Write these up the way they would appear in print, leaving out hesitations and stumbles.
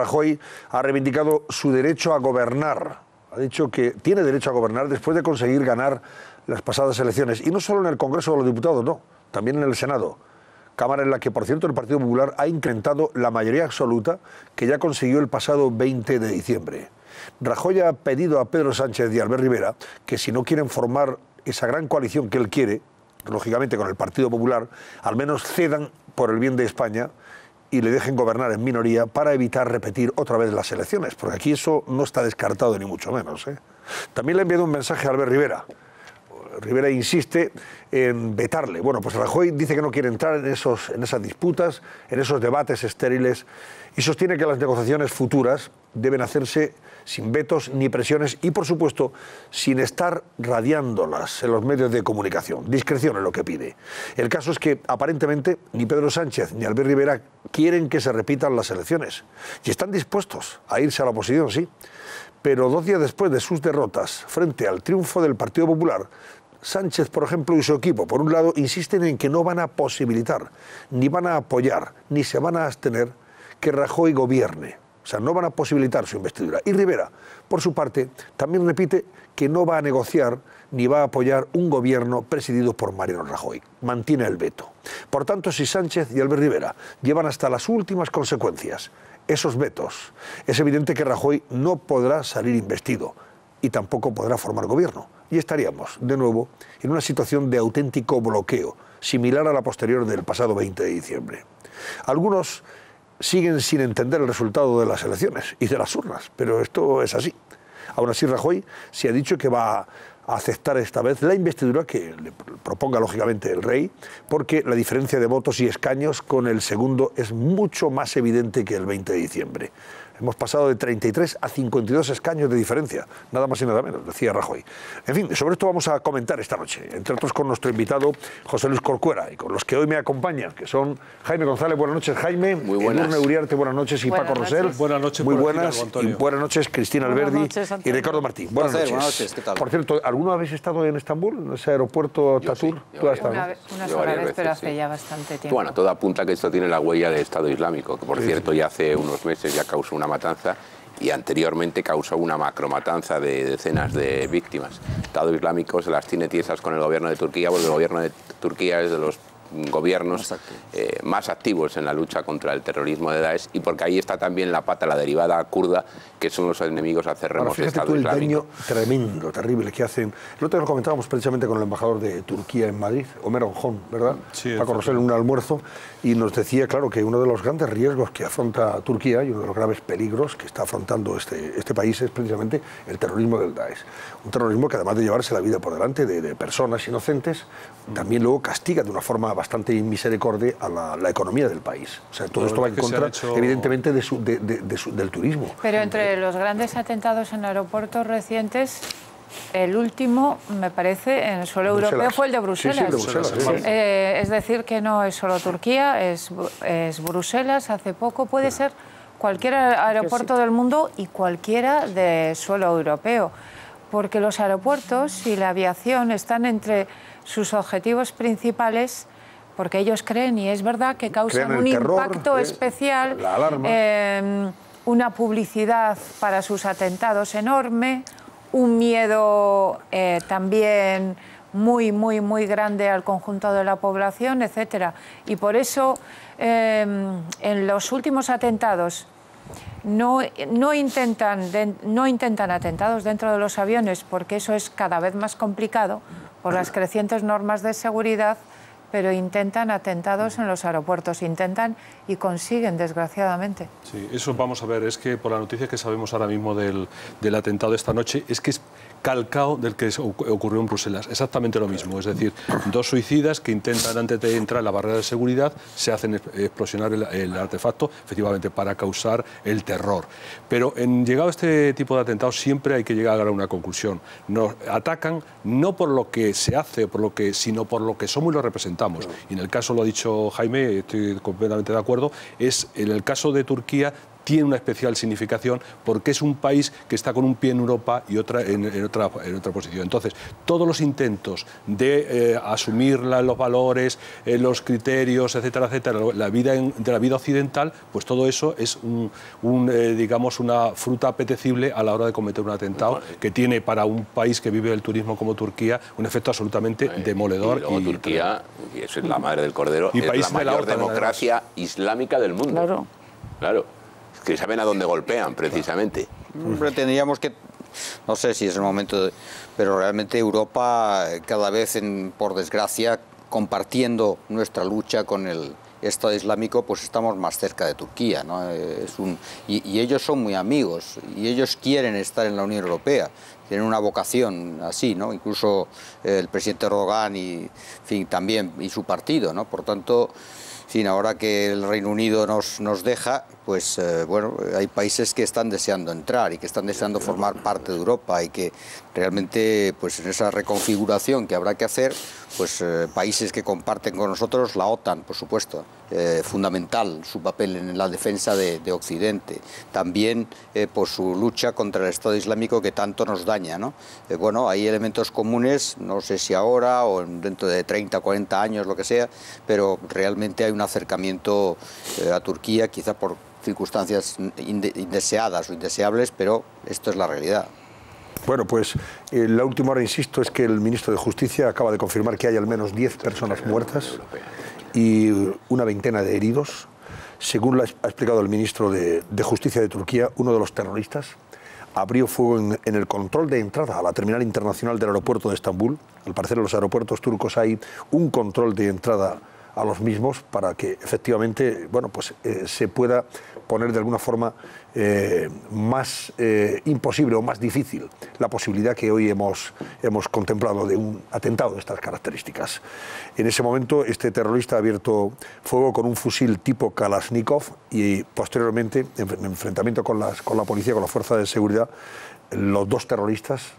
Rajoy ha reivindicado su derecho a gobernar. Ha dicho que tiene derecho a gobernar después de conseguir ganar las pasadas elecciones. Y no solo en el Congreso de los Diputados, no, también en el Senado. Cámara en la que, por cierto, el Partido Popular ha incrementado la mayoría absoluta que ya consiguió el pasado 20 de diciembre. Rajoy ha pedido a Pedro Sánchez y a Albert Rivera que, si no quieren formar esa gran coalición que él quiere, lógicamente con el Partido Popular, al menos cedan por el bien de España y le dejen gobernar en minoría para evitar repetir otra vez las elecciones, porque aquí eso no está descartado ni mucho menos, ¿eh? También le ha enviado un mensaje a Albert Rivera. Rivera insiste en vetarle. Bueno, pues Rajoy dice que no quiere entrar en esas disputas, en esos debates estériles, y sostiene que las negociaciones futuras deben hacerse sin vetos ni presiones y, por supuesto, sin estar radiándolas en los medios de comunicación. Discreción es lo que pide. El caso es que, aparentemente, ni Pedro Sánchez ni Albert Rivera quieren que se repitan las elecciones. Y están dispuestos a irse a la oposición, sí. Pero 2 días después de sus derrotas frente al triunfo del Partido Popular, Sánchez, por ejemplo, y su equipo, por un lado, insisten en que no van a posibilitar, ni van a apoyar, ni se van a abstener que Rajoy gobierne. O sea, no van a posibilitar su investidura. Y Rivera, por su parte, también repite que no va a negociar ni va a apoyar un gobierno presidido por Mariano Rajoy. Mantiene el veto. Por tanto, si Sánchez y Albert Rivera llevan hasta las últimas consecuencias esos vetos, es evidente que Rajoy no podrá salir investido y tampoco podrá formar gobierno. Y estaríamos, de nuevo, en una situación de auténtico bloqueo, similar a la posterior del pasado 20 de diciembre. Algunos siguen sin entender el resultado de las elecciones y de las urnas, pero esto es así. Aún así, Rajoy se ha dicho que va a aceptar esta vez la investidura que le proponga, lógicamente, el rey, porque la diferencia de votos y escaños con el segundo es mucho más evidente que el 20 de diciembre. Hemos pasado de 33 a 52 escaños de diferencia, nada más y nada menos, decía Rajoy. En fin, sobre esto vamos a comentar esta noche, entre otros con nuestro invitado José Luis Corcuera y con los que hoy me acompañan, que son Jaime González, buenas noches Jaime, muy buenas. Edurne Uriarte, buenas noches, y Paco Rosell, buenas noches, muy buenas, y buenas noches Cristina Alberdi y Ricardo Martín. Buenas noches. ¿Qué tal? Por cierto, ¿alguno habéis estado en Estambul, en ese aeropuerto Tatur? Una sola vez, pero hace ya bastante tiempo. Bueno, todo apunta a que esto tiene la huella de Estado Islámico, que por cierto ya hace unos meses ya causó una matanza y anteriormente causó una macromatanza de decenas de víctimas. Estado Islámico se las tiene tiesas con el gobierno de Turquía, porque el gobierno de Turquía es de los gobiernos más activos en la lucha contra el terrorismo de Daesh, y porque ahí está también la pata, la derivada kurda, que son los enemigos acérrimos del Estado Islámico. El daño tremendo, terrible que hacen. El otro día lo comentábamos precisamente con el embajador de Turquía en Madrid, Omer Onjón, ¿verdad? Sí, Paco Rosell, en un almuerzo, y nos decía, claro, que uno de los grandes riesgos que afronta Turquía y uno de los graves peligros que está afrontando este país es precisamente el terrorismo del Daesh. Un terrorismo que, además de llevarse la vida por delante de personas inocentes, también luego castiga de una forma bastante inmisericordia a la economía del país. O sea, todo esto va en contra, evidentemente, del turismo. Pero entre los grandes atentados en aeropuertos recientes, el último, me parece, en el suelo europeo fue el de Bruselas. Sí, de Bruselas, sí. Es decir, que no es solo Turquía, es Bruselas hace poco, puede ser cualquier aeropuerto del mundo y cualquiera de suelo europeo. Porque los aeropuertos y la aviación están entre sus objetivos principales, porque ellos creen, y es verdad, que causan un impacto especial, la alarma, una publicidad para sus atentados enorme, un miedo también muy grande al conjunto de la población, etcétera. Y por eso, en los últimos atentados, no intentan atentados dentro de los aviones, porque eso es cada vez más complicado por las crecientes normas de seguridad, pero intentan atentados en los aeropuertos, intentan y consiguen, desgraciadamente. Sí, eso vamos a ver, es que por la noticia que sabemos ahora mismo del atentado de esta noche, es que es calcado del que ocurrió en Bruselas, exactamente lo mismo, es decir, 2 suicidas que intentan, antes de entrar en la barrera de seguridad, se hacen explosionar el artefacto, efectivamente, para causar el terror. Pero llegado a este tipo de atentados siempre hay que llegar a una conclusión. Nos atacan no por lo que se hace, sino por lo que somos y lo representamos. Y en el caso, lo ha dicho Jaime, estoy completamente de acuerdo, es en el caso de Turquía, tiene una especial significación porque es un país que está con un pie en Europa y otra en otra posición. Entonces, todos los intentos de asumir los valores, los criterios, etcétera, etcétera, de la vida occidental, pues todo eso es digamos, una fruta apetecible a la hora de cometer un atentado que tiene para un país que vive del turismo como Turquía un efecto absolutamente demoledor. Y luego Turquía, y eso es la madre del cordero, y es país la de la mayor OTAN, democracia islámica del mundo. Claro. Es que saben a dónde golpean, precisamente. Hombre, tendríamos que... No sé si es el momento, pero realmente Europa cada vez, por desgracia, compartiendo nuestra lucha con el Estado Islámico, pues estamos más cerca de Turquía, ¿no? Y ellos son muy amigos, y ellos quieren estar en la Unión Europea, tienen una vocación así, ¿no? Incluso el presidente Erdogan y, en fin, también, y su partido, ¿no? Por tanto, en fin, ahora que el Reino Unido nos deja, pues bueno, hay países que están deseando entrar y que están deseando formar parte de Europa, y que realmente, pues en esa reconfiguración que habrá que hacer, pues países que comparten con nosotros, la OTAN, por supuesto, fundamental su papel en la defensa de Occidente, también por su lucha contra el Estado Islámico que tanto nos daña, ¿no? Bueno, hay elementos comunes, no sé si ahora o dentro de 30, 40 años, lo que sea, pero realmente hay un acercamiento a Turquía, quizá por circunstancias indeseadas o indeseables, pero esto es la realidad. Bueno, pues la última hora, insisto, es que el ministro de Justicia acaba de confirmar que hay al menos 10 personas muertas y una veintena de heridos. Según lo ha explicado el ministro de Justicia de Turquía, uno de los terroristas abrió fuego en el control de entrada a la terminal internacional del aeropuerto de Estambul. Al parecer en los aeropuertos turcos hay un control de entrada a los mismos para que efectivamente, bueno, pues se pueda poner de alguna forma más imposible o más difícil la posibilidad que hoy hemos contemplado de un atentado de estas características. En ese momento este terrorista ha abierto fuego con un fusil tipo Kalashnikov y posteriormente, en enfrentamiento con la policía, con la fuerza de seguridad, los dos terroristas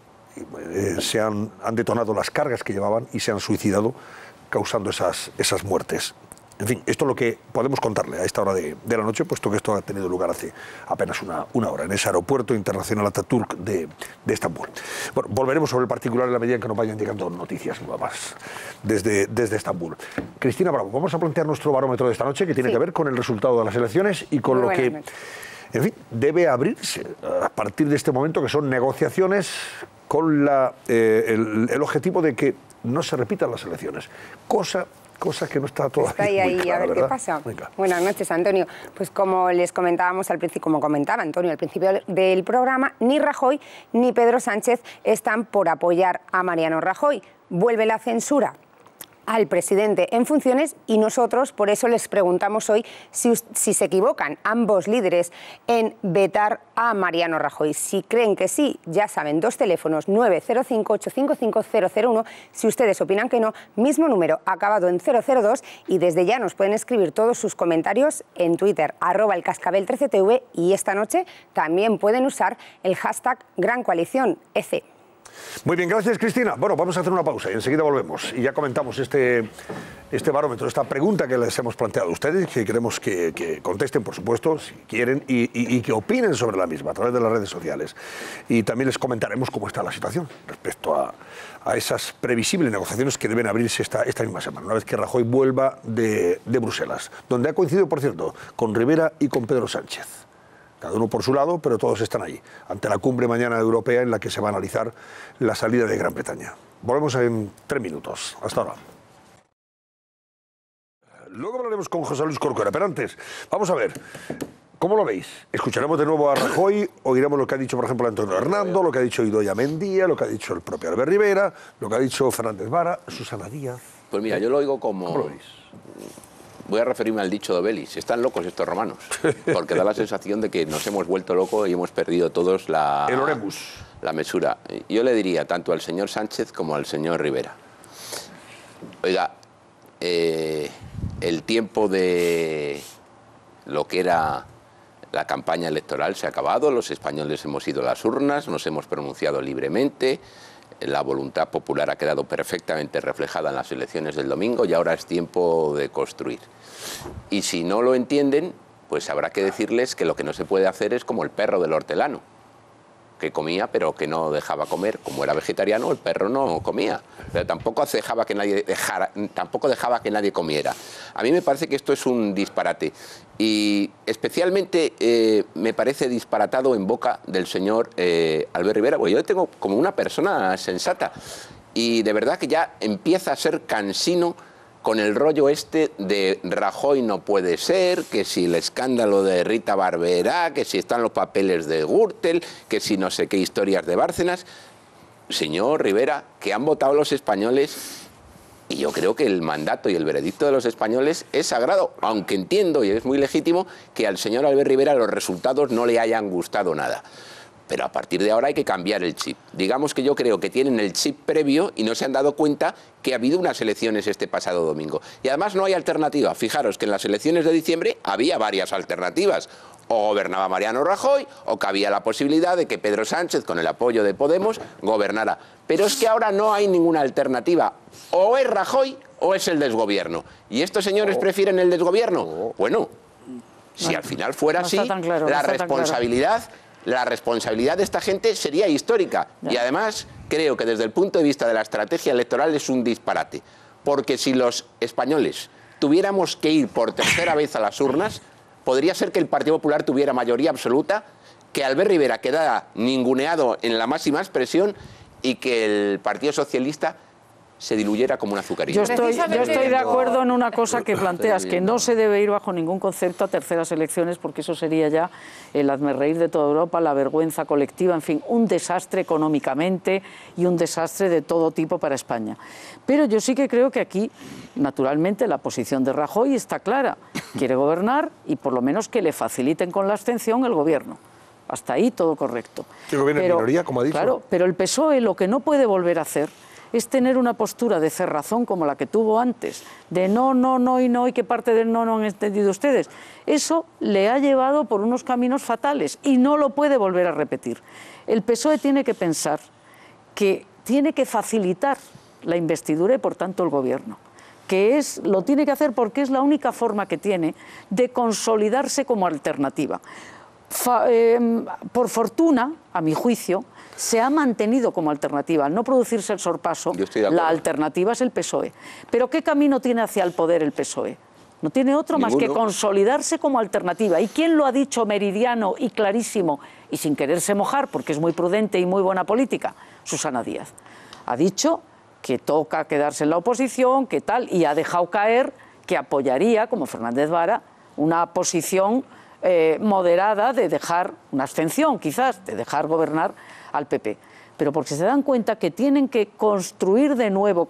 han detonado las cargas que llevaban y se han suicidado, causando esas muertes. En fin, esto es lo que podemos contarle a esta hora de la noche, puesto que esto ha tenido lugar hace apenas una hora, en ese aeropuerto internacional Atatürk de Estambul. Bueno, volveremos sobre el particular en la medida en que nos vayan llegando noticias nuevas desde Estambul. Cristina Bravo, vamos a plantear nuestro barómetro de esta noche, que tiene que ver con el resultado de las elecciones y con lo que, en fin, debe abrirse a partir de este momento, que son negociaciones con el objetivo de que no se repitan las elecciones, cosa que no está todavía ahí, muy clara, a ver ¿verdad? qué pasa. Venga. Buenas noches, Antonio. Pues como les comentábamos al principio, como comentaba Antonio al principio del programa, ni Rajoy ni Pedro Sánchez están por apoyar a Mariano Rajoy. Vuelve la censura al presidente en funciones y nosotros por eso les preguntamos hoy si se equivocan ambos líderes en vetar a Mariano Rajoy. Si creen que sí, ya saben, dos teléfonos, 905-855-001. Si ustedes opinan que no, mismo número acabado en 002, y desde ya nos pueden escribir todos sus comentarios en Twitter, @elcascabel13tv, y esta noche también pueden usar el hashtag Gran Coalición EC. Muy bien, gracias, Cristina. Bueno, vamos a hacer una pausa y enseguida volvemos. Y ya comentamos este barómetro, esta pregunta que les hemos planteado a ustedes, que queremos que contesten, por supuesto, si quieren, y que opinen sobre la misma a través de las redes sociales. Y también les comentaremos cómo está la situación respecto a esas previsibles negociaciones que deben abrirse esta misma semana, una vez que Rajoy vuelva de Bruselas, donde ha coincidido, por cierto, con Rivera y con Pedro Sánchez. Cada uno por su lado, pero todos están ahí, ante la cumbre mañana europea en la que se va a analizar la salida de Gran Bretaña. Volvemos en 3 minutos. Hasta ahora. Luego hablaremos con José Luis Corcuera, pero antes, vamos a ver, ¿cómo lo veis? ¿Escucharemos de nuevo a Rajoy? ¿Oiremos lo que ha dicho, por ejemplo, Antonio Hernando, lo que ha dicho Idoia Mendía, lo que ha dicho el propio Albert Rivera, lo que ha dicho Fernández Vara, Susana Díaz? Pues mira, yo lo oigo como... ¿Cómo lo veis? Voy a referirme al dicho de Belis. Están locos estos romanos. Porque da la sensación de que nos hemos vuelto locos y hemos perdido todos la mesura. Yo le diría tanto al señor Sánchez como al señor Rivera. Oiga, el tiempo de lo que era la campaña electoral se ha acabado. Los españoles hemos ido a las urnas, nos hemos pronunciado libremente. La voluntad popular ha quedado perfectamente reflejada en las elecciones del domingo y ahora es tiempo de construir. Y si no lo entienden, pues habrá que decirles que lo que no se puede hacer es como el perro del hortelano, que comía pero que no dejaba comer. Como era vegetariano, el perro no comía, pero tampoco dejaba que nadie comiera. A mí me parece que esto es un disparate, y especialmente me parece disparatado en boca del señor Albert Rivera, porque yo le tengo como una persona sensata, y de verdad que ya empieza a ser cansino con el rollo este de Rajoy no puede ser, que si el escándalo de Rita Barberá, que si están los papeles de Gürtel, que si no sé qué historias de Bárcenas. Señor Rivera, que han votado los españoles, y yo creo que el mandato y el veredicto de los españoles es sagrado, aunque entiendo, y es muy legítimo, que al señor Albert Rivera los resultados no le hayan gustado nada. Pero a partir de ahora hay que cambiar el chip. Digamos que yo creo que tienen el chip previo y no se han dado cuenta que ha habido unas elecciones este pasado domingo. Y además no hay alternativa. Fijaros que en las elecciones de diciembre había varias alternativas. O gobernaba Mariano Rajoy, o cabía la posibilidad de que Pedro Sánchez, con el apoyo de Podemos, gobernara. Pero es que ahora no hay ninguna alternativa. O es Rajoy o es el desgobierno. ¿Y estos señores prefieren el desgobierno? Bueno, si al final fuera así, la responsabilidad de esta gente sería histórica. Y además creo que desde el punto de vista de la estrategia electoral es un disparate. Porque si los españoles tuviéramos que ir por tercera vez a las urnas, podría ser que el Partido Popular tuviera mayoría absoluta, que Albert Rivera quedara ninguneado en la máxima expresión y que el Partido Socialista se diluyera como un azucarillo. Yo estoy de acuerdo en una cosa que planteas, que no se debe ir bajo ningún concepto a terceras elecciones, porque eso sería ya el hazmerreír de toda Europa, la vergüenza colectiva, en fin, un desastre económicamente y un desastre de todo tipo para España. Pero yo sí que creo que aquí, naturalmente, la posición de Rajoy está clara. Quiere gobernar y por lo menos que le faciliten con la abstención el gobierno. Hasta ahí todo correcto. Que gobierne en minoría, como ha dicho. Claro, pero el PSOE lo que no puede volver a hacer es tener una postura de cerrazón como la que tuvo antes, de no, no, no y no, y que parte del no han entendido ustedes. Eso le ha llevado por unos caminos fatales y no lo puede volver a repetir. El PSOE tiene que pensar que tiene que facilitar la investidura y por tanto el gobierno, que lo tiene que hacer porque es la única forma que tiene de consolidarse como alternativa. Por fortuna, a mi juicio, se ha mantenido como alternativa. Al no producirse el sorpaso, la alternativa es el PSOE. Pero ¿qué camino tiene hacia el poder el PSOE? No tiene otro más que consolidarse como alternativa. ¿Y quién lo ha dicho meridiano y clarísimo y sin quererse mojar, porque es muy prudente y muy buena política? Susana Díaz. Ha dicho que toca quedarse en la oposición, que tal, y ha dejado caer que apoyaría, como Fernández Vara, una posición moderada de dejar, una abstención quizás, de dejar gobernar al PP. Pero porque se dan cuenta que tienen que construir de nuevo,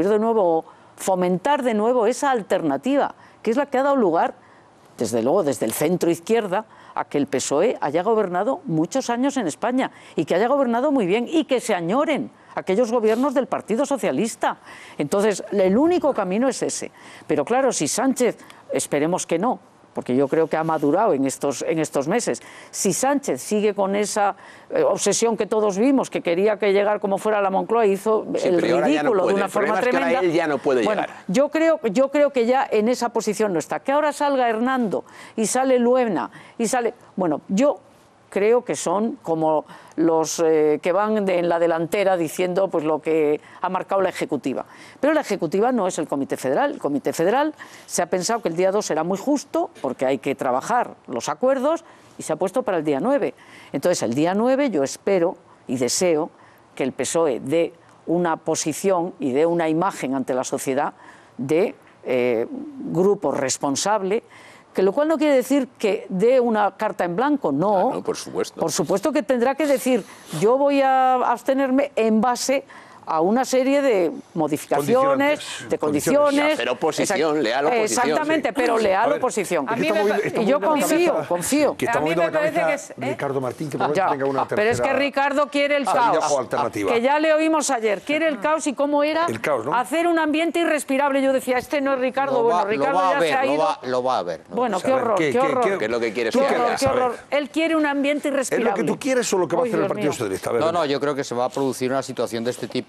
fomentar de nuevo esa alternativa, que es la que ha dado lugar, desde luego, desde el centro izquierda, a que el PSOE haya gobernado muchos años en España y que haya gobernado muy bien y que se añoren aquellos gobiernos del Partido Socialista. Entonces, el único camino es ese. Pero claro, si Sánchez, esperemos que no, porque yo creo que ha madurado en estos meses. Si Sánchez sigue con esa obsesión que todos vimos, que quería que llegara como fuera a la Moncloa, hizo el ridículo de una forma tremenda. Es que él ya no puede bueno, llegar. Yo creo que ya en esa posición no está. Que ahora salga Hernando y sale Luena y sale... Bueno, yo creo que son como los que van en la delantera diciendo pues lo que ha marcado la Ejecutiva. Pero la Ejecutiva no es el Comité Federal. El Comité Federal se ha pensado que el día 2 será muy justo porque hay que trabajar los acuerdos y se ha puesto para el día 9. Entonces, el día 9 yo espero y deseo que el PSOE dé una posición y dé una imagen ante la sociedad de grupo responsable, que lo cual no quiere decir que dé una carta en blanco, no. No, por supuesto. Por supuesto que tendrá que decir, yo voy a abstenerme en base a una serie de modificaciones, de condiciones. Pero oposición, leal oposición. Exactamente, sí. Pero leal oposición. Y yo confío. Que está moviendo la cabeza Ricardo Martín, que probablemente tenga una tercera. Pero es que Ricardo quiere el caos. Que ya le oímos ayer. Quiere el caos y cómo era hacer un ambiente irrespirable. Yo decía, este no es Ricardo. Bueno, Ricardo ya se ha ido. Lo va a ver. Bueno, qué horror, qué horror. ¿Qué es lo que quieres? Qué horror. Él quiere un ambiente irrespirable. ¿Es lo que tú quieres o lo que va a hacer el Partido Socialista? No, yo creo que se va a producir una situación de este tipo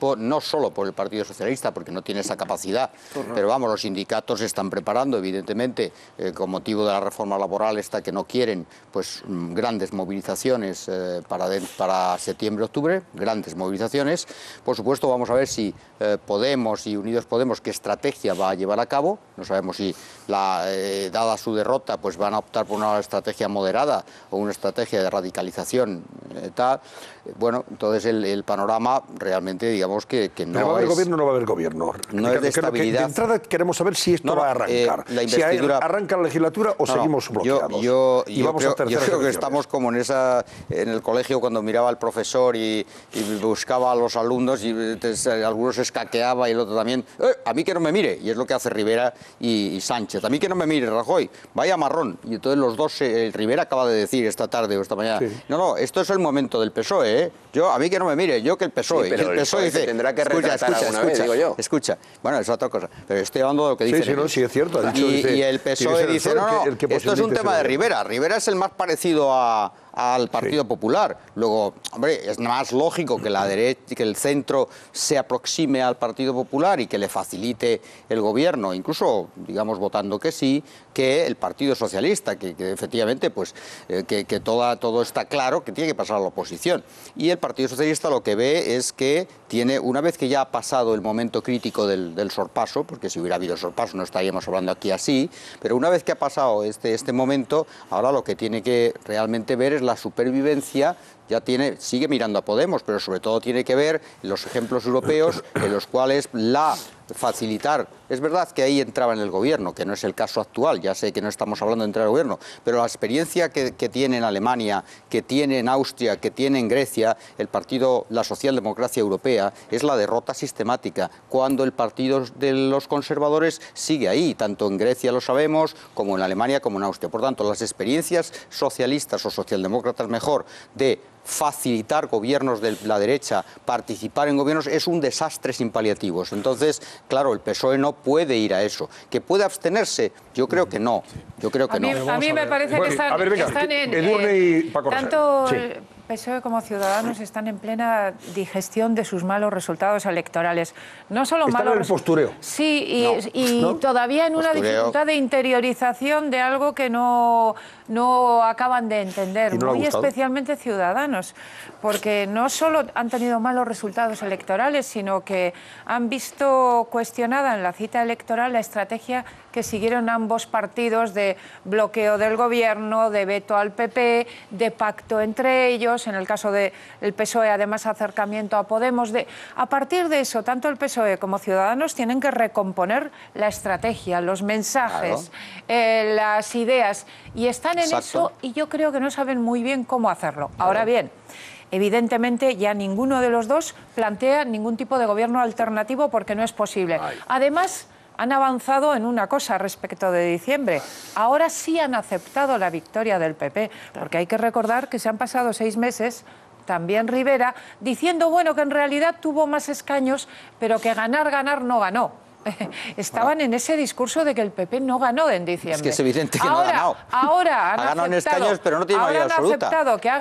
equipo, no solo por el Partido Socialista, porque no tiene esa capacidad, pero vamos, los sindicatos se están preparando, evidentemente, con motivo de la reforma laboral esta que no quieren, pues grandes movilizaciones para septiembre-octubre, grandes movilizaciones. Por supuesto, vamos a ver si Podemos y Unidos Podemos qué estrategia va a llevar a cabo. No sabemos si, dada su derrota, pues van a optar por una estrategia moderada o una estrategia de radicalización tal. Bueno, entonces el panorama realmente, digamos que no ¿Pero va a haber gobierno o no va a haber gobierno? No es de estabilidad. De entrada queremos saber si esto va a arrancar. La investidura... Si arranca la legislatura o seguimos bloqueados. Yo creo que estamos como en el colegio cuando miraba al profesor y buscaba a los alumnos y algunos escaqueaba y el otro también. A mí que no me mire, y es lo que hace Rivera y Sánchez. A mí que no me mire, Rajoy, vaya marrón. Y entonces los dos, Rivera acaba de decir esta tarde o esta mañana, no, esto es el momento del PSOE, a mí que no me mire, yo que el PSOE. Sí, pero el PSOE dice, tendrá que retratar alguna vez, digo yo. Escucha, bueno, es otra cosa, pero estoy hablando de lo que dicen. Sí, es cierto. Ha dicho, y el PSOE dice, esto es un tema de Rivera. Rivera es el más parecido al Partido Popular. Luego, hombre, es más lógico que la derecha, que el centro se aproxime al Partido Popular y que le facilite el gobierno, incluso, digamos, votando que sí, que el Partido Socialista, que efectivamente, pues, que todo está claro, que tiene que pasar a la oposición. Y el Partido Socialista lo que ve es que tiene, una vez que ya ha pasado el momento crítico del sorpaso, porque si hubiera habido sorpaso no estaríamos hablando aquí así, pero una vez que ha pasado este momento, ahora lo que tiene que realmente ver es la supervivencia. Sigue mirando a Podemos, pero sobre todo tiene que ver los ejemplos europeos en los cuales facilitar. Es verdad que ahí entraba en el gobierno, que no es el caso actual, ya sé que no estamos hablando de entrar al gobierno, pero la experiencia que tiene en Alemania, que tiene en Austria, que tiene en Grecia, la socialdemocracia europea, es la derrota sistemática, cuando el partido de los conservadores sigue ahí, tanto en Grecia lo sabemos, como en Alemania, como en Austria. Por tanto, las experiencias socialistas o socialdemócratas mejor de facilitar gobiernos de la derecha, participar en gobiernos, es un desastre sin paliativos. Entonces, claro, el PSOE no puede ir a eso. ¿Que puede abstenerse? Yo creo que no. A mí me parece que están en... Edurne y Paco tanto el PSOE como Ciudadanos están en plena digestión de sus malos resultados electorales. No solo están en el postureo. Sí, y todavía en una dificultad de interiorización de algo que no acaban de entender, muy especialmente Ciudadanos, porque no solo han tenido malos resultados electorales, sino que han visto cuestionada en la cita electoral la estrategia que siguieron ambos partidos de bloqueo del gobierno, de veto al PP, de pacto entre ellos, en el caso del PSOE además acercamiento a Podemos. A partir de eso, tanto el PSOE como Ciudadanos tienen que recomponer la estrategia, los mensajes, las ideas, y están en eso, y yo creo que no saben muy bien cómo hacerlo. Ahora bien, evidentemente ya ninguno de los dos plantea ningún tipo de gobierno alternativo porque no es posible. Además, han avanzado en una cosa respecto de diciembre. Ahora sí han aceptado la victoria del PP, porque hay que recordar que se han pasado 6 meses, también Rivera, diciendo, bueno, que en realidad tuvo más escaños, pero que ganar no ganó. Estaban en ese discurso de que el PP no ganó en diciembre. Es que es evidente que no ha ganado. Ahora han ganado en escaños, pero no tiene mayoría absoluta. Aceptado que ha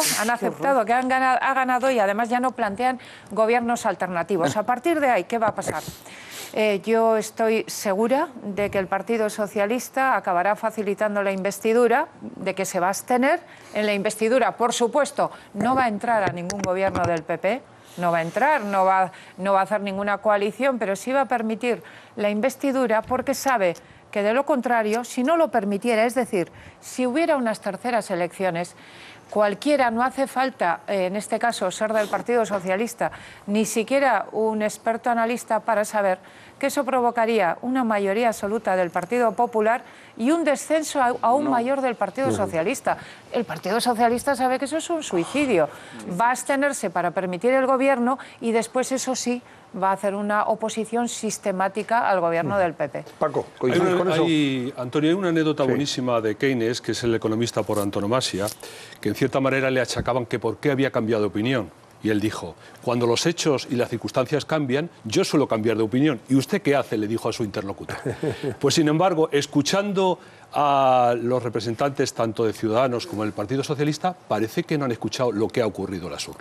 ganado y además ya no plantean gobiernos alternativos. A partir de ahí, ¿qué va a pasar? Yo estoy segura de que el Partido Socialista acabará facilitando la investidura, de que se va a abstener. En la investidura, por supuesto, no va a entrar a ningún gobierno del PP, no va a entrar, no va a hacer ninguna coalición, pero sí va a permitir la investidura porque sabe que de lo contrario, si no lo permitiera, es decir, si hubiera unas terceras elecciones, cualquiera, no hace falta, en este caso, ser del Partido Socialista, ni siquiera un experto analista para saber que eso provocaría una mayoría absoluta del Partido Popular y un descenso aún mayor del Partido Socialista. El Partido Socialista sabe que eso es un suicidio. Va a abstenerse para permitir el gobierno y después, eso sí, va a hacer una oposición sistemática al gobierno del PP. Paco, ¿coincides con eso? Antonio, hay una anécdota buenísima de Keynes, que es el economista por antonomasia, que en cierta manera le achacaban que por qué había cambiado de opinión. Y él dijo, cuando los hechos y las circunstancias cambian, yo suelo cambiar de opinión. ¿Y usted qué hace?, le dijo a su interlocutor. Pues sin embargo, escuchando a los representantes tanto de Ciudadanos como del Partido Socialista, parece que no han escuchado lo que ha ocurrido en las urnas.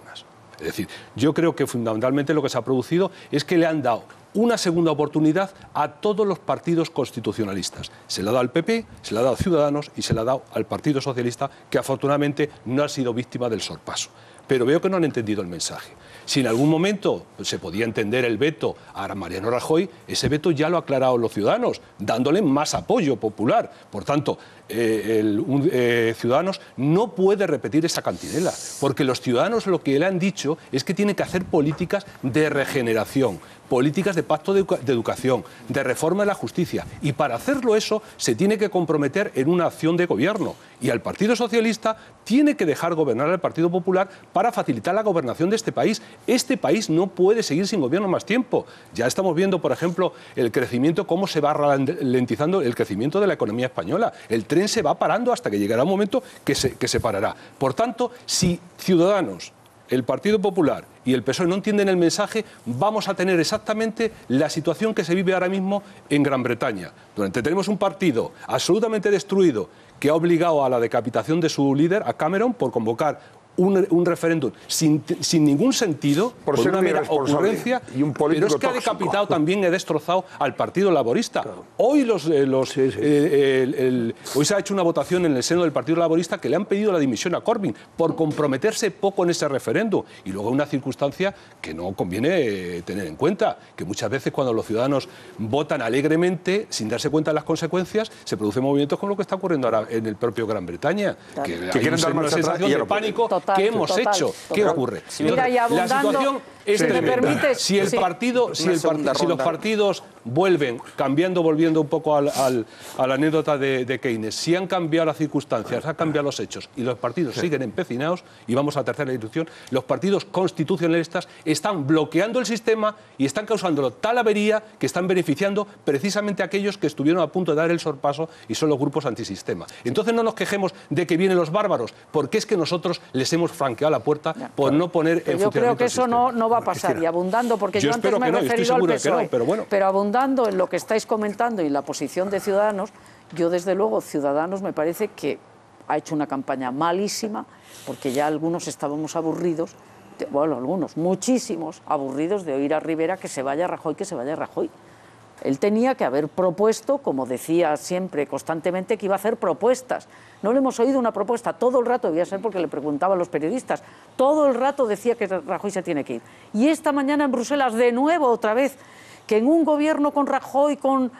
Es decir, yo creo que fundamentalmente lo que se ha producido es que le han dado una segunda oportunidad a todos los partidos constitucionalistas. Se le ha dado al PP, se le ha dado a Ciudadanos y se le ha dado al Partido Socialista, que afortunadamente no ha sido víctima del sorpaso. Pero veo que no han entendido el mensaje. Si en algún momento se podía entender el veto a Mariano Rajoy, ese veto ya lo ha aclarado los Ciudadanos, dándole más apoyo popular. Por tanto, Ciudadanos no puede repetir esa cantinela, porque los ciudadanos lo que le han dicho es que tienen que hacer políticas de regeneración, políticas de pacto de educación, de reforma de la justicia. Y para hacerlo eso se tiene que comprometer en una acción de gobierno. Y al Partido Socialista tiene que dejar gobernar al Partido Popular para facilitar la gobernación de este país. Este país no puede seguir sin gobierno más tiempo. Ya estamos viendo, por ejemplo, el crecimiento, cómo se va ralentizando el crecimiento de la economía española. El tren se va parando hasta que llegará un momento que se parará. Por tanto, si Ciudadanos, el Partido Popular y el PSOE no entienden el mensaje, vamos a tener exactamente la situación que se vive ahora mismo en Gran Bretaña, donde tenemos un partido absolutamente destruido que ha obligado a la decapitación de su líder, a Cameron, por convocar un referéndum sin ningún sentido, por una mera ocurrencia, y un pero es que ha decapitado también y ha destrozado al Partido Laborista. Claro. Hoy, hoy se ha hecho una votación en el seno del Partido Laborista que le han pedido la dimisión a Corbyn por comprometerse poco en ese referéndum. Y luego una circunstancia que no conviene tener en cuenta, que muchas veces cuando los ciudadanos votan alegremente, sin darse cuenta de las consecuencias, se producen movimientos como lo que está ocurriendo ahora en el propio Gran Bretaña, claro, que quieren dar una sensación de pánico. Total, ¿qué hemos hecho? ¿Qué ocurre? Mira, y la situación es tremenda. Si los partidos vuelven, volviendo un poco a la anécdota de Keynes, si han cambiado las circunstancias, han cambiado los hechos y los partidos siguen empecinados, y vamos a la tercera instrucción, los partidos constitucionalistas están bloqueando el sistema y están causando tal avería que están beneficiando precisamente a aquellos que estuvieron a punto de dar el sorpaso y son los grupos antisistema. Entonces no nos quejemos de que vienen los bárbaros, porque es que nosotros les hemos franqueado la puerta por no poner en funcionamiento. Yo creo que eso no va a pasar, y abundando, porque yo antes me he referido al PSOE, pero abundando en lo que estáis comentando y la posición de Ciudadanos, yo desde luego Ciudadanos me parece que ha hecho una campaña malísima, porque ya algunos estábamos aburridos, bueno, algunos, muchísimos, aburridos de oír a Rivera que se vaya Rajoy, que se vaya Rajoy. Él tenía que haber propuesto, como decía siempre, constantemente, que iba a hacer propuestas. No le hemos oído una propuesta. Todo el rato, debía ser porque le preguntaban a los periodistas, todo el rato decía que Rajoy se tiene que ir. Y esta mañana en Bruselas, de nuevo, otra vez, que en un gobierno con Rajoy, con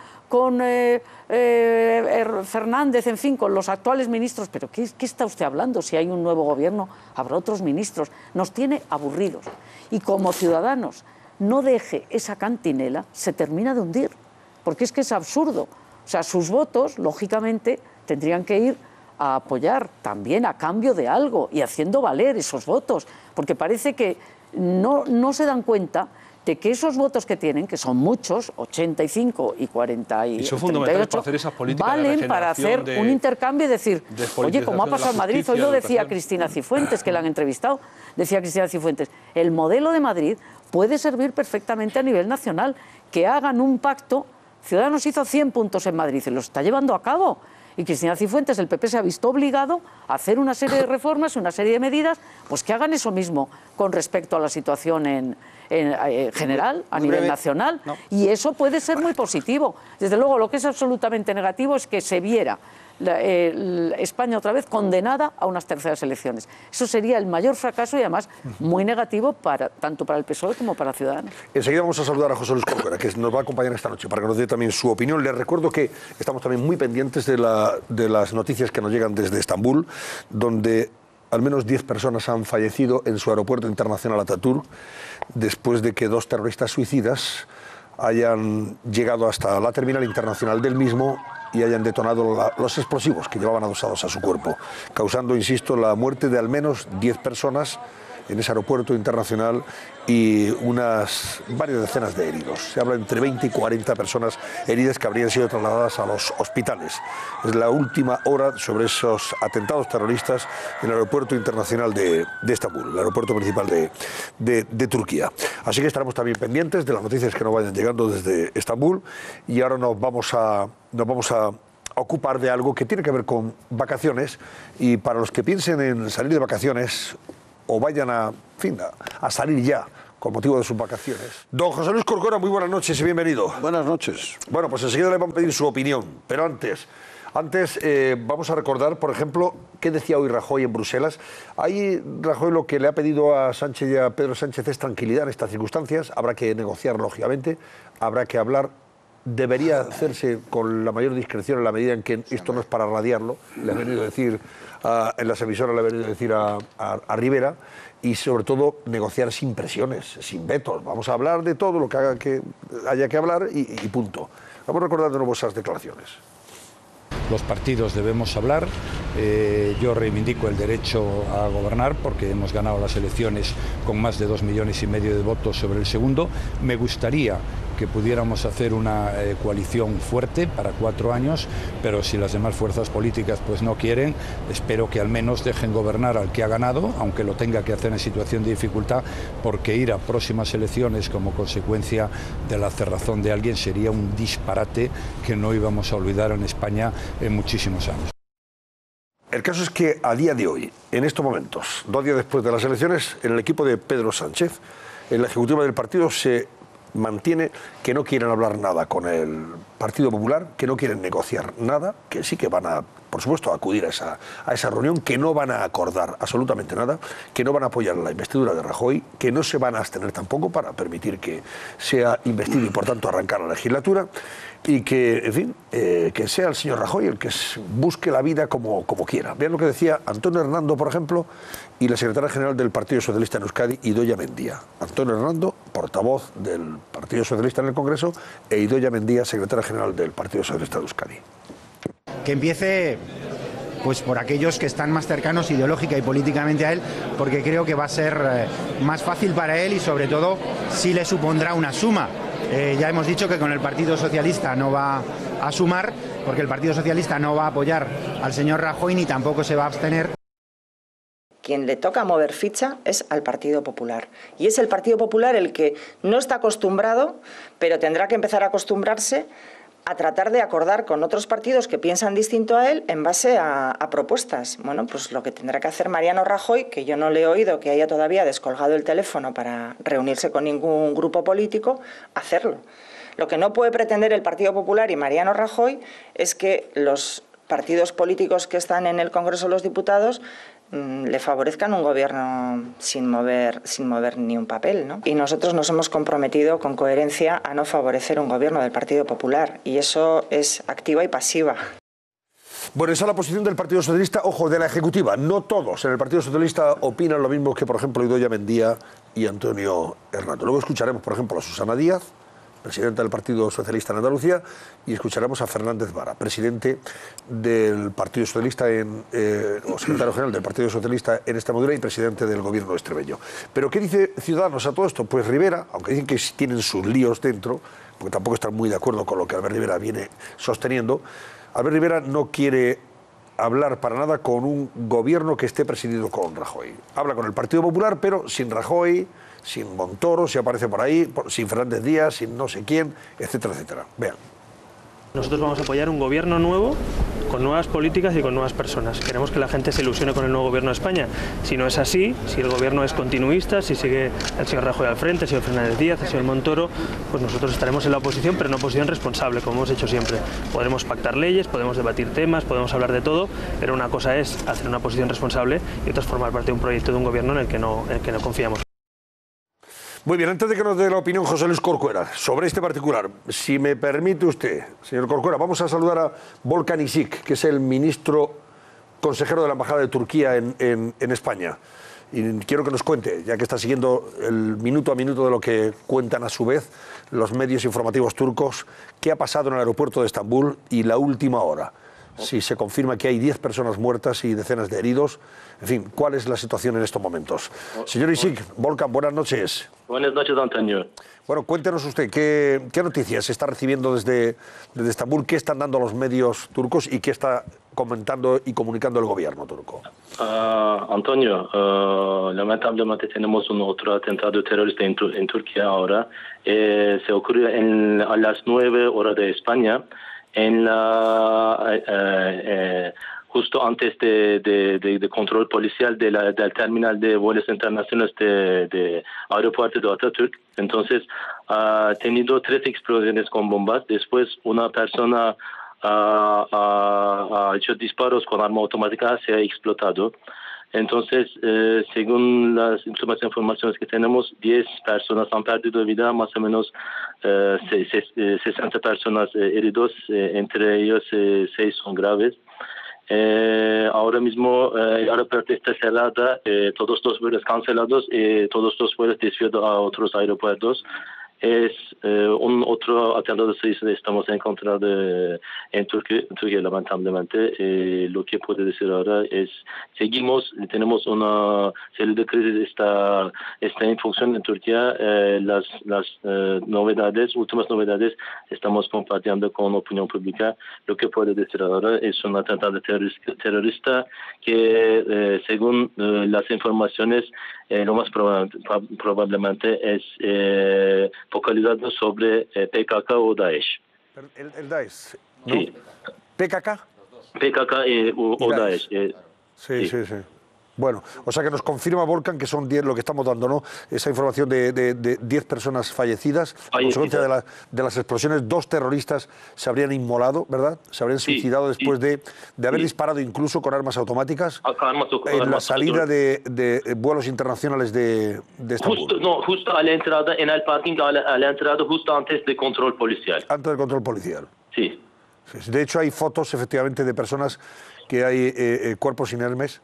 Fernández, en fin, con los actuales ministros, pero ¿qué está usted hablando? Si hay un nuevo gobierno, habrá otros ministros. Nos tiene aburridos. Y como Ciudadanos no deje esa cantinela, se termina de hundir, porque es que es absurdo. O sea, sus votos, lógicamente, tendrían que ir a apoyar también a cambio de algo y haciendo valer esos votos, porque parece que no se dan cuenta de que esos votos que tienen, que son muchos, 85 y 40 y 38, para hacer esas valen para hacer un intercambio y decir, oye, como ha pasado en Madrid, hoy lo decía Cristina Cifuentes, que la han entrevistado, decía Cristina Cifuentes, el modelo de Madrid puede servir perfectamente a nivel nacional, que hagan un pacto. Ciudadanos hizo 100 puntos en Madrid y los está llevando a cabo. Y Cristina Cifuentes, el PP, se ha visto obligado a hacer una serie de reformas, una serie de medidas, pues que hagan eso mismo con respecto a la situación en general, a nivel nacional. No. Y eso puede ser muy positivo. Desde luego, lo que es absolutamente negativo es que se viera España otra vez condenada a unas terceras elecciones. Eso sería el mayor fracaso y además muy negativo tanto para el PSOE como para Ciudadanos. Enseguida vamos a saludar a José Luis Corcuera, que nos va a acompañar esta noche para que nos dé también su opinión. Les recuerdo que estamos también muy pendientes de las noticias que nos llegan desde Estambul, donde al menos 10 personas han fallecido en su aeropuerto internacional Atatürk después de que 2 terroristas suicidas hayan llegado hasta la terminal internacional del mismo y hayan detonado los explosivos que llevaban adosados a su cuerpo, causando, insisto, la muerte de al menos 10 personas en ese aeropuerto internacional y varias decenas de heridos. Se habla entre 20 y 40 personas heridas que habrían sido trasladadas a los hospitales. Es la última hora sobre esos atentados terroristas en el aeropuerto internacional de Estambul, el aeropuerto principal de Turquía. Así que estaremos también pendientes de las noticias que nos vayan llegando desde Estambul, y ahora nos vamos a ocupar de algo que tiene que ver con vacaciones, y para los que piensen en salir de vacaciones o vayan a salir ya con motivo de sus vacaciones. Don José Luis Corcuera, muy buenas noches y bienvenido. Buenas noches. Bueno, pues enseguida le vamos a pedir su opinión, pero antes vamos a recordar, por ejemplo, qué decía hoy Rajoy en Bruselas. Ahí Rajoy lo que le ha pedido a Sánchez y a Pedro Sánchez es tranquilidad en estas circunstancias. Habrá que negociar, lógicamente, habrá que hablar. Debería hacerse con la mayor discreción en la medida en que esto no es para radiarlo. Le ha venido a decir, en las emisoras le ha venido a decir a Rivera, y sobre todo negociar sin presiones, sin vetos. Vamos a hablar de todo lo que haya que hablar y punto. Vamos a recordar de nuevo esas declaraciones. Los partidos debemos hablar, yo reivindico el derecho a gobernar porque hemos ganado las elecciones con más de 2,5 millones de votos sobre el segundo. Me gustaría que pudiéramos hacer una coalición fuerte para 4 años, pero si las demás fuerzas políticas pues no quieren, espero que al menos dejen gobernar al que ha ganado, aunque lo tenga que hacer en situación de dificultad, porque ir a próximas elecciones como consecuencia de la cerrazón de alguien sería un disparate que no íbamos a olvidar en España en muchísimos años. El caso es que a día de hoy, en estos momentos, 2 días después de las elecciones, en el equipo de Pedro Sánchez, en la ejecutiva del partido se mantiene que no quieren hablar nada con el Partido Popular, que no quieren negociar nada, que sí que van a, por supuesto, a acudir a esa reunión, que no van a acordar absolutamente nada, que no van a apoyar la investidura de Rajoy, que no se van a abstener tampoco para permitir que sea investido y por tanto arrancar la legislatura, y que, en fin, que sea el señor Rajoy el que busque la vida como quiera. Vean lo que decía Antonio Hernando, por ejemplo, y la secretaria general del Partido Socialista en Euskadi, Idoia Mendia. Antonio Hernando, portavoz del Partido Socialista en el Congreso, e Idoia Mendia, secretaria general del Partido Socialista de Euskadi. Que empiece pues por aquellos que están más cercanos ideológica y políticamente a él, porque creo que va a ser más fácil para él y sobre todo sí le supondrá una suma. Ya hemos dicho que con el Partido Socialista no va a sumar, porque el Partido Socialista no va a apoyar al señor Rajoy ni tampoco se va a abstener. Quien le toca mover ficha es al Partido Popular. Y es el Partido Popular el que no está acostumbrado, pero tendrá que empezar a acostumbrarse a tratar de acordar con otros partidos que piensan distinto a él en base a propuestas. Bueno, pues lo que tendrá que hacer Mariano Rajoy, que yo no le he oído que haya todavía descolgado el teléfono para reunirse con ningún grupo político, hacerlo. Lo que no puede pretender el Partido Popular y Mariano Rajoy es que los partidos políticos que están en el Congreso de los Diputados le favorezcan un gobierno sin mover ni un papel, ¿no? Y nosotros nos hemos comprometido con coherencia a no favorecer un gobierno del Partido Popular, y eso es activa y pasiva. Bueno, esa es la posición del Partido Socialista, ojo, de la Ejecutiva. No todos en el Partido Socialista opinan lo mismo que, por ejemplo, Idoia Mendia y Antonio Hernando. Luego escucharemos, por ejemplo, a Susana Díaz, presidenta del Partido Socialista en Andalucía, y escucharemos a Fernández Vara, presidente del Partido Socialista o secretario general del Partido Socialista en Extremadura y presidente del gobierno extremeño. Pero ¿qué dice Ciudadanos a todo esto? Pues Rivera, aunque dicen que tienen sus líos dentro, porque tampoco están muy de acuerdo con lo que Albert Rivera viene sosteniendo, Albert Rivera no quiere hablar para nada con un gobierno que esté presidido con Rajoy. Habla con el Partido Popular, pero sin Rajoy, sin Montoro, si aparece por ahí, sin Fernández Díaz, sin no sé quién, etcétera, etcétera. Vean. Nosotros vamos a apoyar un gobierno nuevo, con nuevas políticas y con nuevas personas. Queremos que la gente se ilusione con el nuevo gobierno de España. Si no es así, si el gobierno es continuista, si sigue el señor Rajoy al frente, el señor Fernández Díaz, el señor Montoro, pues nosotros estaremos en la oposición, pero en una oposición responsable, como hemos hecho siempre. Podremos pactar leyes, podemos debatir temas, podemos hablar de todo, pero una cosa es hacer una oposición responsable y otra es formar parte de un proyecto de un gobierno en el que no confiamos. Muy bien, antes de que nos dé la opinión José Luis Corcuera sobre este particular, si me permite usted, señor Corcuera, vamos a saludar a Volkan Isik, que es el ministro consejero de la Embajada de Turquía en España. Y quiero que nos cuente, ya que está siguiendo el minuto a minuto de lo que cuentan a su vez los medios informativos turcos, qué ha pasado en el aeropuerto de Estambul y la última hora. Si se confirma que hay 10 personas muertas y decenas de heridos. En fin, ¿cuál es la situación en estos momentos? Señor Isik, Volkan, buenas noches. Buenas noches, Antonio. Bueno, cuéntenos usted, ¿qué noticias se está recibiendo desde Estambul? ¿Qué están dando los medios turcos y qué está comentando y comunicando el gobierno turco? Antonio, lamentablemente tenemos otro atentado terrorista en Turquía ahora. Se ocurrió a las 9 horas de España, en la justo antes de control policial del terminal de vuelos internacionales de aeropuerto de Atatürk. Entonces, ha tenido 3 explosiones con bombas. Después, una persona ha hecho disparos con arma automática, se ha explotado. Entonces, según las últimas informaciones que tenemos, 10 personas han perdido vida, más o menos 60 personas heridos, entre ellos 6 son graves. Ahora mismo el aeropuerto está cerrado, todos los vuelos cancelados y todos los vuelos desviados a otros aeropuertos. Es un otro atentado suicida estamos encontrando en Turquía lamentablemente. Lo que puedo decir ahora es tenemos una serie de crisis está en función en Turquía. Las últimas novedades estamos compartiendo con la opinión pública. Lo que puedo decir ahora es un atentado terrorista que según las informaciones lo más probablemente es focalizado sobre PKK o Daesh. ¿El Daesh? ¿No? Sí. ¿PKK? PKK o Daesh. Sí. Bueno, o sea que nos confirma Volkan que son 10 lo que estamos dando, ¿no? Esa información de 10 personas fallecidas. A consecuencia de las explosiones, 2 terroristas se habrían inmolado, ¿verdad? Se habrían suicidado después de haber disparado incluso con armas automáticas en la salida de vuelos internacionales de Estambul. Justo a la entrada, en el parking, a la entrada justo antes del control policial. Antes del control policial. Sí. De hecho, hay fotos efectivamente de personas que hay cuerpos inermes.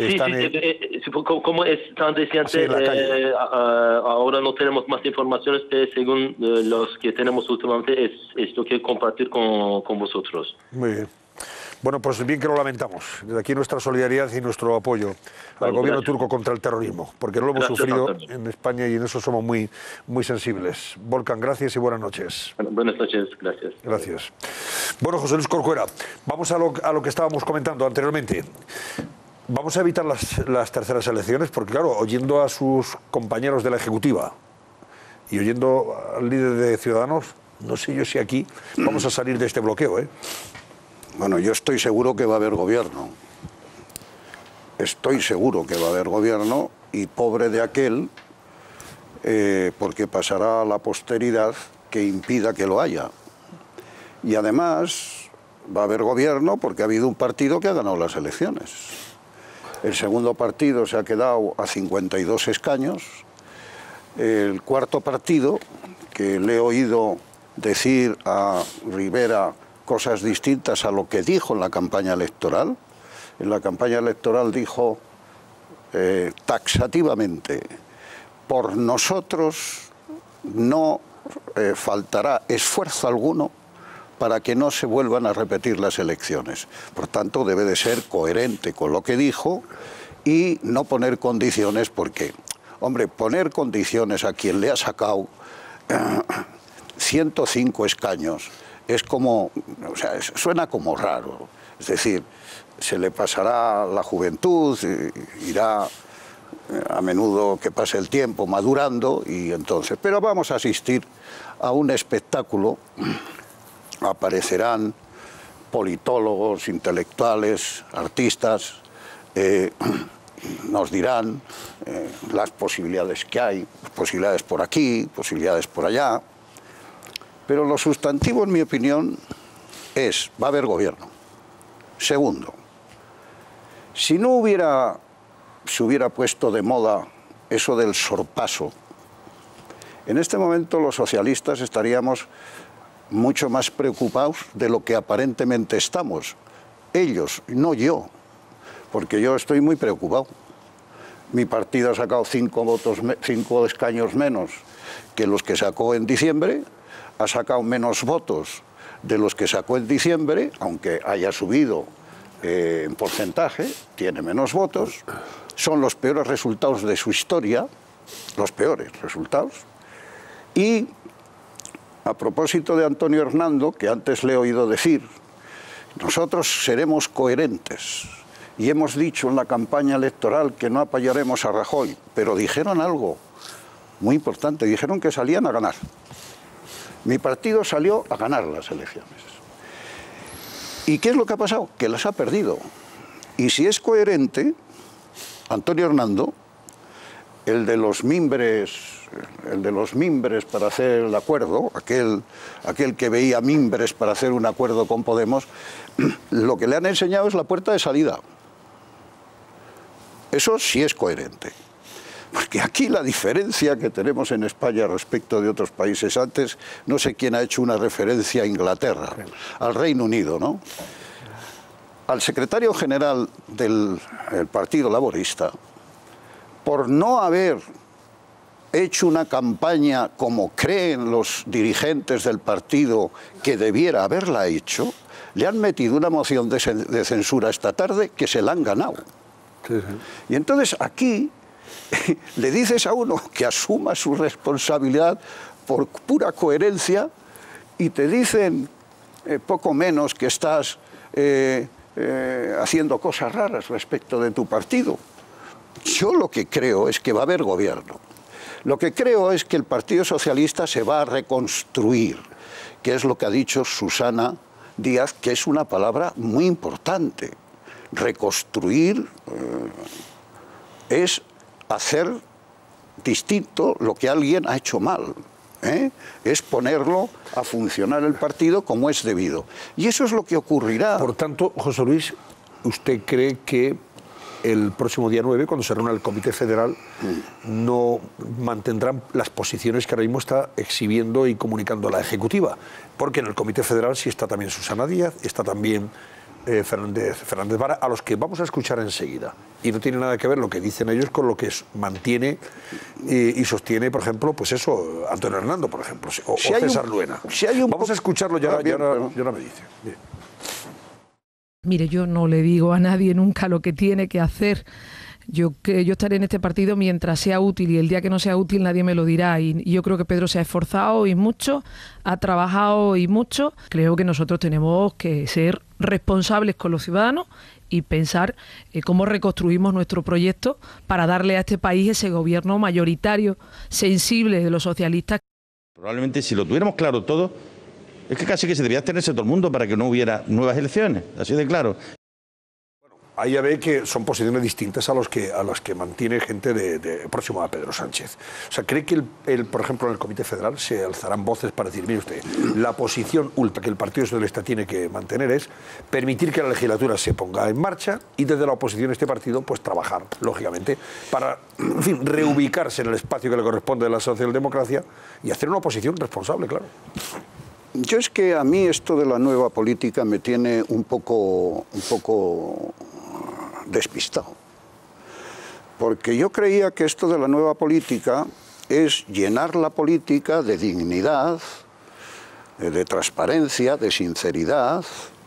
Como están diciendo, ahora no tenemos más informaciones, según los que tenemos últimamente, es lo que compartir con vosotros. Muy bien. Bueno, pues bien que lo lamentamos. Desde aquí nuestra solidaridad y nuestro apoyo al gobierno turco contra el terrorismo, porque no lo hemos sufrido en España y en eso somos muy, muy sensibles. Volkan, gracias y buenas noches. Buenas noches, gracias. Gracias. Bueno, José Luis Corcuera, vamos a lo que estábamos comentando anteriormente. Vamos a evitar las terceras elecciones porque, claro, oyendo a sus compañeros de la Ejecutiva y oyendo al líder de Ciudadanos, no sé yo si aquí vamos a salir de este bloqueo, ¿eh? Bueno, yo estoy seguro que va a haber gobierno. Estoy seguro que va a haber gobierno y pobre de aquel, porque pasará a la posteridad que impida que lo haya. Y además va a haber gobierno porque ha habido un partido que ha ganado las elecciones. El segundo partido se ha quedado a 52 escaños. El cuarto partido, que le he oído decir a Rivera cosas distintas a lo que dijo en la campaña electoral. En la campaña electoral dijo taxativamente, por nosotros no faltará esfuerzo alguno para que no se vuelvan a repetir las elecciones. Por tanto, debe de ser coherente con lo que dijo y no poner condiciones porque, hombre, poner condiciones a quien le ha sacado 105 escaños es como, o sea, suena como raro. Es decir, se le pasará la juventud, irá a menudo que pase el tiempo madurando y entonces... Pero vamos a asistir a un espectáculo. Aparecerán politólogos, intelectuales, artistas, nos dirán las posibilidades que hay, posibilidades por aquí, posibilidades por allá, pero lo sustantivo, en mi opinión, va a haber gobierno. Segundo, si no se hubiera puesto de moda eso del sorpaso, en este momento los socialistas estaríamos mucho más preocupados de lo que aparentemente estamos. Ellos, no yo, porque yo estoy muy preocupado. Mi partido ha sacado 5 escaños menos que los que sacó en diciembre, ha sacado menos votos de los que sacó en diciembre, aunque haya subido en porcentaje, tiene menos votos, son los peores resultados de su historia, los peores resultados, y a propósito de Antonio Hernando, que antes le he oído decir, nosotros seremos coherentes y hemos dicho en la campaña electoral que no apoyaremos a Rajoy, pero dijeron algo muy importante, dijeron que salían a ganar. Mi partido salió a ganar las elecciones. ¿Y qué es lo que ha pasado? Que las ha perdido. Y si es coherente, Antonio Hernando, el de los mimbres para hacer el acuerdo, aquel que veía mimbres para hacer un acuerdo con Podemos, lo que le han enseñado es la puerta de salida. Eso sí es coherente. Porque aquí la diferencia que tenemos en España respecto de otros países, antes no sé quién ha hecho una referencia a Inglaterra, al Reino Unido, ¿no? Al secretario general del Partido Laborista, por no haber hecho una campaña como creen los dirigentes del partido que debiera haberla hecho, le han metido una moción de censura esta tarde que se la han ganado. Sí, sí. Y entonces aquí le dices a uno que asuma su responsabilidad por pura coherencia y te dicen poco menos que estás haciendo cosas raras respecto de tu partido. Yo lo que creo es que va a haber gobierno. Lo que creo es que el Partido Socialista se va a reconstruir, que es lo que ha dicho Susana Díaz, que es una palabra muy importante. Reconstruir es hacer distinto lo que alguien ha hecho mal. Es ponerlo a funcionar el partido como es debido. Y eso es lo que ocurrirá. Por tanto, José Luis, ¿usted cree que el próximo día 9, cuando se reúna el Comité Federal, no mantendrán las posiciones que ahora mismo está exhibiendo y comunicando la Ejecutiva? Porque en el Comité Federal sí está también Susana Díaz, está también Fernández Vara, a los que vamos a escuchar enseguida. Y no tiene nada que ver lo que dicen ellos con lo que mantiene y sostiene, por ejemplo, pues eso, Antonio Hernando, por ejemplo, o César Luena. Vamos a escucharlo ya, ya no me dice. Bien. Mire, yo no le digo a nadie nunca lo que tiene que hacer. Yo estaré en este partido mientras sea útil, y el día que no sea útil nadie me lo dirá. Y yo creo que Pedro se ha esforzado y mucho, ha trabajado y mucho. Creo que nosotros tenemos que ser responsables con los ciudadanos y pensar cómo reconstruimos nuestro proyecto para darle a este país ese gobierno mayoritario, sensible de los socialistas. Probablemente si lo tuviéramos claro todo, es que casi que se debía abstenerse todo el mundo para que no hubiera nuevas elecciones, así de claro. Ahí ya ve que son posiciones distintas a las que mantiene gente próxima a Pedro Sánchez. O sea, ¿cree que, por ejemplo, en el Comité Federal se alzarán voces para decir, mire usted, la posición ultra que el Partido Socialista tiene que mantener es permitir que la legislatura se ponga en marcha y desde la oposición este partido, pues trabajar, lógicamente, para, en fin, reubicarse en el espacio que le corresponde de la socialdemocracia y hacer una oposición responsable, claro? Yo es que a mí esto de la nueva política me tiene un poco despistado. Porque yo creía que esto de la nueva política es llenar la política de dignidad, de transparencia, de sinceridad,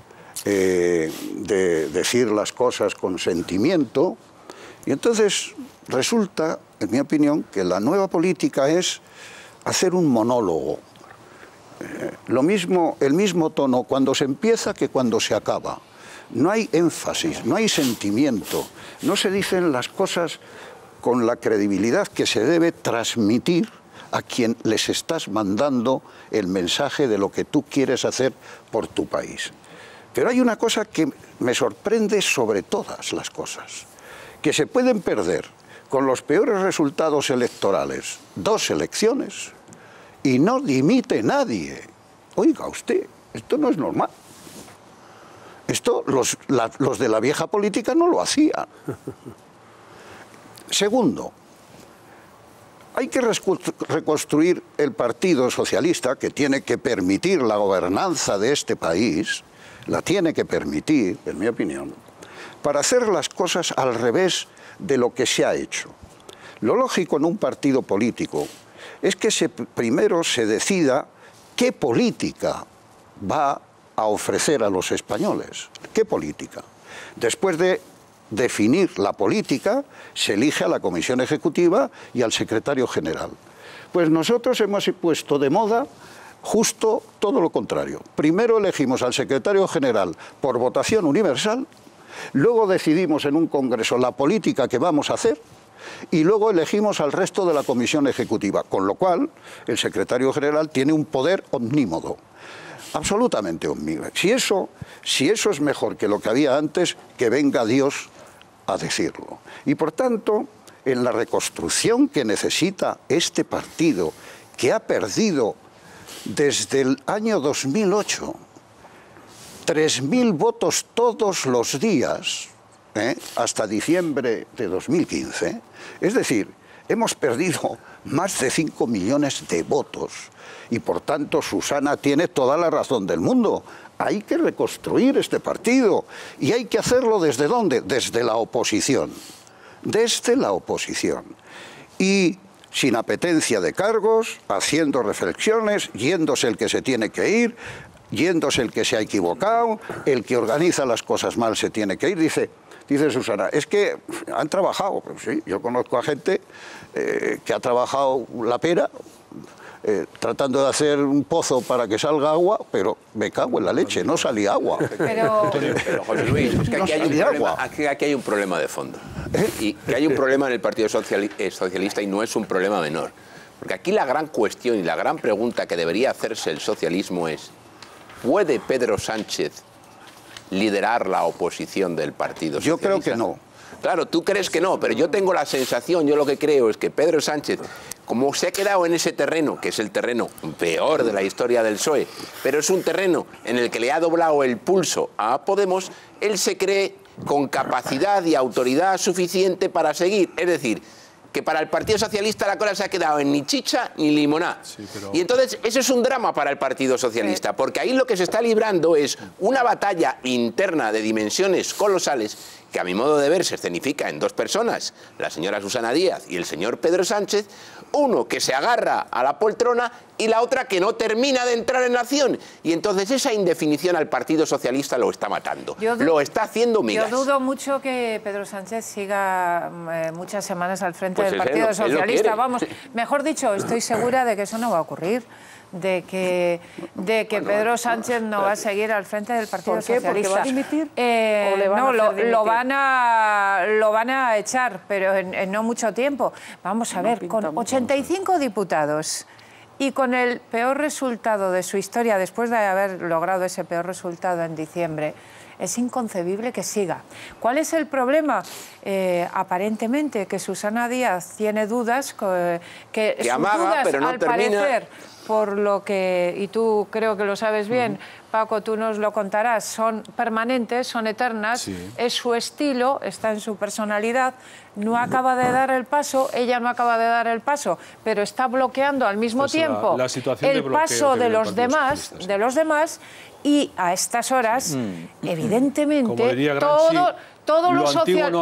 de decir las cosas con sentimiento. Y entonces resulta, en mi opinión, que la nueva política es hacer un monólogo. El mismo tono cuando se empieza que cuando se acaba. No hay énfasis, no hay sentimiento, no se dicen las cosas con la credibilidad que se debe transmitir a quien les estás mandando el mensaje de lo que tú quieres hacer por tu país. Pero hay una cosa que me sorprende sobre todas las cosas, que se pueden perder con los peores resultados electorales 2 elecciones y no dimite nadie. Oiga usted, esto no es normal. Esto los de la vieja política no lo hacían. Segundo, hay que reconstruir el Partido Socialista, que tiene que permitir la gobernanza de este país, la tiene que permitir, en mi opinión, para hacer las cosas al revés de lo que se ha hecho. Lo lógico en un partido político es que primero se decida qué política va a ofrecer a los españoles. ¿Qué política? Después de definir la política, se elige a la Comisión Ejecutiva y al Secretario General. Pues nosotros hemos puesto de moda justo todo lo contrario. Primero elegimos al Secretario General por votación universal, luego decidimos en un congreso la política que vamos a hacer y luego elegimos al resto de la Comisión Ejecutiva, con lo cual el Secretario General tiene un poder omnímodo. Absolutamente un miga. Si eso es mejor que lo que había antes, que venga Dios a decirlo. Y por tanto, en la reconstrucción que necesita este partido, que ha perdido desde el año 2008 3.000 votos todos los días, hasta diciembre de 2015, es decir, hemos perdido más de 5 millones de votos y por tanto Susana tiene toda la razón del mundo. Hay que reconstruir este partido y hay que hacerlo ¿desde dónde? Desde la oposición. Desde la oposición. Y sin apetencia de cargos, haciendo reflexiones, yéndose el que se tiene que ir, yéndose el que se ha equivocado, el que organiza las cosas mal se tiene que ir. Dice Susana, es que han trabajado. Pues sí, yo conozco a gente que ha trabajado la pera, tratando de hacer un pozo para que salga agua, pero me cago en la leche, no salía agua. Pero José Luis, es que aquí hay un problema de fondo. Y que hay un problema en el Partido Socialista y no es un problema menor. Porque aquí la gran cuestión y la gran pregunta que debería hacerse el socialismo es: ¿puede Pedro Sánchez liderar la oposición del Partido Socialista? Yo creo que no. Claro, tú crees que no, pero yo tengo la sensación, yo lo que creo es que Pedro Sánchez, como se ha quedado en ese terreno, que es el terreno peor de la historia del PSOE, pero es un terreno en el que le ha doblado el pulso a Podemos, él se cree con capacidad y autoridad suficiente para seguir. Es decir, que para el Partido Socialista la cosa se ha quedado en ni chicha ni limoná. Sí, pero... Y entonces eso es un drama para el Partido Socialista, porque ahí lo que se está librando es una batalla interna de dimensiones colosales que a mi modo de ver se escenifica en dos personas, la señora Susana Díaz y el señor Pedro Sánchez, uno que se agarra a la poltrona y la otra que no termina de entrar en la acción. Y entonces esa indefinición al Partido Socialista lo está matando, lo está haciendo migas. Yo dudo mucho que Pedro Sánchez siga muchas semanas al frente del Partido Socialista. Vamos, mejor dicho, estoy segura de que eso no va a ocurrir. De que Pedro Sánchez no va a seguir al frente del Partido Socialista. ¿Porque va a dimitir? ¿O le van a hacer dimitir? Lo van a echar, pero en no mucho tiempo. Vamos a ver, con 85 diputados y con el peor resultado de su historia, después de haber logrado ese peor resultado en diciembre, es inconcebible que siga. ¿Cuál es el problema? Aparentemente que Susana Díaz tiene dudas, que sus amaga, dudas, pero no al termina. parecer, por lo que, y tú creo que lo sabes bien, Paco, tú nos lo contarás, son permanentes, son eternas, sí. Es su estilo, está en su personalidad, no acaba de dar el paso, ella no acaba de dar el paso, pero está bloqueando al mismo tiempo el paso de los demás, y a estas horas, evidentemente, todos los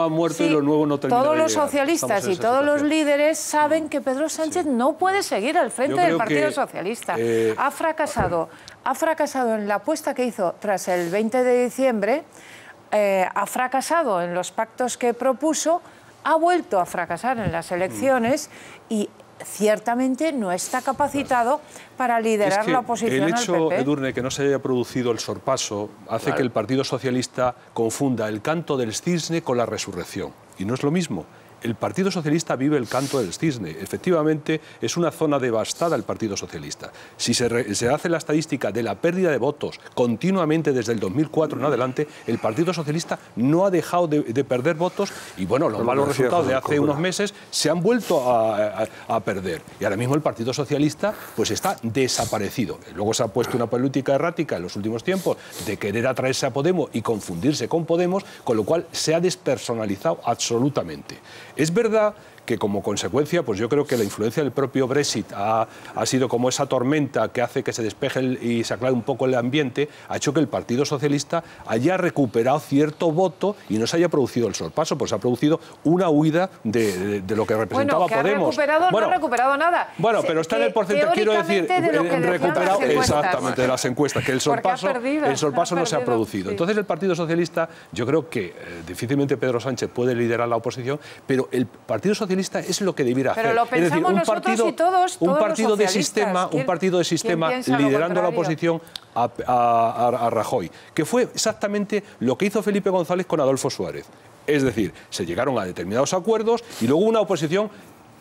socialistas y todos los líderes saben que Pedro Sánchez no puede seguir al frente del Partido Socialista. Ha fracasado en la apuesta que hizo tras el 20 de diciembre, ha fracasado en los pactos que propuso, ha vuelto a fracasar en las elecciones y ciertamente no está capacitado para liderar la oposición al PP. El hecho, Edurne, que no se haya producido el sorpaso hace que el Partido Socialista confunda el canto del cisne con la resurrección. Y no es lo mismo. El Partido Socialista vive el canto del cisne. Efectivamente, es una zona devastada el Partido Socialista. Si se hace la estadística de la pérdida de votos continuamente desde el 2004 en adelante, el Partido Socialista no ha dejado de perder votos y, bueno, los malos resultados de hace unos meses se han vuelto a perder. Y ahora mismo el Partido Socialista pues está desaparecido. Luego se ha puesto una política errática en los últimos tiempos de querer atraerse a Podemos y confundirse con Podemos, con lo cual se ha despersonalizado absolutamente. Es verdad que como consecuencia, pues yo creo que la influencia del propio Brexit ha sido como esa tormenta que hace que se despeje y se aclare un poco el ambiente, ha hecho que el Partido Socialista haya recuperado cierto voto y no se haya producido el sorpaso, pues se ha producido una huida de lo que representaba Podemos. No ha recuperado nada. Bueno, pero está en el porcentaje, quiero decir, recuperado exactamente de las encuestas, que el sorpaso no se ha producido. Sí. Entonces el Partido Socialista, yo creo que difícilmente Pedro Sánchez puede liderar la oposición, pero el Partido Socialista es lo que debiera hacer. Lo es decir, un partido de sistema liderando la oposición a Rajoy, que fue exactamente lo que hizo Felipe González con Adolfo Suárez. Es decir, se llegaron a determinados acuerdos y luego una oposición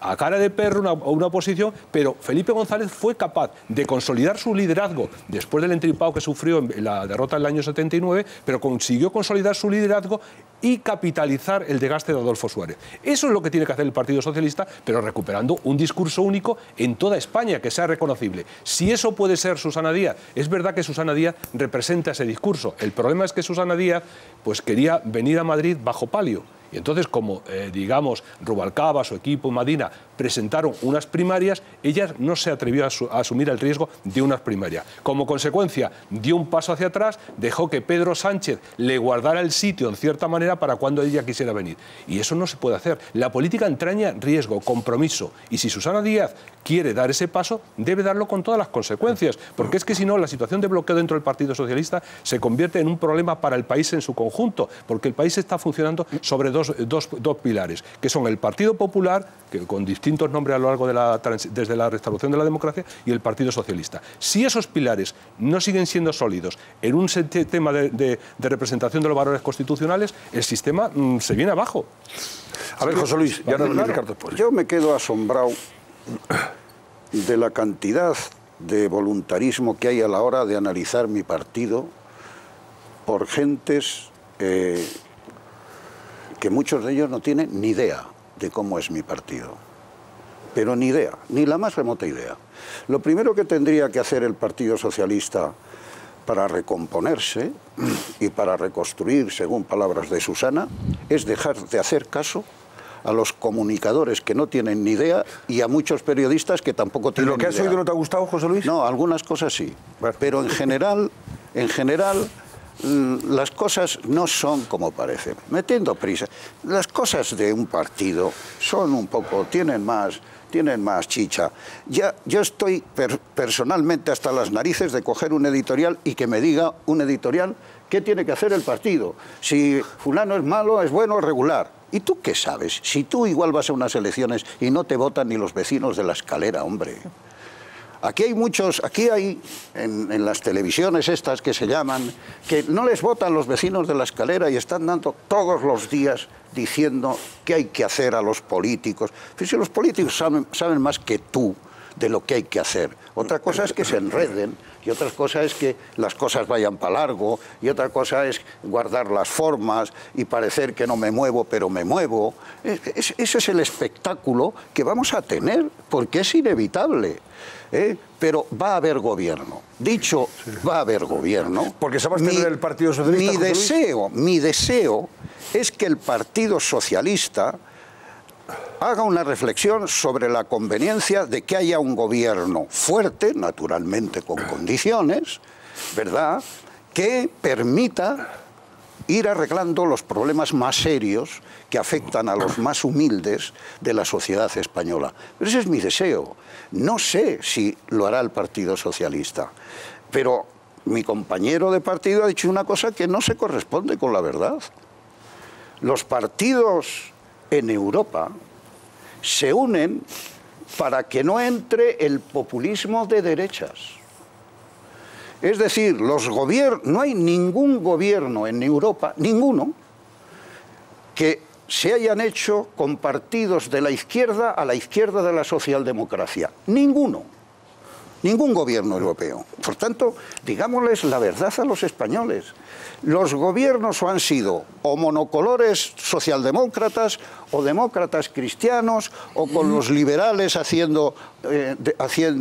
a cara de perro una oposición, pero Felipe González fue capaz de consolidar su liderazgo después del entripado que sufrió en la derrota del año 79, pero consiguió consolidar su liderazgo y capitalizar el desgaste de Adolfo Suárez. Eso es lo que tiene que hacer el Partido Socialista, pero recuperando un discurso único en toda España, que sea reconocible. Si eso puede ser Susana Díaz, es verdad que Susana Díaz representa ese discurso. El problema es que Susana Díaz pues, quería venir a Madrid bajo palio. Y entonces, como, digamos, Rubalcaba, su equipo y Madina presentaron unas primarias, ella no se atrevió a asumir el riesgo de unas primarias. Como consecuencia, dio un paso hacia atrás, dejó que Pedro Sánchez le guardara el sitio, en cierta manera, para cuando ella quisiera venir. Y eso no se puede hacer. La política entraña riesgo, compromiso. Y si Susana Díaz quiere dar ese paso, debe darlo con todas las consecuencias. Porque es que si no, la situación de bloqueo dentro del Partido Socialista se convierte en un problema para el país en su conjunto. Porque el país está funcionando sobre dos pilares, que son el Partido Popular, que con distintos nombres a lo largo desde la restauración de la democracia, y el Partido Socialista. Si esos pilares no siguen siendo sólidos en un tema de representación de los valores constitucionales, el sistema se viene abajo. A ver, José Luis, ya no Ricardo. Yo me quedo asombrado de la cantidad de voluntarismo que hay a la hora de analizar mi partido por gentes que muchos de ellos no tienen ni idea de cómo es mi partido. Pero ni idea, ni la más remota idea. Lo primero que tendría que hacer el Partido Socialista para recomponerse y para reconstruir, según palabras de Susana, es dejar de hacer caso a los comunicadores que no tienen ni idea y a muchos periodistas que tampoco tienen ni idea. ¿Lo que has oído no te ha gustado, José Luis? No, algunas cosas sí. Bueno. Pero en general, las cosas no son como parecen. Metiendo prisa. Las cosas de un partido son un poco, tienen más chicha. Yo estoy personalmente hasta las narices de coger un editorial y que me diga un editorial qué tiene que hacer el partido. Si fulano es malo, es bueno, es regular. ¿Y tú qué sabes? Si tú igual vas a unas elecciones y no te votan ni los vecinos de La Escalera, hombre. Aquí hay en las televisiones estas que se llaman, que no les votan los vecinos de La Escalera y están dando todos los días diciendo qué hay que hacer a los políticos. Pero si los políticos saben más que tú de lo que hay que hacer. Otra cosa es que se enreden, y otra cosa es que las cosas vayan para largo, y otra cosa es guardar las formas y parecer que no me muevo, pero me muevo. Ese es el espectáculo que vamos a tener, porque es inevitable. Pero va a haber gobierno. Dicho, va a haber gobierno. Porque se va a abstener el Partido Socialista. Mi deseo es que el Partido Socialista haga una reflexión sobre la conveniencia de que haya un gobierno fuerte, naturalmente con condiciones, ¿verdad?, que permita ir arreglando los problemas más serios que afectan a los más humildes de la sociedad española. Pero ese es mi deseo. No sé si lo hará el Partido Socialista, pero mi compañero de partido ha dicho una cosa que no se corresponde con la verdad. Los partidos en Europa se unen para que no entre el populismo de derechas. Es decir, no hay ningún gobierno en Europa, ninguno, que se hayan hecho con partidos de la izquierda a la izquierda de la socialdemocracia. Ninguno. Ningún gobierno europeo. Por tanto, digámosles la verdad a los españoles. Los gobiernos han sido o monocolores socialdemócratas o demócratas cristianos o con los liberales haciendo de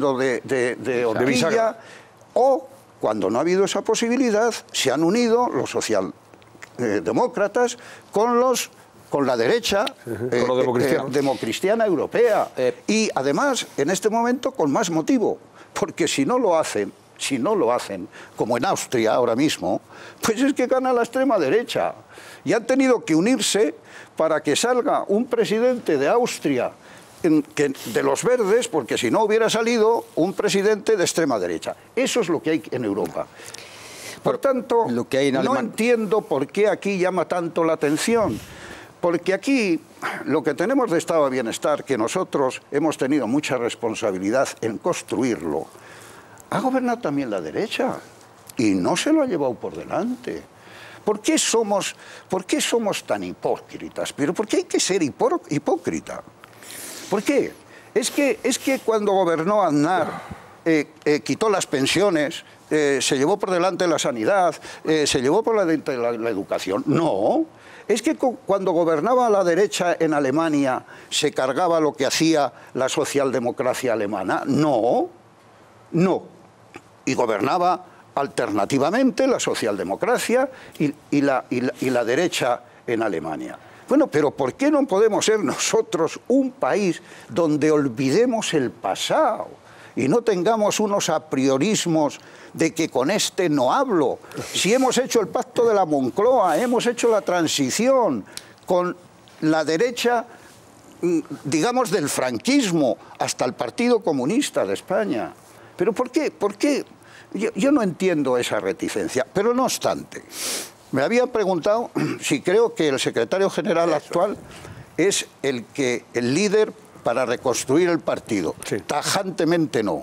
horquilla, o cuando no ha habido esa posibilidad se han unido los socialdemócratas con la derecha democristiana europea y además en este momento con más motivo, porque si no lo hacen, como en Austria ahora mismo, pues es que gana la extrema derecha. Y han tenido que unirse para que salga un presidente de Austria de los verdes, porque si no hubiera salido un presidente de extrema derecha. Eso es lo que hay en Europa. Por tanto, no entiendo por qué aquí llama tanto la atención. Porque aquí lo que tenemos de estado de bienestar, que nosotros hemos tenido mucha responsabilidad en construirlo, ha gobernado también la derecha y no se lo ha llevado por delante. ¿Por qué somos tan hipócritas? ¿Pero por qué hay que ser hipócrita? ¿Por qué? Es que cuando gobernó Aznar quitó las pensiones, se llevó por delante la sanidad, se llevó por delante la educación. No, es que cuando gobernaba la derecha en Alemania se cargaba lo que hacía la socialdemocracia alemana. No, no. Y gobernaba alternativamente la socialdemocracia y la derecha en Alemania. Bueno, pero ¿por qué no podemos ser nosotros un país donde olvidemos el pasado y no tengamos unos apriorismos de que con este no hablo? Si hemos hecho el pacto de la Moncloa, hemos hecho la transición con la derecha, digamos, del franquismo hasta el Partido Comunista de España. ¿Pero por qué? ¿Por qué? Yo no entiendo esa reticencia, pero no obstante. Me habían preguntado si creo que el secretario general actual es el líder para reconstruir el partido. Sí. Tajantemente no.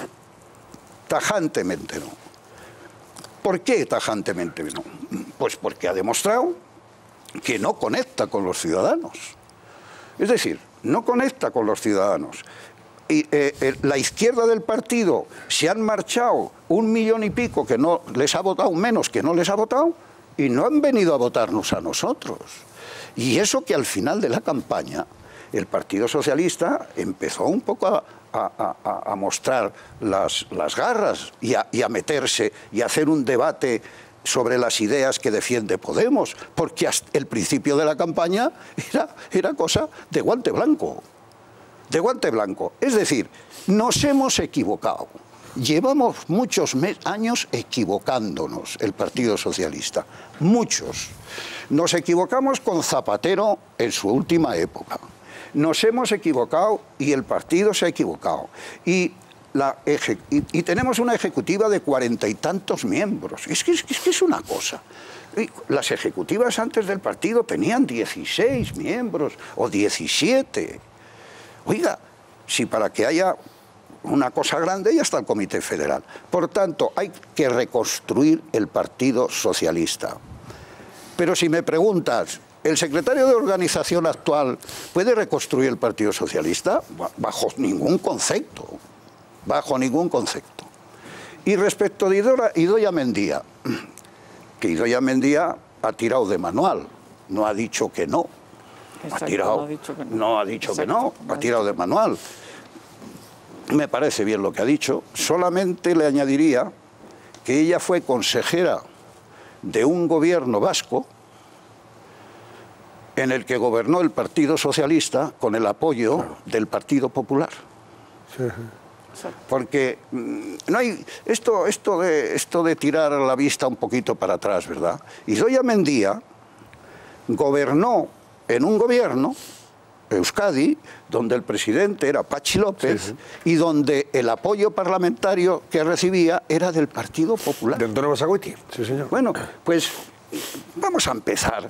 Tajantemente no. ¿Por qué tajantemente no? Pues porque ha demostrado que no conecta con los ciudadanos. Es decir, no conecta con los ciudadanos. Y la izquierda del partido se han marchado 1 millón y pico que no les ha votado, menos que no les ha votado, y no han venido a votarnos a nosotros. Y eso que al final de la campaña el Partido Socialista empezó un poco a mostrar las garras y a meterse y a hacer un debate sobre las ideas que defiende Podemos, porque hasta el principio de la campaña era cosa de guante blanco. De guante blanco. Es decir, nos hemos equivocado. Llevamos muchos años equivocándonos, el Partido Socialista. Muchos. Nos equivocamos con Zapatero en su última época. Nos hemos equivocado y el partido se ha equivocado. Y tenemos una ejecutiva de 40 y tantos miembros. Es que es una cosa. Las ejecutivas antes del partido tenían 16 miembros o 17. Oiga, si para que haya una cosa grande ya está el Comité Federal. Por tanto, hay que reconstruir el Partido Socialista. Pero si me preguntas, ¿el secretario de organización actual puede reconstruir el Partido Socialista? Bajo ningún concepto. Bajo ningún concepto. Y respecto de Idoia Mendia, que Idoia Mendia ha tirado de manual, no ha dicho que no. Exacto, no ha dicho que no, ha tirado de manual. Me parece bien lo que ha dicho, solamente le añadiría que ella fue consejera de un gobierno vasco en el que gobernó el Partido Socialista con el apoyo del Partido Popular. Sí. Porque no hay esto de tirar la vista un poquito para atrás, ¿verdad? Idoia Mendia gobernó en un gobierno, Euskadi, donde el presidente era Patxi López, sí, sí, y donde el apoyo parlamentario que recibía era del Partido Popular. De Antonio Basagoiti. Sí, señor. Bueno, pues vamos a empezar.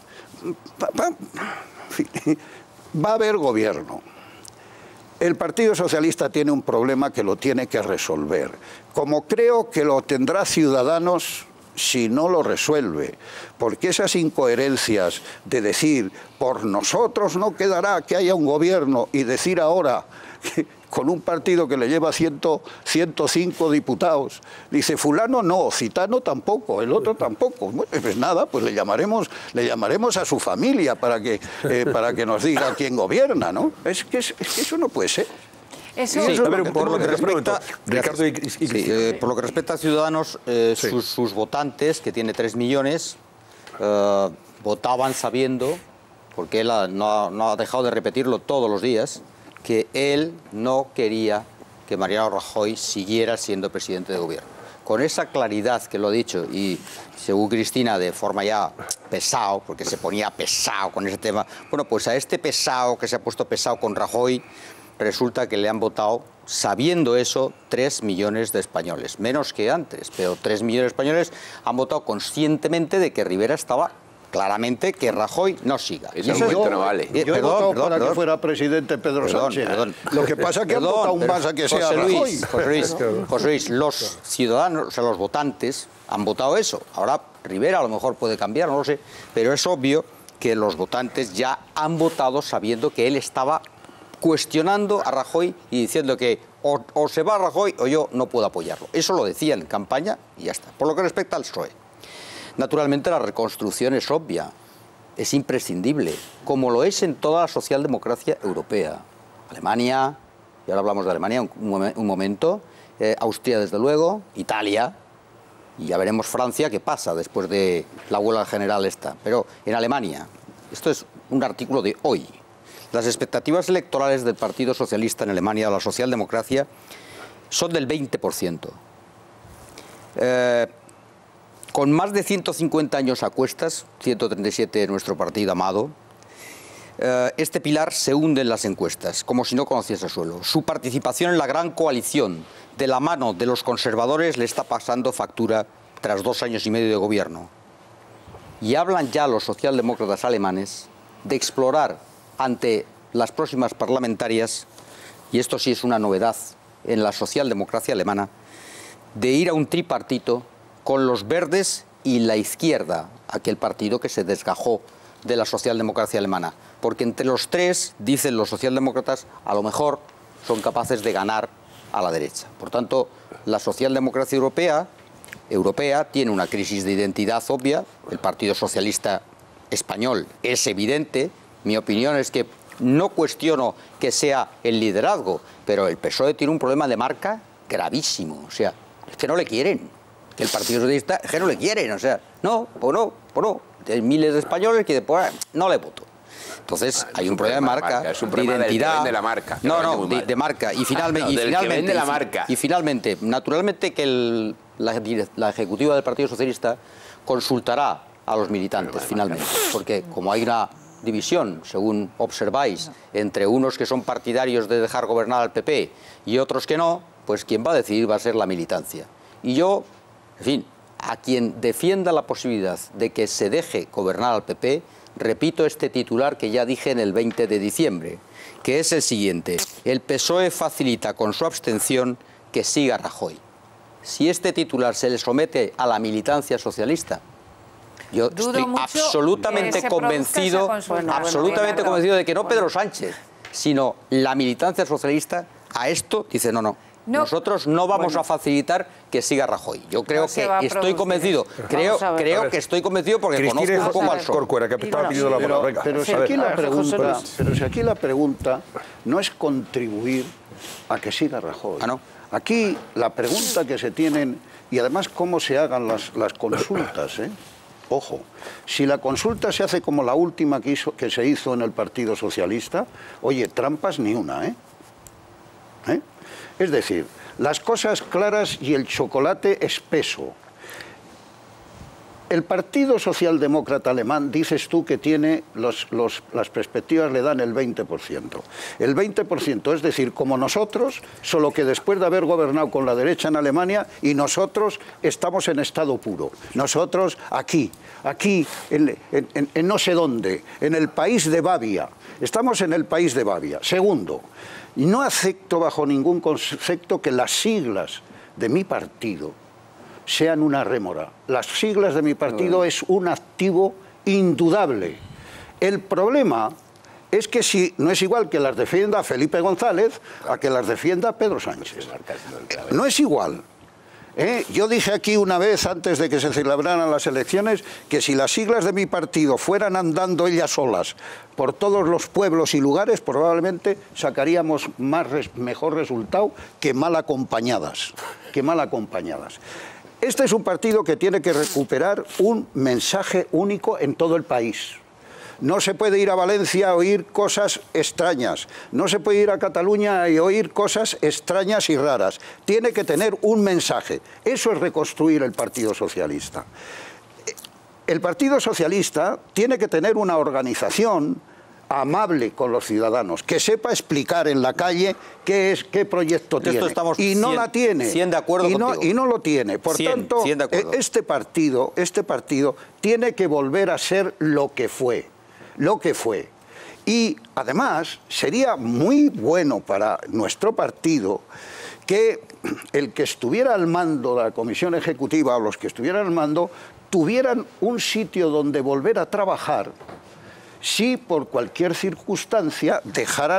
Va a haber gobierno. El Partido Socialista tiene un problema que lo tiene que resolver. Como creo que lo tendrá Ciudadanos si no lo resuelve, porque esas incoherencias de decir por nosotros no quedará que haya un gobierno y decir ahora que con un partido que le lleva 105 diputados, dice fulano no, citano tampoco, el otro tampoco. Bueno, pues nada, pues le llamaremos a su familia para que nos diga quién gobierna, ¿no? Es que eso no puede ser. Por lo que respecta a Ciudadanos, sus votantes, que tiene 3 millones, votaban sabiendo, porque él no ha dejado de repetirlo todos los días, que él no quería que Mariano Rajoy siguiera siendo presidente de gobierno. Con esa claridad que lo ha dicho, y según Cristina, de forma ya pesado, porque se ponía pesado con ese tema, bueno, pues a este pesado que se ha puesto pesado con Rajoy, resulta que le han votado, sabiendo eso, 3 millones de españoles. Menos que antes, pero 3 millones de españoles han votado conscientemente de que Rivera estaba claramente que Rajoy no siga. Eso no vale. Yo he votado para que fuera presidente Pedro Sánchez. Lo que pasa es que han votado un más a que sea Rajoy. José Luis, los ciudadanos, o sea, los votantes han votado eso. Ahora Rivera a lo mejor puede cambiar, no lo sé, pero es obvio que los votantes ya han votado sabiendo que él estaba cuestionando a Rajoy y diciendo que o se va Rajoy o yo no puedo apoyarlo. Eso lo decía en campaña y ya está. Por lo que respecta al PSOE, naturalmente la reconstrucción es obvia, es imprescindible, como lo es en toda la socialdemocracia europea. Alemania, y ahora hablamos de Alemania un momento, Austria desde luego, Italia, y ya veremos Francia qué pasa después de la huelga general esta. Pero en Alemania, esto es un artículo de hoy, las expectativas electorales del Partido Socialista en Alemania, la socialdemocracia, son del 20%. Con más de 150 años a cuestas, 137 de nuestro partido amado, este pilar se hunde en las encuestas, como si no conociese suelo. Su participación en la gran coalición, de la mano de los conservadores, le está pasando factura tras 2 años y medio de gobierno. Y hablan ya los socialdemócratas alemanes de explorar ante las próximas parlamentarias, y esto sí es una novedad en la socialdemocracia alemana, de ir a un tripartito con los verdes y la izquierda, aquel partido que se desgajó de la socialdemocracia alemana. Porque entre los tres, dicen los socialdemócratas, a lo mejor son capaces de ganar a la derecha. Por tanto, la socialdemocracia europea tiene una crisis de identidad obvia. El Partido Socialista Español es evidente. Mi opinión es que no cuestiono que sea el liderazgo, pero el PSOE tiene un problema de marca gravísimo. O sea, es que no le quieren. Que el Partido Socialista es que no le quieren. O sea, no. Hay miles de españoles que después no le voto. Entonces hay un problema de marca, es un problema de identidad, de la marca. De marca. Y finalmente, naturalmente que la ejecutiva del Partido Socialista consultará a los militantes, finalmente, porque como hay una división, según observáis, entre unos que son partidarios de dejar gobernar al PP y otros que no, pues quien va a decidir va a ser la militancia. Y yo, en fin, a quien defienda la posibilidad de que se deje gobernar al PP, repito este titular que ya dije en el 20 de diciembre, que es el siguiente: el PSOE facilita con su abstención que siga Rajoy. Si este titular se le somete a la militancia socialista, yo estoy absolutamente convencido de que no Pedro Sánchez, sino la militancia socialista a esto dice no. Nosotros no vamos a facilitar que siga Rajoy. Yo creo que estoy convencido. Creo que estoy convencido porque conozco un poco al Corcuera, que estaba pidiendo la palabra. Pero si aquí la pregunta no es contribuir a que siga Rajoy. ¿Ah, no? Aquí la pregunta que se tienen, y además cómo se hagan las consultas, Ojo, si la consulta se hace como la última que se hizo en el Partido Socialista, oye, trampas ni una, Es decir, las cosas claras y el chocolate espeso. El Partido Socialdemócrata Alemán, dices tú que tiene las perspectivas le dan el 20%. El 20%, es decir, como nosotros, solo que después de haber gobernado con la derecha en Alemania, y nosotros estamos en estado puro. Nosotros aquí, en no sé dónde, en el país de Bavia. Estamos en el país de Bavia. Segundo, no acepto bajo ningún concepto que las siglas de mi partido sean una rémora. Las siglas de mi partido es un activo indudable. El problema es que si no es igual que las defienda Felipe González a que las defienda Pedro Sánchez. No es igual. Yo dije aquí una vez, antes de que se celebraran las elecciones, que si las siglas de mi partido fueran andando ellas solas por todos los pueblos y lugares, probablemente sacaríamos mejor resultado que mal acompañadas. Este es un partido que tiene que recuperar un mensaje único en todo el país. No se puede ir a Valencia a oír cosas extrañas. No se puede ir a Cataluña y oír cosas extrañas y raras. Tiene que tener un mensaje. Eso es reconstruir el Partido Socialista. El Partido Socialista tiene que tener una organización amable con los ciudadanos, que sepa explicar en la calle qué proyecto tiene. Y no la tiene. Y no lo tiene. Por tanto, este partido tiene que volver a ser lo que fue. Y además sería muy bueno para nuestro partido que el que estuviera al mando de la Comisión Ejecutiva o los que estuvieran al mando tuvieran un sitio donde volver a trabajar si por cualquier circunstancia dejaran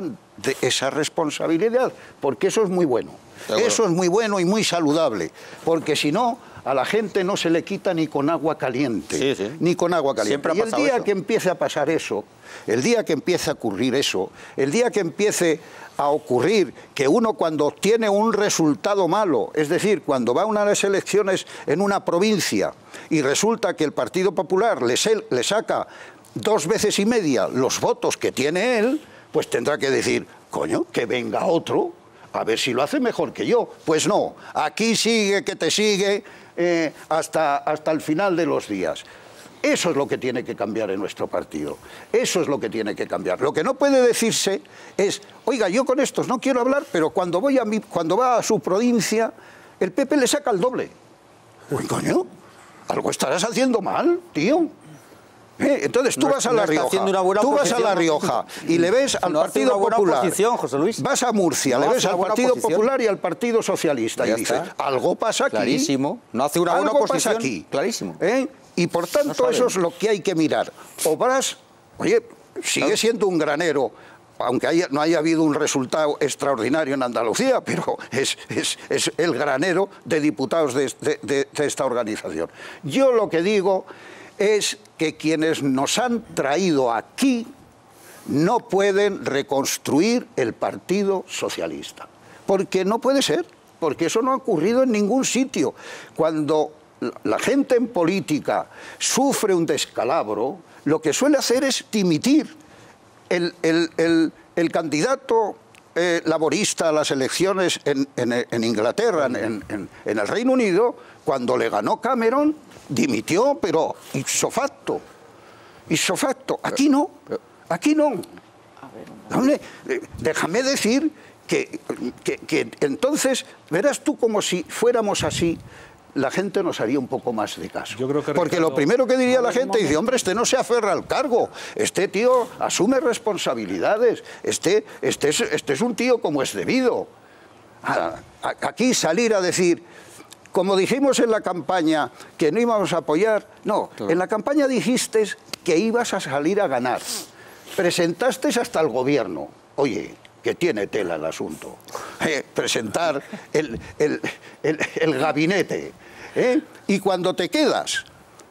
esa responsabilidad, porque eso es muy bueno. Eso es muy bueno y muy saludable, porque si no, a la gente no se le quita ni con agua caliente, ni con agua caliente. Y el día que empiece a pasar eso, el día que empiece a ocurrir eso, el día que empiece a ocurrir que uno cuando obtiene un resultado malo, es decir, cuando va a unas elecciones en una provincia y resulta que el Partido Popular le saca 2 veces y media los votos que tiene él, pues tendrá que decir, coño, que venga otro, a ver si lo hace mejor que yo. Pues no, aquí sigue que te sigue hasta el final de los días. Eso es lo que tiene que cambiar en nuestro partido. Eso es lo que tiene que cambiar. Lo que no puede decirse es, oiga, yo con estos no quiero hablar, pero cuando va a su provincia, el PP le saca el doble. Uy, coño, algo estarás haciendo mal, tío. Entonces tú vas a La Rioja, y le ves al Partido Popular, vas a Murcia, le ves al Partido Popular y al Partido Socialista y dices, algo pasa aquí. Clarísimo, no hace una buena oposición. Aquí. Clarísimo. Y por tanto eso es lo que hay que mirar. Obras, oye, sigue siendo un granero, aunque no haya habido un resultado extraordinario en Andalucía, pero es el granero de diputados de esta organización. Yo lo que digo es que quienes nos han traído aquí no pueden reconstruir el Partido Socialista. Porque no puede ser, porque eso no ha ocurrido en ningún sitio. Cuando la gente en política sufre un descalabro, lo que suele hacer es dimitir. El candidato laborista a las elecciones en Inglaterra, en el Reino Unido, cuando le ganó Cameron, dimitió, pero ipso facto. Ipso facto. Aquí no. Aquí no. Déjame decir que entonces, verás tú como si fuéramos así, la gente nos haría un poco más de caso. Yo creo que porque lo primero que diría la gente dice, hombre, este no se aferra al cargo, este tío asume responsabilidades, este es un tío como es debido. Aquí salir a decir, como dijimos en la campaña, que no íbamos a apoyar, no, en la campaña dijiste que ibas a salir a ganar, presentaste hasta el gobierno, oye, que tiene tela el asunto, presentar el gabinete, y cuando te quedas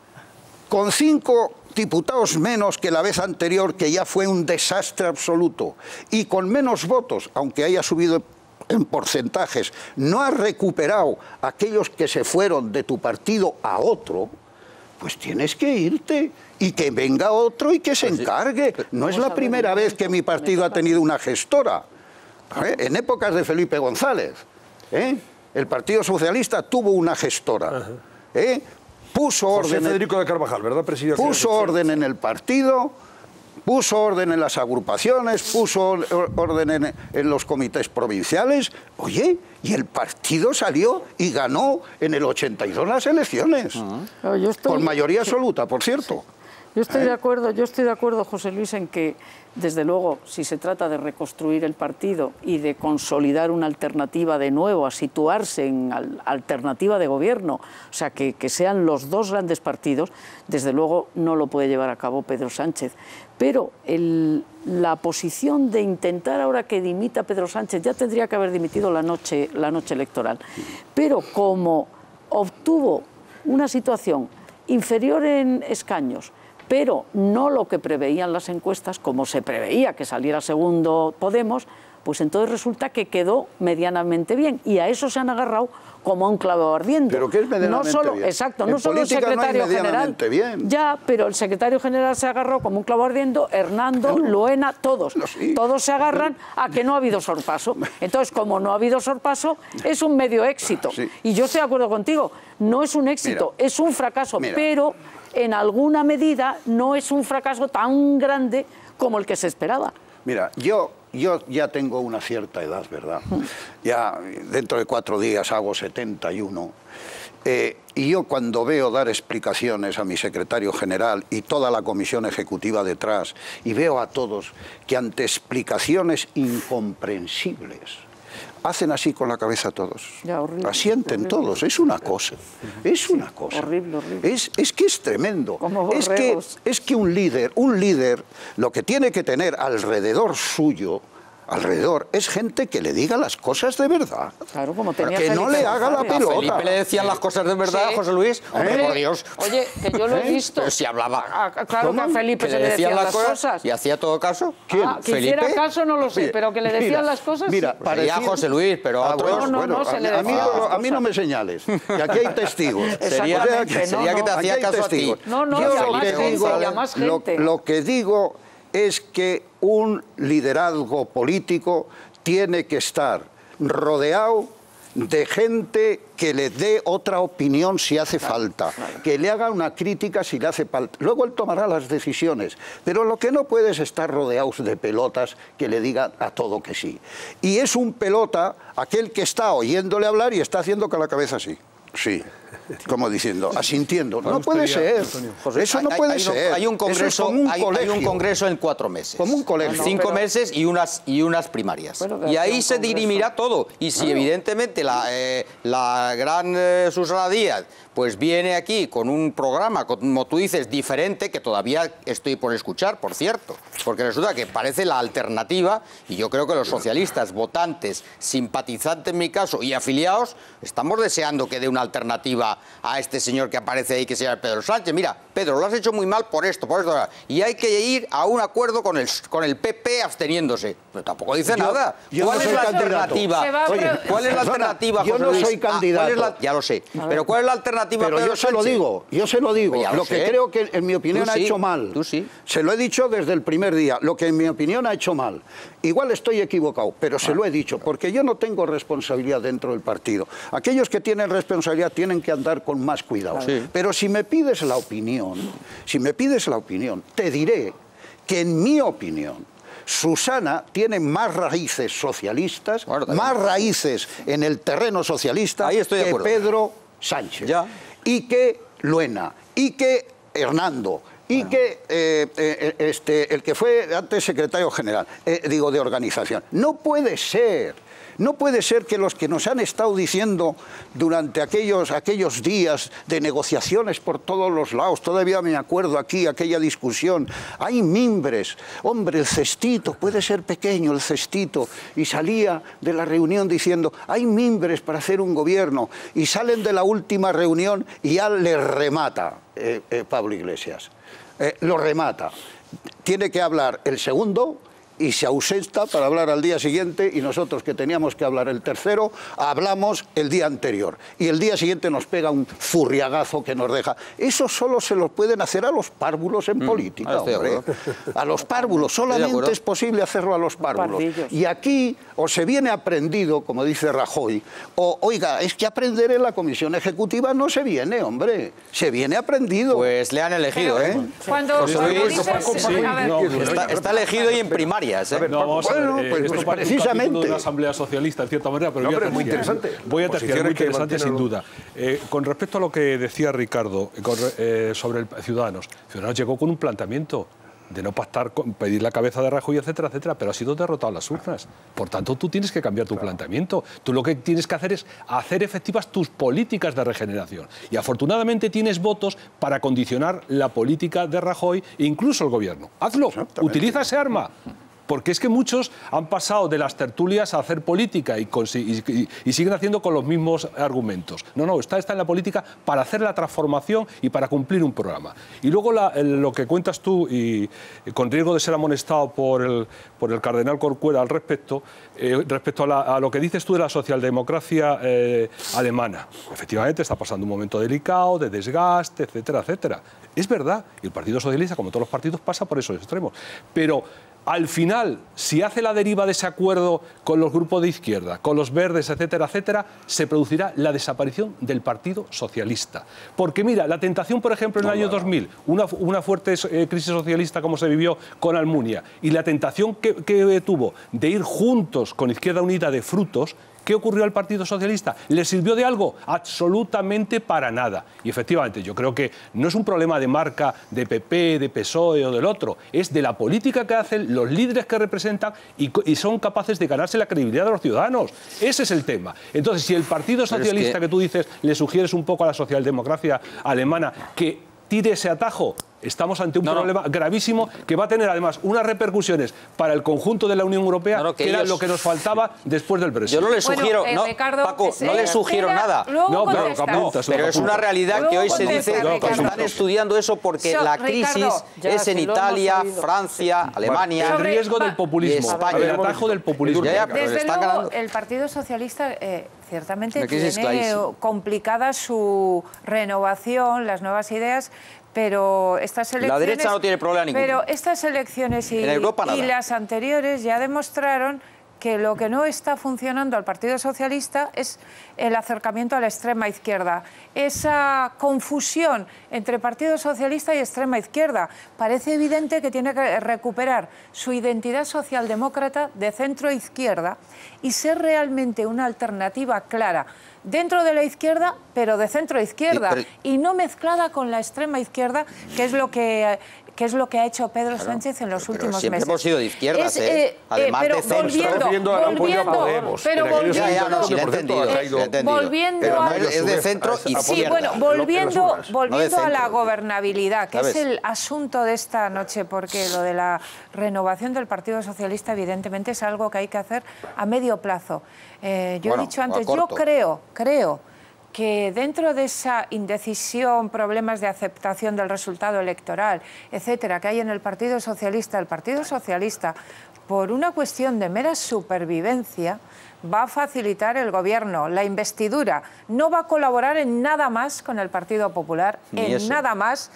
con 5 diputados menos que la vez anterior, que ya fue un desastre absoluto, y con menos votos, aunque haya subido en porcentajes, no has recuperado aquellos que se fueron de tu partido a otro, pues tienes que irte y que venga otro y que se encargue. No es la primera vez que mi partido ha tenido una gestora. En épocas de Felipe González, el Partido Socialista tuvo una gestora. Puso orden. Federico de Carvajal, ¿verdad, presidente? Puso orden en el partido, puso orden en las agrupaciones, puso orden en los comités provinciales. Oye, y el partido salió y ganó en el 82 las elecciones. Con mayoría absoluta, por cierto. Yo estoy de acuerdo, José Luis, en que, desde luego, si se trata de reconstruir el partido y de consolidar una alternativa de nuevo, a situarse en alternativa de gobierno, o sea, que sean los 2 grandes partidos, desde luego no lo puede llevar a cabo Pedro Sánchez. Pero la posición de intentar ahora que dimita Pedro Sánchez, ya tendría que haber dimitido la noche electoral, pero como obtuvo una situación inferior en escaños, pero no lo que preveían las encuestas, como se preveía que saliera segundo Podemos, pues entonces resulta que quedó medianamente bien, y a eso se han agarrado como a un clavo ardiendo. ¿Pero qué es medianamente bien? Exacto, no solo el secretario general. Bien. Ya, pero el secretario general se agarró como un clavo ardiendo, Hernando, Loena, todos. Todos se agarran a que no ha habido sorpaso. Entonces, como no ha habido sorpaso, es un medio éxito. Y yo estoy de acuerdo contigo, no es un éxito, es un fracaso, pero en alguna medida no es un fracaso tan grande como el que se esperaba. Mira, yo ya tengo una cierta edad, ¿verdad? Ya dentro de 4 días hago 71. Y yo cuando veo dar explicaciones a mi secretario general y toda la comisión ejecutiva detrás, y veo a todos que ante explicaciones incomprensibles hacen así con la cabeza todos, asienten todos, es una cosa, es una cosa. Horrible. Es que es tremendo. Es que un líder lo que tiene que tener alrededor suyo, alrededor es gente que le diga las cosas de verdad. Claro, como tenía que no le haga la pelota. ¿A Felipe le decían las cosas de verdad, Sí. José Luis? Hombre, por Dios. Oye, que yo lo he visto. Pero si hablaba. Claro que a Felipe se le decían las cosas. ¿Y hacía todo caso? ¿Quién? Que hiciera caso no lo sé, Oye, pero que le decían mira, las cosas. Mira, sí. Parecía José Luis, pero a otros... no, se le decían las a mí no me señales, que aquí hay testigos. Sería que te hacía caso a ti. No, Yo y a lo más que gente, digo, y a más gente. lo que digo es que un liderazgo político tiene que estar rodeado de gente que le dé otra opinión si hace falta, que le haga una crítica si le hace falta. Luego él tomará las decisiones, pero lo que no puede es estar rodeados de pelotas que le digan a todo que sí. Y es un pelota aquel que está oyéndole hablar y está haciendo con la cabeza así. Sí, como diciendo, asintiendo. No puede ser. José, Eso no puede ser. Hay un congreso, Eso es como un hay un colegio. congreso en 4 meses. Como un colegio. 5 meses y unas primarias. Bueno, y ahí un se congreso. dirimirá todo. Y si evidentemente la gran Susana Díaz pues viene aquí con un programa, como tú dices, diferente, que todavía estoy por escuchar, por cierto, porque resulta que parece la alternativa, y yo creo que los socialistas, votantes, simpatizantes en mi caso, y afiliados, estamos deseando que dé una alternativa a este señor que aparece ahí, que se llama Pedro Sánchez. Mira, Pedro, lo has hecho muy mal por esto, y hay que ir a un acuerdo con el PP absteniéndose. Pero tampoco dice nada. ¿Cuál es la alternativa? ¿Cuál es la alternativa, Yo no José Luis? soy candidato. Ya lo sé. Pero ¿cuál es la alternativa? Pero Pedro yo se lo Sánchez? digo, Ya lo que creo que en mi opinión Tú ha sí, hecho mal. tú sí. Se lo he dicho desde el primer día, lo que en mi opinión ha hecho mal. Igual estoy equivocado, pero se lo he dicho, porque yo no tengo responsabilidad dentro del partido. Aquellos que tienen responsabilidad tienen que andar con más cuidado. Sí. Pero si me pides la opinión, te diré que en mi opinión Susana tiene más raíces socialistas, más raíces en el terreno socialista Ahí estoy de que acuerdo. Pedro Sánchez. Ya. Y que Luena, y que Hernando, y que el que fue antes secretario general, de organización. No puede ser. No puede ser que los que nos han estado diciendo durante aquellos días de negociaciones por todos los lados, todavía me acuerdo aquí, aquella discusión, hay mimbres, hombre, el cestito, puede ser pequeño el cestito, y salía de la reunión diciendo, hay mimbres para hacer un gobierno, y salen de la última reunión y ya le remata Pablo Iglesias, lo remata. Tiene que hablar el segundo, y se ausenta para hablar al día siguiente, y nosotros que teníamos que hablar el tercero, hablamos el día anterior. Y el día siguiente nos pega un furriagazo que nos deja. Eso solo se lo pueden hacer a los párvulos en política, hombre. A los párvulos, solamente es posible hacerlo a los párvulos. Y aquí o se viene aprendido, como dice Rajoy, o, oiga, es que aprender en la Comisión Ejecutiva no se viene, hombre. Se viene aprendido. Pues le han elegido, ¿eh? Cuando Está elegido y en primaria. Esto precisamente. De una asamblea socialista, en cierta manera, pero es muy interesante. Voy a terciar, muy interesante sin duda. Con respecto a lo que decía Ricardo sobre el Ciudadanos llegó con un planteamiento de no pactar, pedir la cabeza de Rajoy, etcétera, etcétera, pero ha sido derrotado en las urnas. Por tanto, tú tienes que cambiar tu planteamiento. Tú lo que tienes que hacer es hacer efectivas tus políticas de regeneración. Y afortunadamente tienes votos para condicionar la política de Rajoy e incluso el gobierno. Hazlo, utiliza ese arma. Porque es que muchos han pasado de las tertulias a hacer política y siguen haciendo con los mismos argumentos. No, está en la política para hacer la transformación y para cumplir un programa. Y luego lo que cuentas tú, y con riesgo de ser amonestado por el cardenal Corcuera al respecto a lo que dices tú de la socialdemocracia alemana. Efectivamente está pasando un momento delicado, de desgaste, etcétera, etcétera. Es verdad, y el Partido Socialista, como todos los partidos, pasa por esos extremos. Pero al final, si hace la deriva de ese acuerdo con los grupos de izquierda, con los verdes, etcétera, etcétera, se producirá la desaparición del Partido Socialista. Porque mira, la tentación, por ejemplo, en el año 2000, una fuerte crisis socialista como se vivió con Almunia, y la tentación que tuvo de ir juntos con Izquierda Unida de Frutos, ¿qué ocurrió al Partido Socialista? ¿Le sirvió de algo? Absolutamente para nada. Y efectivamente, yo creo que no es un problema de marca de PP, de PSOE o del otro, es de la política que hacen los líderes que representan y son capaces de ganarse la credibilidad de los ciudadanos. Ese es el tema. Entonces, si el Partido Socialista que tú dices le sugieres un poco a la socialdemocracia alemana que tire ese atajo, estamos ante un problema gravísimo que va a tener además unas repercusiones para el conjunto de la Unión Europea, que era lo que nos faltaba después del Brexit. Yo no le sugiero, Ricardo, Paco, no le sugiero nada. Pero es una realidad que hoy se dice que están estudiando eso porque la crisis es en Italia, Francia, Alemania. El riesgo del populismo, el atajo del populismo. Desde luego, el Partido Socialista ciertamente tiene complicada su renovación, las nuevas ideas, pero estas elecciones... La derecha no tiene problema ninguno. Pero estas elecciones y las anteriores ya demostraron que lo que no está funcionando al Partido Socialista es el acercamiento a la extrema izquierda. Esa confusión entre Partido Socialista y extrema izquierda. Parece evidente que tiene que recuperar su identidad socialdemócrata de centro-izquierda y ser realmente una alternativa clara dentro de la izquierda, pero de centro-izquierda, y no mezclada con la extrema izquierda, que es lo que ha hecho Pedro Sánchez en los últimos siempre meses. Hemos sido de izquierdas, además pero de centro. Es de centro izquierda. Sí, bueno, volviendo a la gobernabilidad, que es el asunto de esta noche, porque lo de la renovación del Partido Socialista evidentemente es algo que hay que hacer a medio plazo. Yo he dicho antes, yo creo que dentro de esa indecisión, problemas de aceptación del resultado electoral, etcétera, que hay en el Partido Socialista, por una cuestión de mera supervivencia, va a facilitar el gobierno, la investidura. No va a colaborar en nada más con el Partido Popular, en nada más,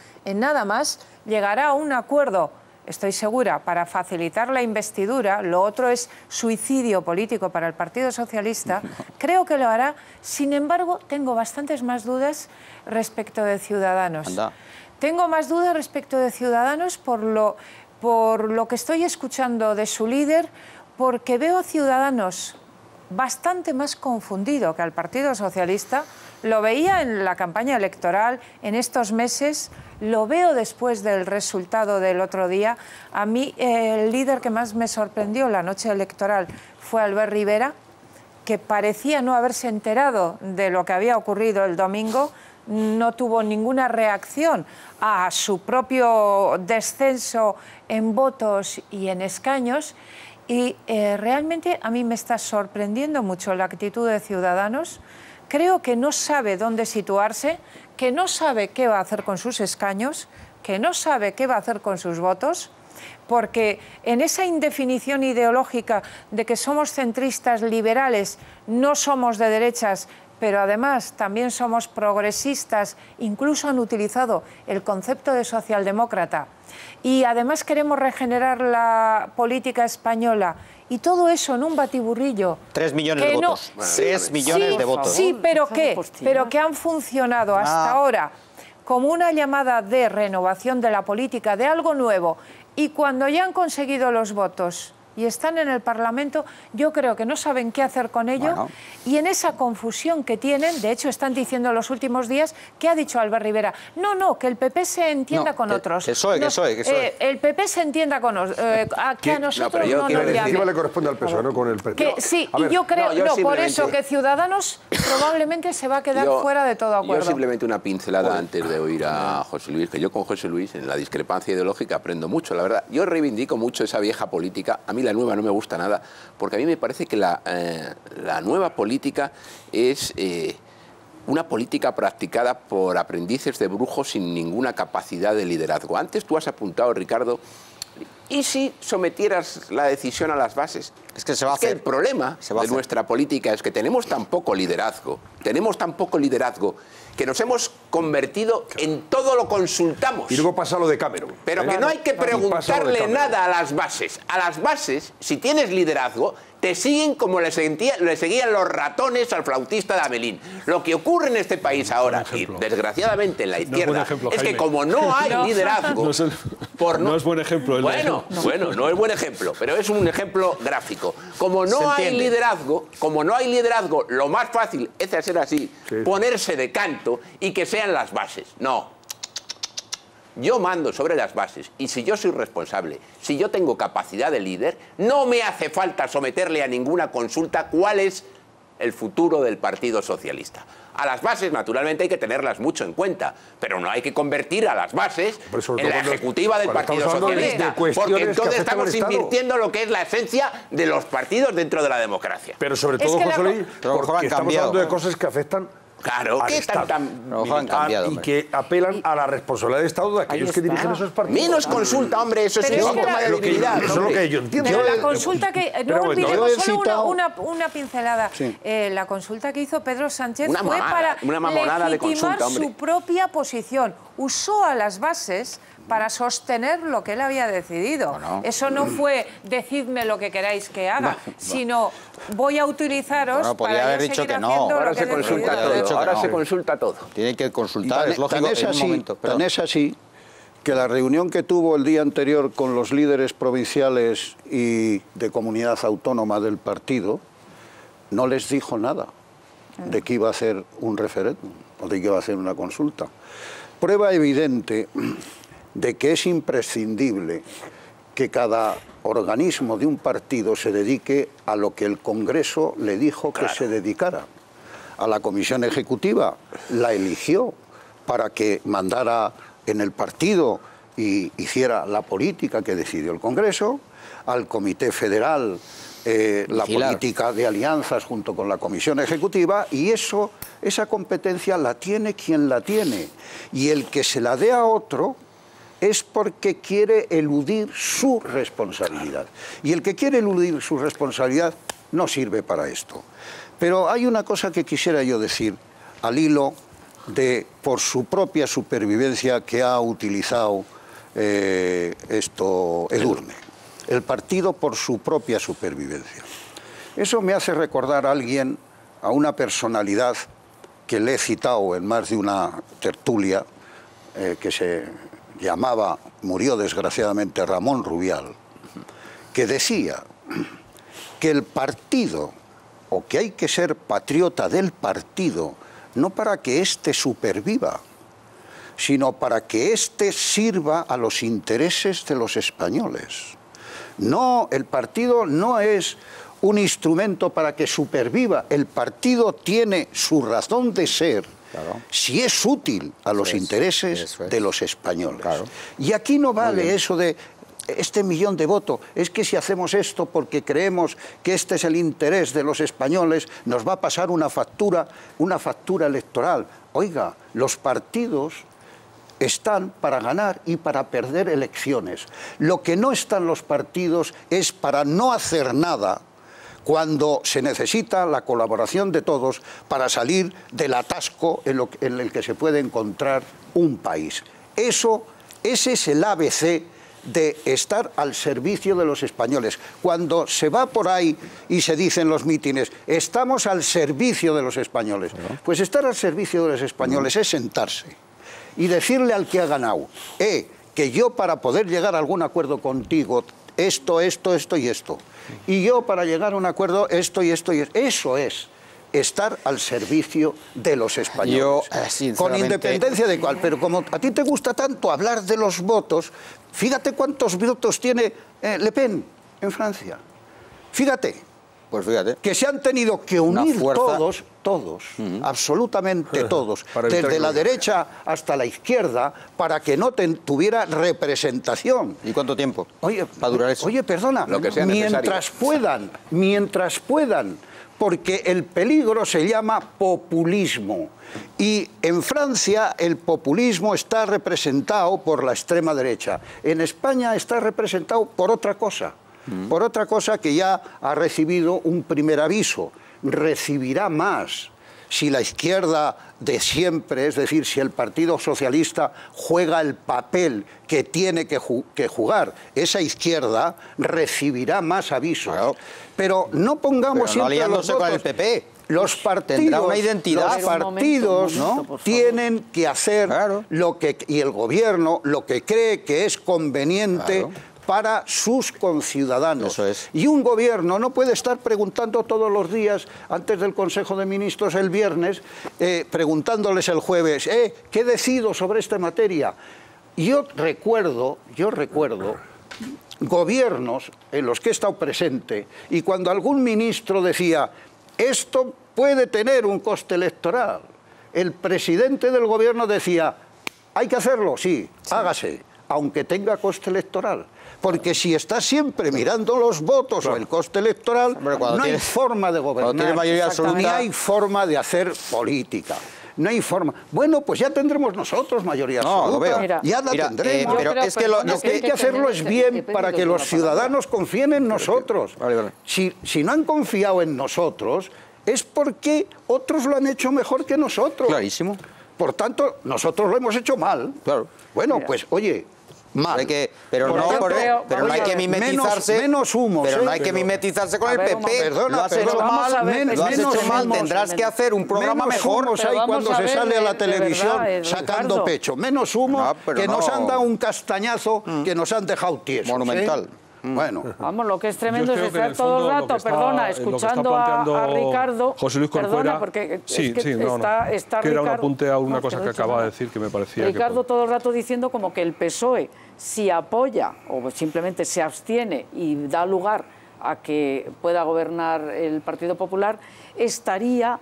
llegará a un acuerdo, estoy segura, para facilitar la investidura. Lo otro es suicidio político para el Partido Socialista. Creo que lo hará. Sin embargo, tengo bastantes más dudas respecto de Ciudadanos. Tengo más dudas respecto de Ciudadanos por lo que estoy escuchando de su líder, porque veo a Ciudadanos bastante más confundido que al Partido Socialista. Lo veía en la campaña electoral, en estos meses, lo veo después del resultado del otro día. A mí el líder que más me sorprendió la noche electoral fue Albert Rivera, que parecía no haberse enterado de lo que había ocurrido el domingo, no tuvo ninguna reacción a su propio descenso en votos y en escaños. Y realmente a mí me está sorprendiendo mucho la actitud de Ciudadanos. Creo que no sabe dónde situarse, que no sabe qué va a hacer con sus escaños, que no sabe qué va a hacer con sus votos, porque en esa indefinición ideológica de que somos centristas liberales, no somos de derechas, pero además también somos progresistas, incluso han utilizado el concepto de socialdemócrata, y además queremos regenerar la política española, y todo eso en un batiburrillo. 3 millones de votos. 3 millones de votos. Sí, pero que han funcionado hasta ahora como una llamada de renovación de la política, de algo nuevo. Y cuando ya han conseguido los votos y están en el Parlamento, yo creo que no saben qué hacer con ello. Y en esa confusión que tienen, de hecho están diciendo en los últimos días, ¿qué ha dicho Albert Rivera? No, que el PP se entienda con otros. Que PSOE. El PP se entienda con nosotros, que a nosotros no nos llame. Le corresponde al PSOE, no con el PP. Sí, y yo creo, por eso que Ciudadanos probablemente se va a quedar fuera de todo acuerdo. Yo simplemente una pincelada antes de oír a José Luis, que yo con José Luis en la discrepancia ideológica aprendo mucho, la verdad. Yo reivindico mucho esa vieja política. A mí la nueva no me gusta nada, porque a mí me parece que la nueva política es una política practicada por aprendices de brujos sin ninguna capacidad de liderazgo. Antes tú has apuntado, Ricardo, ¿y si sometieras la decisión a las bases? Es que se va a hacer. El problema de nuestra política es que tenemos tan poco liderazgo, que nos hemos convertido en todo lo consultamos. Y luego pasa lo de Cameron. Pero que no hay que preguntarle nada a las bases. A las bases, si tienes liderazgo, te siguen como le seguían los ratones al flautista de Abelín. Lo que ocurre en este país ahora, y desgraciadamente en la izquierda, es que como no hay liderazgo... No es buen ejemplo. Bueno, no es buen ejemplo, pero es un ejemplo gráfico. Como no hay liderazgo, lo más fácil es hacer así, ponerse de canto y que sean las bases. No. Yo mando sobre las bases, y si yo soy responsable, si yo tengo capacidad de líder, no me hace falta someterle a ninguna consulta cuál es el futuro del Partido Socialista. A las bases, naturalmente, hay que tenerlas mucho en cuenta, pero no hay que convertir a las bases en la ejecutiva del Partido Socialista, porque entonces estamos invirtiendo lo que es la esencia de los partidos dentro de la democracia. Pero sobre todo, José Luis, porque estamos hablando de cosas que afectan al Estado y que apelan a la responsabilidad del Estado de aquellos que dirigen esos partidos. Menos consulta, hombre, eso es un tema de debilidad. Eso es lo que yo entiendo. Pero la consulta que... No olvidemos solo una pincelada. La consulta que hizo Pedro Sánchez fue para legitimar su propia posición. Usó a las bases para sostener lo que él había decidido. Eso no fue decidme lo que queráis que haga, sino voy a utilizaros podría haber dicho que no. Ahora se consulta todo. Ahora se consulta todo. Tiene que consultar, es lógico, en un momento. Tan es así que la reunión que tuvo el día anterior con los líderes provinciales y de comunidad autónoma del partido no les dijo nada de que iba a hacer un referéndum o de que iba a hacer una consulta. Prueba evidente de que es imprescindible que cada organismo de un partido se dedique a lo que el Congreso le dijo que se dedicara. A la Comisión Ejecutiva la eligió para que mandara en el partido y hiciera la política que decidió el Congreso, al Comité Federal la política de alianzas junto con la Comisión Ejecutiva, y esa competencia la tiene quien la tiene, y el que se la dé a otro es porque quiere eludir su responsabilidad. Y el que quiere eludir su responsabilidad no sirve para esto. Pero hay una cosa que quisiera yo decir al hilo de, por su propia supervivencia, que ha utilizado Edurne. El partido por su propia supervivencia. Eso me hace recordar a alguien, a una personalidad que le he citado en más de una tertulia, que se llamaba, murió desgraciadamente, Ramón Rubial, que decía que el partido, o que hay que ser patriota del partido, no para que éste superviva, sino para que éste sirva a los intereses de los españoles. No, el partido no es un instrumento para que superviva, el partido tiene su razón de ser, si es útil a los intereses de los españoles. Y aquí no vale eso de este millón de votos, es que si hacemos esto porque creemos que este es el interés de los españoles, nos va a pasar una factura electoral. Oiga, los partidos están para ganar y para perder elecciones. Lo que no están los partidos es para no hacer nada cuando se necesita la colaboración de todos para salir del atasco en el que se puede encontrar un país. Ese es el ABC de estar al servicio de los españoles. Cuando se va por ahí y se dice en los mítines, estamos al servicio de los españoles, pues estar al servicio de los españoles es sentarse y decirle al que ha ganado, que yo para poder llegar a algún acuerdo contigo, esto y esto, y yo para llegar a un acuerdo, esto y esto y esto. Eso es estar al servicio de los españoles, con independencia de cuál. Pero como a ti te gusta tanto hablar de los votos, fíjate cuántos votos tiene Le Pen en Francia. Fíjate. Pues fíjate. Que se han tenido que unir todos, absolutamente todos, desde la derecha hasta la izquierda, para que no tuviera representación. ¿Y cuánto tiempo va a durar eso? Oye, perdona, mientras puedan, porque el peligro se llama populismo. Y en Francia el populismo está representado por la extrema derecha. En España está representado por otra cosa. Por otra cosa que ya ha recibido un primer aviso, recibirá más si la izquierda de siempre, es decir, si el Partido Socialista juega el papel que tiene que jugar, esa izquierda recibirá más avisos. Pero no pongamos siempre aliándose con el PP. Los partidos, una identidad. Los partidos tienen que hacer lo que, y el gobierno lo que cree que es conveniente para sus conciudadanos. Eso es. Y un gobierno no puede estar preguntando todos los días, antes del Consejo de Ministros el viernes, preguntándoles el jueves, ¿qué decido sobre esta materia? Yo recuerdo gobiernos en los que he estado presente, y cuando algún ministro decía, esto puede tener un coste electoral, el presidente del gobierno decía, ¿hay que hacerlo? Sí, hágase, aunque tenga coste electoral. Porque si está siempre mirando los votos o el coste electoral, no hay forma de gobernar, ni hay forma de hacer política. No hay forma. Bueno, pues ya tendremos nosotros mayoría absoluta. Ya la tendremos. Pero es que lo que hay que hacerlo es bien para que los ciudadanos confíen en nosotros. Si no han confiado en nosotros, es porque otros lo han hecho mejor que nosotros. Clarísimo. Por tanto, nosotros lo hemos hecho mal. Claro. Bueno, pues, oye... Mal. Pero no hay que mimetizarse. Menos humo. Pero no hay que mimetizarse con el PP. Perdona, lo has hecho mal. Tendrás que hacer un programa mejor. Menos humos hay cuando se sale a la televisión sacando pecho. Menos humo que nos han dado un castañazo que nos han dejado tiesos. Monumental. Bueno, vamos, lo que es tremendo es estar todo el rato, escuchando a Ricardo. José Luis Corcuera, porque está que era un apunte a una cosa que acaba de decir que me parecía. Ricardo todo el rato diciendo como que el PSOE, si apoya o simplemente se abstiene y da lugar a que pueda gobernar el Partido Popular, estaría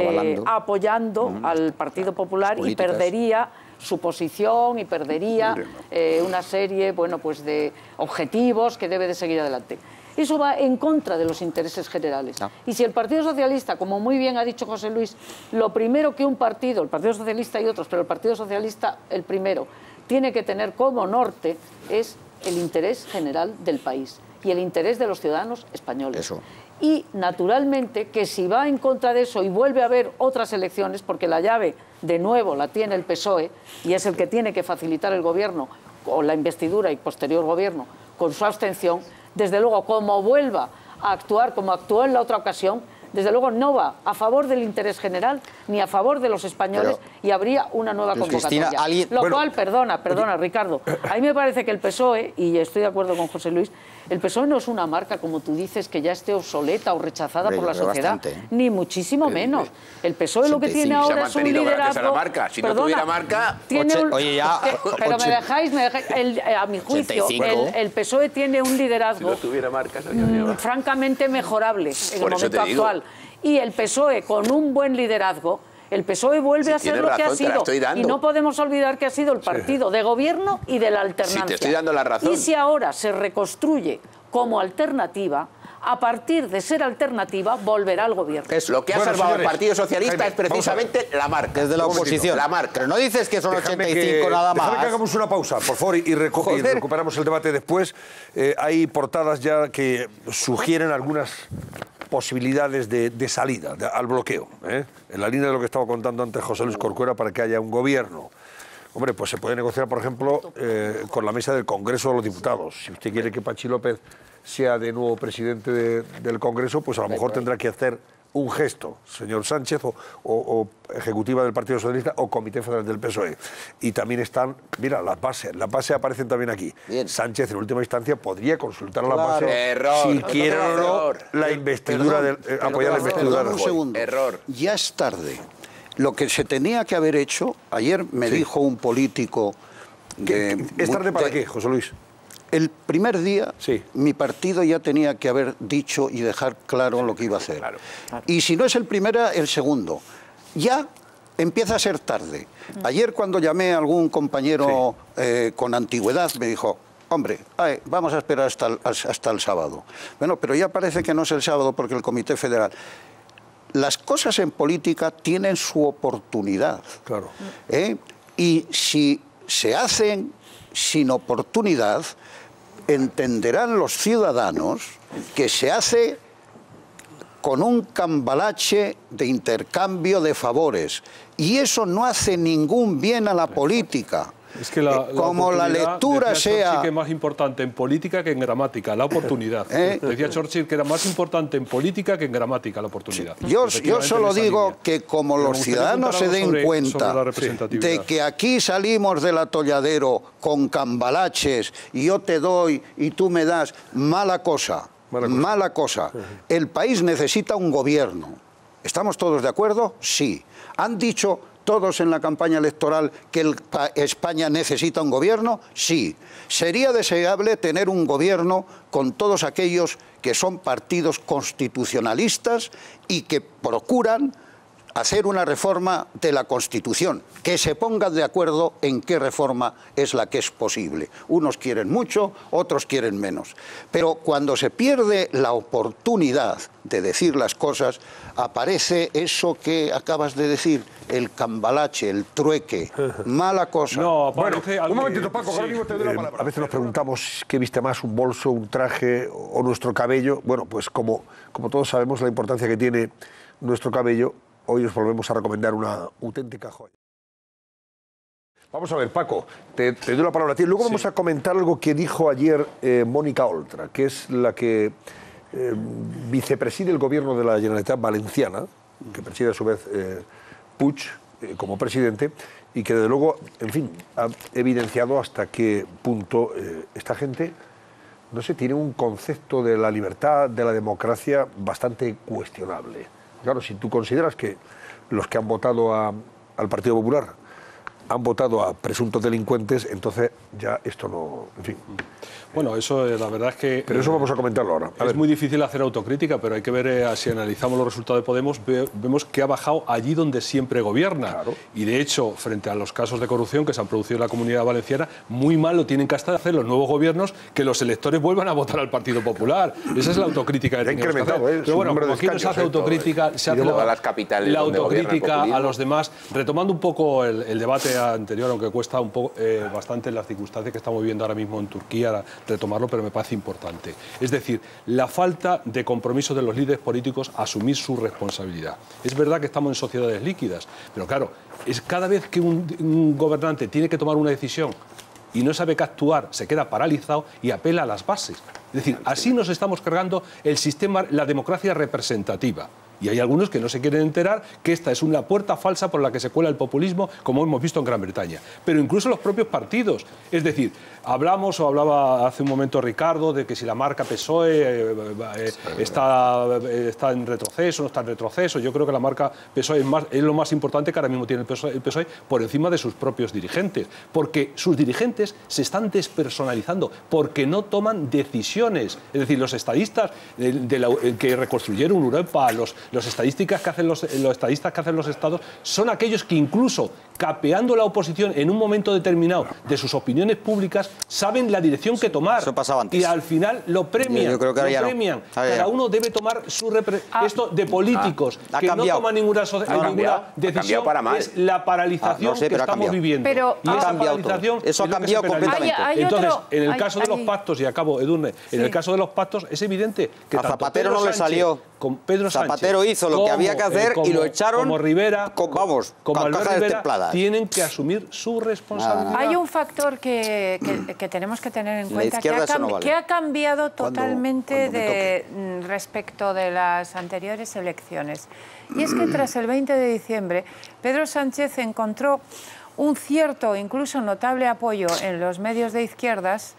apoyando al Partido Popular y perdería su posición y perdería una serie de objetivos que debe de seguir adelante. Eso va en contra de los intereses generales. Y si el Partido Socialista, como muy bien ha dicho José Luis, lo primero que un partido, el Partido Socialista y otros, pero el Partido Socialista el primero, tiene que tener como norte es el interés general del país y el interés de los ciudadanos españoles. Eso. Y, naturalmente, que si va en contra de eso y vuelve a haber otras elecciones, porque la llave, de nuevo, la tiene el PSOE, y es el que tiene que facilitar el gobierno, o la investidura y posterior gobierno, con su abstención, desde luego, como vuelva a actuar como actuó en la otra ocasión, desde luego no va a favor del interés general ni a favor de los españoles y habría una nueva convocatoria. Cristina, lo cual, perdona, Ricardo, a mí me parece que el PSOE, y estoy de acuerdo con José Luis, el PSOE no es una marca, como tú dices, que ya esté obsoleta o rechazada por la sociedad, ni muchísimo menos. El PSOE lo que tiene ahora es un liderazgo... Si no tuviera marca... Oye, ya... Pero me dejáis a mi juicio, el PSOE tiene un liderazgo francamente mejorable en el momento actual. Y el PSOE, con un buen liderazgo, el PSOE vuelve a ser lo que ha sido. Y no podemos olvidar que ha sido el partido de gobierno y de la alternancia. Sí, te estoy dando la razón. Y si ahora se reconstruye como alternativa, a partir de ser alternativa, volverá al gobierno. Es lo que ha salvado al Partido Socialista es precisamente la marca. Desde la oposición. La marca. Pero no dices que son 85 nada más. Déjame que hagamos una pausa, por favor, y recuperamos el debate después. Hay portadas ya que sugieren algunas posibilidades de salida al bloqueo, en la línea de lo que estaba contando antes José Luis Corcuera, para que haya un gobierno. Hombre, pues se puede negociar, por ejemplo, con la mesa del Congreso de los Diputados. Si usted quiere que Pachi López sea de nuevo presidente del Congreso, pues a lo mejor tendrá que hacer un gesto, señor Sánchez, o ejecutiva del Partido Socialista, o Comité Federal del PSOE. Y también están, mira, las bases aparecen también aquí. Bien. Sánchez, en última instancia, podría consultar a las bases si quieren o no la investidura, apoyar la investidura de Rajoy. Error. Ya es tarde. Lo que se tenía que haber hecho, ayer me dijo un político... ¿Es tarde para qué, José Luis? El primer día, mi partido ya tenía que haber dicho y dejar claro lo que iba a hacer. Claro. Y si no es el primero, el segundo. Ya empieza a ser tarde. Ayer cuando llamé a algún compañero con antigüedad, me dijo, hombre, vamos a esperar hasta el sábado. Bueno, pero ya parece que no es el sábado porque el Comité Federal... Las cosas en política tienen su oportunidad. Claro. Y si se hacen sin oportunidad, entenderán los ciudadanos que se hace con un cambalache de intercambio de favores. Y eso no hace ningún bien a la política. Es que como la lectura sea... Churchill que es más importante en política que en gramática, la oportunidad. Decía Churchill que era más importante en política que en gramática, la oportunidad. Yo solo digo que como los ciudadanos se den cuenta de que aquí salimos del atolladero con cambalaches y yo te doy y tú me das, mala cosa. El país necesita un gobierno. ¿Estamos todos de acuerdo? Sí. Han dicho... ¿Todos en la campaña electoral que España necesita un gobierno? Sí. ¿Sería deseable tener un gobierno con todos aquellos que son partidos constitucionalistas y que procuran hacer una reforma de la Constitución, que se pongan de acuerdo en qué reforma es la que es posible. Unos quieren mucho, otros quieren menos. Pero cuando se pierde la oportunidad de decir las cosas, aparece eso que acabas de decir, el cambalache, el trueque, mala cosa. No, bueno, un momentito, Paco, ahora mismo te doy la palabra. A veces nos preguntamos qué viste más, un bolso, un traje o nuestro cabello. Bueno, pues como todos sabemos la importancia que tiene nuestro cabello, hoy os volvemos a recomendar una auténtica joya. Vamos a ver, Paco, te doy la palabra a ti. Luego vamos a comentar algo que dijo ayer Mónica Oltra, que es la que vicepreside el gobierno de la Generalitat Valenciana, que preside a su vez Puig como presidente, y que desde luego, en fin, ha evidenciado hasta qué punto esta gente, no sé, tiene un concepto de la libertad, de la democracia bastante cuestionable. Claro, si tú consideras que los que han votado al Partido Popular han votado a presuntos delincuentes, entonces ya esto no... En fin. Bueno, eso la verdad es que... Pero eso vamos a comentarlo ahora. Es muy difícil hacer autocrítica, pero hay que ver, si analizamos los resultados de Podemos, vemos que ha bajado allí donde siempre gobierna. Claro. Y de hecho, frente a los casos de corrupción que se han producido en la Comunidad Valenciana, muy mal lo tienen que hacer los nuevos gobiernos, que los electores vuelvan a votar al Partido Popular. Esa es la autocrítica que tenemos que hacer. Pero bueno, como aquí no se hace autocrítica, se hace la autocrítica a los demás. Retomando un poco el debate anterior, aunque cuesta un poco bastante las circunstancias que estamos viviendo ahora mismo en Turquía, retomarlo, pero me parece importante. Es decir, la falta de compromiso de los líderes políticos a asumir su responsabilidad. Es verdad que estamos en sociedades líquidas, pero claro, es cada vez que un gobernante tiene que tomar una decisión y no sabe qué actuar, se queda paralizado y apela a las bases. Es decir, así nos estamos cargando el sistema, la democracia representativa. Y hay algunos que no se quieren enterar que esta es una puerta falsa por la que se cuela el populismo, como hemos visto en Gran Bretaña. Pero incluso los propios partidos. Es decir, hablaba hace un momento Ricardo de que si la marca PSOE está en retroceso, no está en retroceso. Yo creo que la marca PSOE es lo más importante que ahora mismo tiene el PSOE por encima de sus propios dirigentes. Porque sus dirigentes se están despersonalizando, porque no toman decisiones. Es decir, los estadistas que reconstruyeron Europa, los estadistas que hacen los estados son aquellos que incluso capeando la oposición en un momento determinado de sus opiniones públicas saben la dirección que tomar. Eso pasaba antes. Y al final lo premian. Yo creo que ahora premian. No. Cada uno debe tomar su esto de políticos que no toman ninguna decisión. Para mal. Es la paralización que estamos viviendo. Pero y esa paralización eso ha cambiado completamente. Entonces, en el caso de los pactos, y acabo, Edurne, en el caso de los pactos es evidente que a Zapatero no le salió. Con Pedro Sánchez, Zapatero hizo lo que había que hacer y lo echaron como Rivera, como Albert Rivera, tienen que asumir su responsabilidad. Hay un factor que tenemos que tener en cuenta, que ha cambiado totalmente respecto de las anteriores elecciones. Y es que tras el 20 de diciembre, Pedro Sánchez encontró un cierto, incluso notable apoyo en los medios de izquierdas,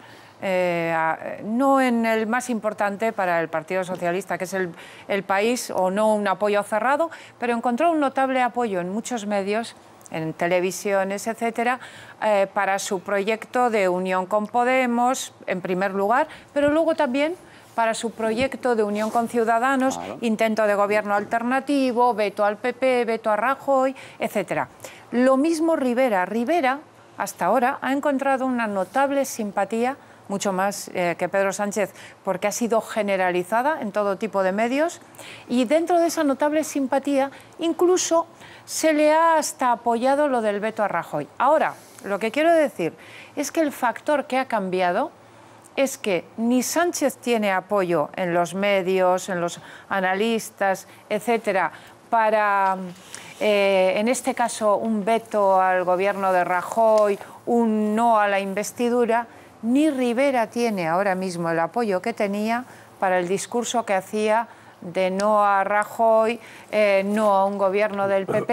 no en el más importante para el Partido Socialista, que es el País, o no un apoyo cerrado, pero encontró un notable apoyo en muchos medios, en televisiones, etcétera, para su proyecto de unión con Podemos, en primer lugar, pero luego también para su proyecto de unión con Ciudadanos, intento de gobierno alternativo, veto al PP, veto a Rajoy, etcétera. Lo mismo Rivera. Rivera, hasta ahora, ha encontrado una notable simpatía, mucho más que Pedro Sánchez, porque ha sido generalizada en todo tipo de medios, y dentro de esa notable simpatía incluso se le ha hasta apoyado lo del veto a Rajoy. Ahora, lo que quiero decir es que el factor que ha cambiado es que ni Sánchez tiene apoyo en los medios, en los analistas, etcétera, para, en este caso, un veto al gobierno de Rajoy, un no a la investidura, ni Rivera tiene ahora mismo el apoyo que tenía para el discurso que hacía de no a Rajoy, no a un gobierno del PP,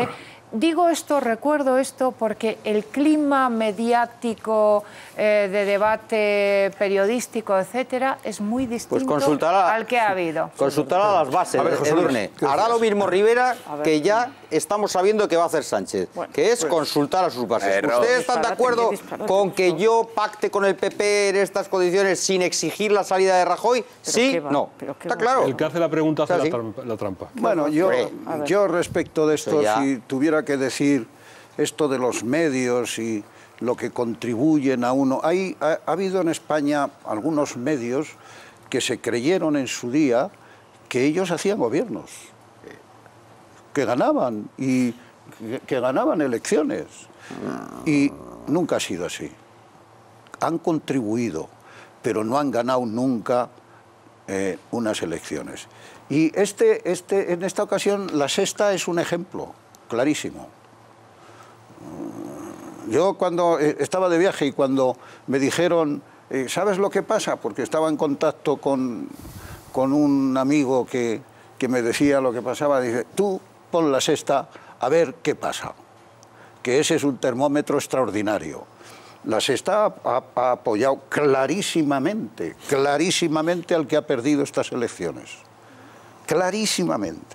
Digo esto, recuerdo esto, porque el clima mediático de debate periodístico, etcétera, es muy distinto al que ha habido. Consultar a las bases, Edurne. Hará lo mismo Rivera que ya estamos sabiendo que va a hacer Sánchez, que es consultar a sus bases. ¿Ustedes están de acuerdo con que yo pacte con el PP en estas condiciones sin exigir la salida de Rajoy? Sí, no. Está claro. El que hace la pregunta hace la trampa. Bueno, yo respecto de esto, si tuviera que decir esto de los medios y lo que contribuyen a uno, ha habido en España algunos medios que se creyeron en su día que ellos hacían gobiernos, que ganaban y que ganaban elecciones, y nunca ha sido así. Han contribuido, pero no han ganado nunca unas elecciones. Y en esta ocasión La Sexta es un ejemplo clarísimo. Yo cuando estaba de viaje y cuando me dijeron, ¿sabes lo que pasa? Porque estaba en contacto con un amigo que me decía lo que pasaba, dice, tú pon La Sexta a ver qué pasa, que ese es un termómetro extraordinario. La Sexta ha apoyado clarísimamente al que ha perdido estas elecciones. Clarísimamente.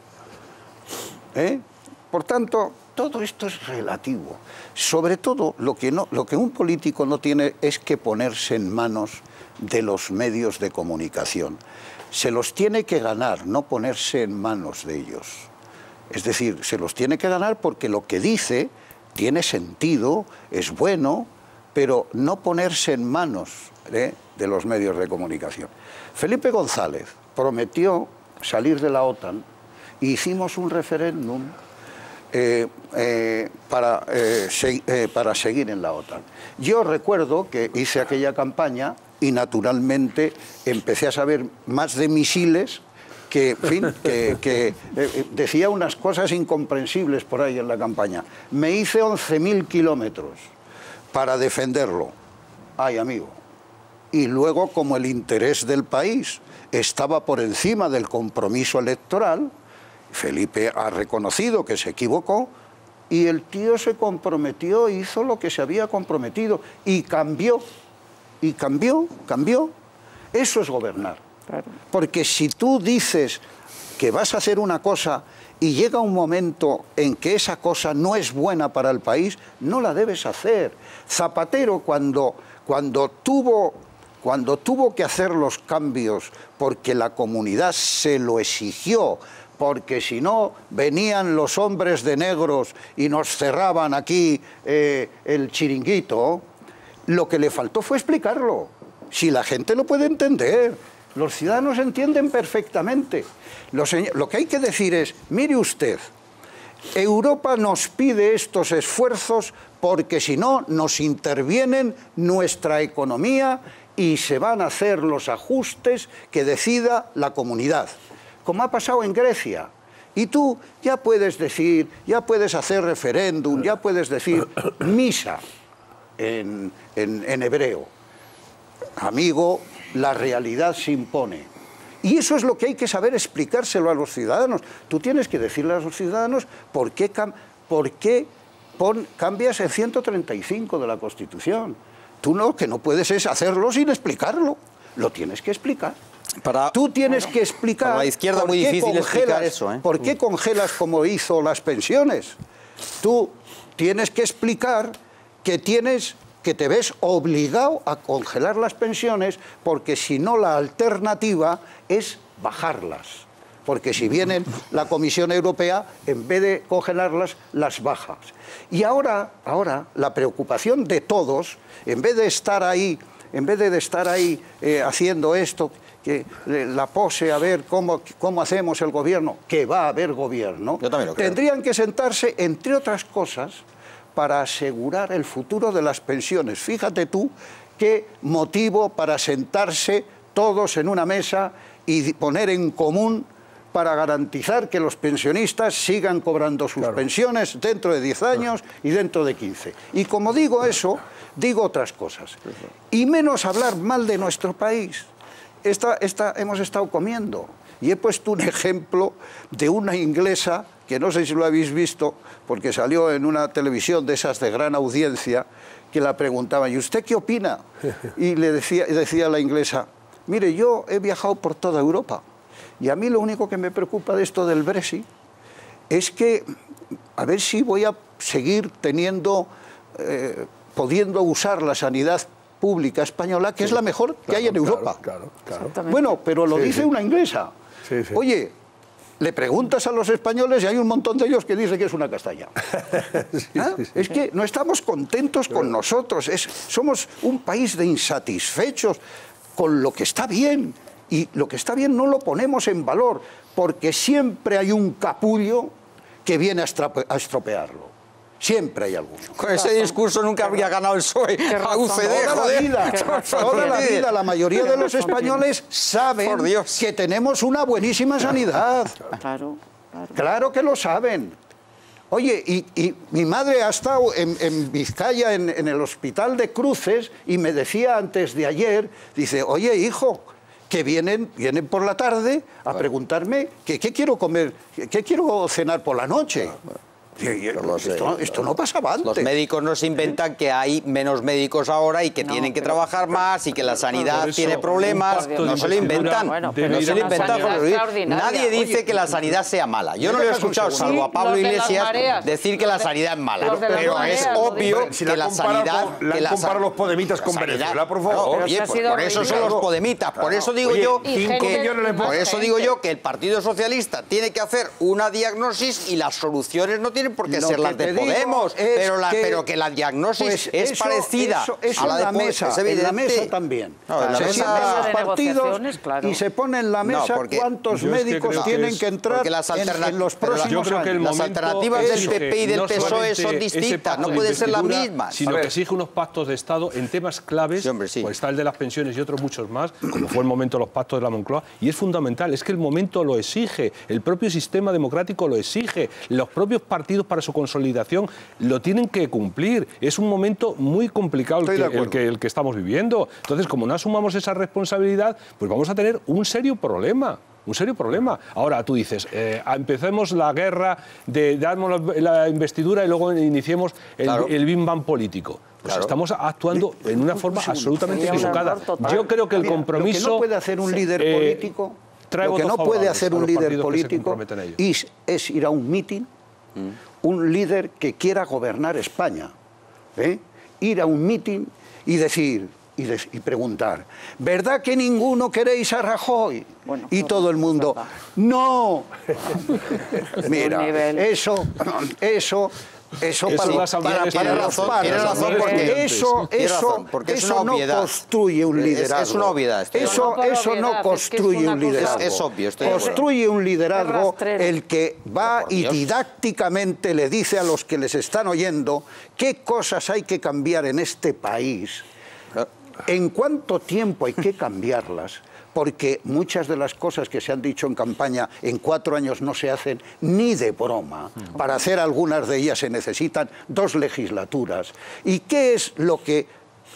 Por tanto, todo esto es relativo. Sobre todo, lo que un político no tiene es que ponerse en manos de los medios de comunicación. Se los tiene que ganar, no ponerse en manos de ellos. Es decir, se los tiene que ganar porque lo que dice tiene sentido, es bueno, pero no ponerse en manos de los medios de comunicación. Felipe González prometió salir de la OTAN e hicimos un referéndum para seguir en la OTAN. Yo recuerdo que hice aquella campaña y naturalmente empecé a saber más de misiles que decía unas cosas incomprensibles por ahí en la campaña. Me hice 11.000 kilómetros para defenderlo. Ay, amigo. Y luego, como el interés del país estaba por encima del compromiso electoral, Felipe ha reconocido que se equivocó y el tío se comprometió, hizo lo que se había comprometido y cambió. Y cambió. Eso es gobernar. Claro. Porque si tú dices que vas a hacer una cosa y llega un momento en que esa cosa no es buena para el país, no la debes hacer. Zapatero, cuando tuvo que hacer los cambios porque la comunidad se lo exigió, porque si no venían los hombres de negros y nos cerraban aquí el chiringuito, lo que le faltó fue explicarlo. Si la gente lo puede entender, los ciudadanos entienden perfectamente. Lo que hay que decir es, mire usted, Europa nos pide estos esfuerzos porque si no nos intervienen nuestra economía y se van a hacer los ajustes que decida la comunidad, como ha pasado en Grecia. Y tú ya puedes decir, ya puedes hacer referéndum, ya puedes decir misa en hebreo. Amigo, la realidad se impone. Y eso es lo que hay que saber explicárselo a los ciudadanos. Tú tienes que decirle a los ciudadanos por qué cambias el 135 de la Constitución. Tú lo que no puedes es hacerlo sin explicarlo. Lo tienes que explicar. Tú tienes que explicar para la izquierda muy difícil explicar eso, por qué congelas como hizo las pensiones. Tú tienes que explicar que te ves obligado a congelar las pensiones porque si no la alternativa es bajarlas. Porque si viene la Comisión Europea, en vez de congelarlas, las bajas. Y ahora la preocupación de todos, en vez de estar ahí haciendo esto, que la pose a ver cómo hacemos el gobierno, que va a haber gobierno, yo también lo creo. Tendrían que sentarse, entre otras cosas, para asegurar el futuro de las pensiones. Fíjate tú qué motivo para sentarse todos en una mesa y poner en común para garantizar que los pensionistas sigan cobrando sus pensiones dentro de 10 años y dentro de 15. Y como digo eso, digo otras cosas. Y menos hablar mal de nuestro país. Hemos estado comiendo y he puesto un ejemplo de una inglesa que no sé si lo habéis visto, porque salió en una televisión de esas de gran audiencia, que la preguntaban, ¿y usted qué opina? Y le decía la inglesa, mire, yo he viajado por toda Europa y a mí lo único que me preocupa de esto del Brexit es que a ver si voy a seguir pudiendo usar la sanidad pública española, que es la mejor que hay en Europa. Claro. Bueno, pero lo dice una inglesa. Oye, le preguntas a los españoles y hay un montón de ellos que dicen que es una castaña. Es que no estamos contentos con nosotros, somos un país de insatisfechos con lo que está bien, y lo que está bien no lo ponemos en valor, porque siempre hay un capullo que viene a estropearlo. Siempre hay alguno. Con ese discurso nunca habría ganado el PSOE a UCD, Toda la vida, la mayoría de los españoles saben que tenemos una buenísima sanidad. Claro que lo saben. Oye, y mi madre ha estado en Vizcaya, en el hospital de Cruces, y me decía antes de ayer, dice, oye, hijo, que vienen por la tarde a preguntarme qué quiero comer, qué quiero cenar por la noche. Esto no pasaba antes. Los médicos nos inventan que hay menos médicos ahora y que tienen que trabajar más y que la sanidad tiene problemas. No se lo inventan. Nadie dice que la sanidad sea mala. Yo no lo he escuchado, salvo a Pablo Iglesias, decir que la sanidad es mala. Pero es obvio que la sanidad... La compara los podemitas con Venezuela, por favor. Oye, por eso son los podemitas. Por eso digo yo que el Partido Socialista tiene que hacer una diagnosis y las soluciones no tienen por qué ser las de Podemos, pero que la diagnosis es parecida a la de Podemos. En la mesa también. Se sientan los partidos y se pone en la mesa cuántos médicos tienen que entrar en los próximos años. Las alternativas del PP y del PSOE son distintas, no pueden ser las mismas. Sino que exige unos pactos de Estado en temas claves, pues está el de las pensiones y otros muchos más, como fue el momento de los pactos de la Moncloa, y es fundamental, es que el momento lo exige, el propio sistema democrático lo exige, los propios partidos para su consolidación lo tienen que cumplir. Es un momento muy complicado el que estamos viviendo. Entonces, como no asumamos esa responsabilidad, pues vamos a tener un serio problema. Un serio problema. Ahora, tú dices, empecemos la guerra, damos la investidura y luego iniciemos el bim bam político. Pues estamos actuando en una forma absolutamente equivocada. Yo creo que el compromiso... Lo que no puede hacer un líder político, es ir a un mitin, un líder que quiera gobernar España. Ir a un mitin y decir... Y preguntar, ¿verdad que ninguno queréis a Rajoy? Y todo el mundo, ¡no! Mira, eso no construye un liderazgo. Es una obviedad. Eso no construye un liderazgo. Es obvio. Construye un liderazgo el que va y didácticamente le dice a los que les están oyendo qué cosas hay que cambiar en este país. ¿En cuánto tiempo hay que cambiarlas? Porque muchas de las cosas que se han dicho en campaña en 4 años no se hacen ni de broma. Para hacer algunas de ellas se necesitan 2 legislaturas. ¿Y qué es lo que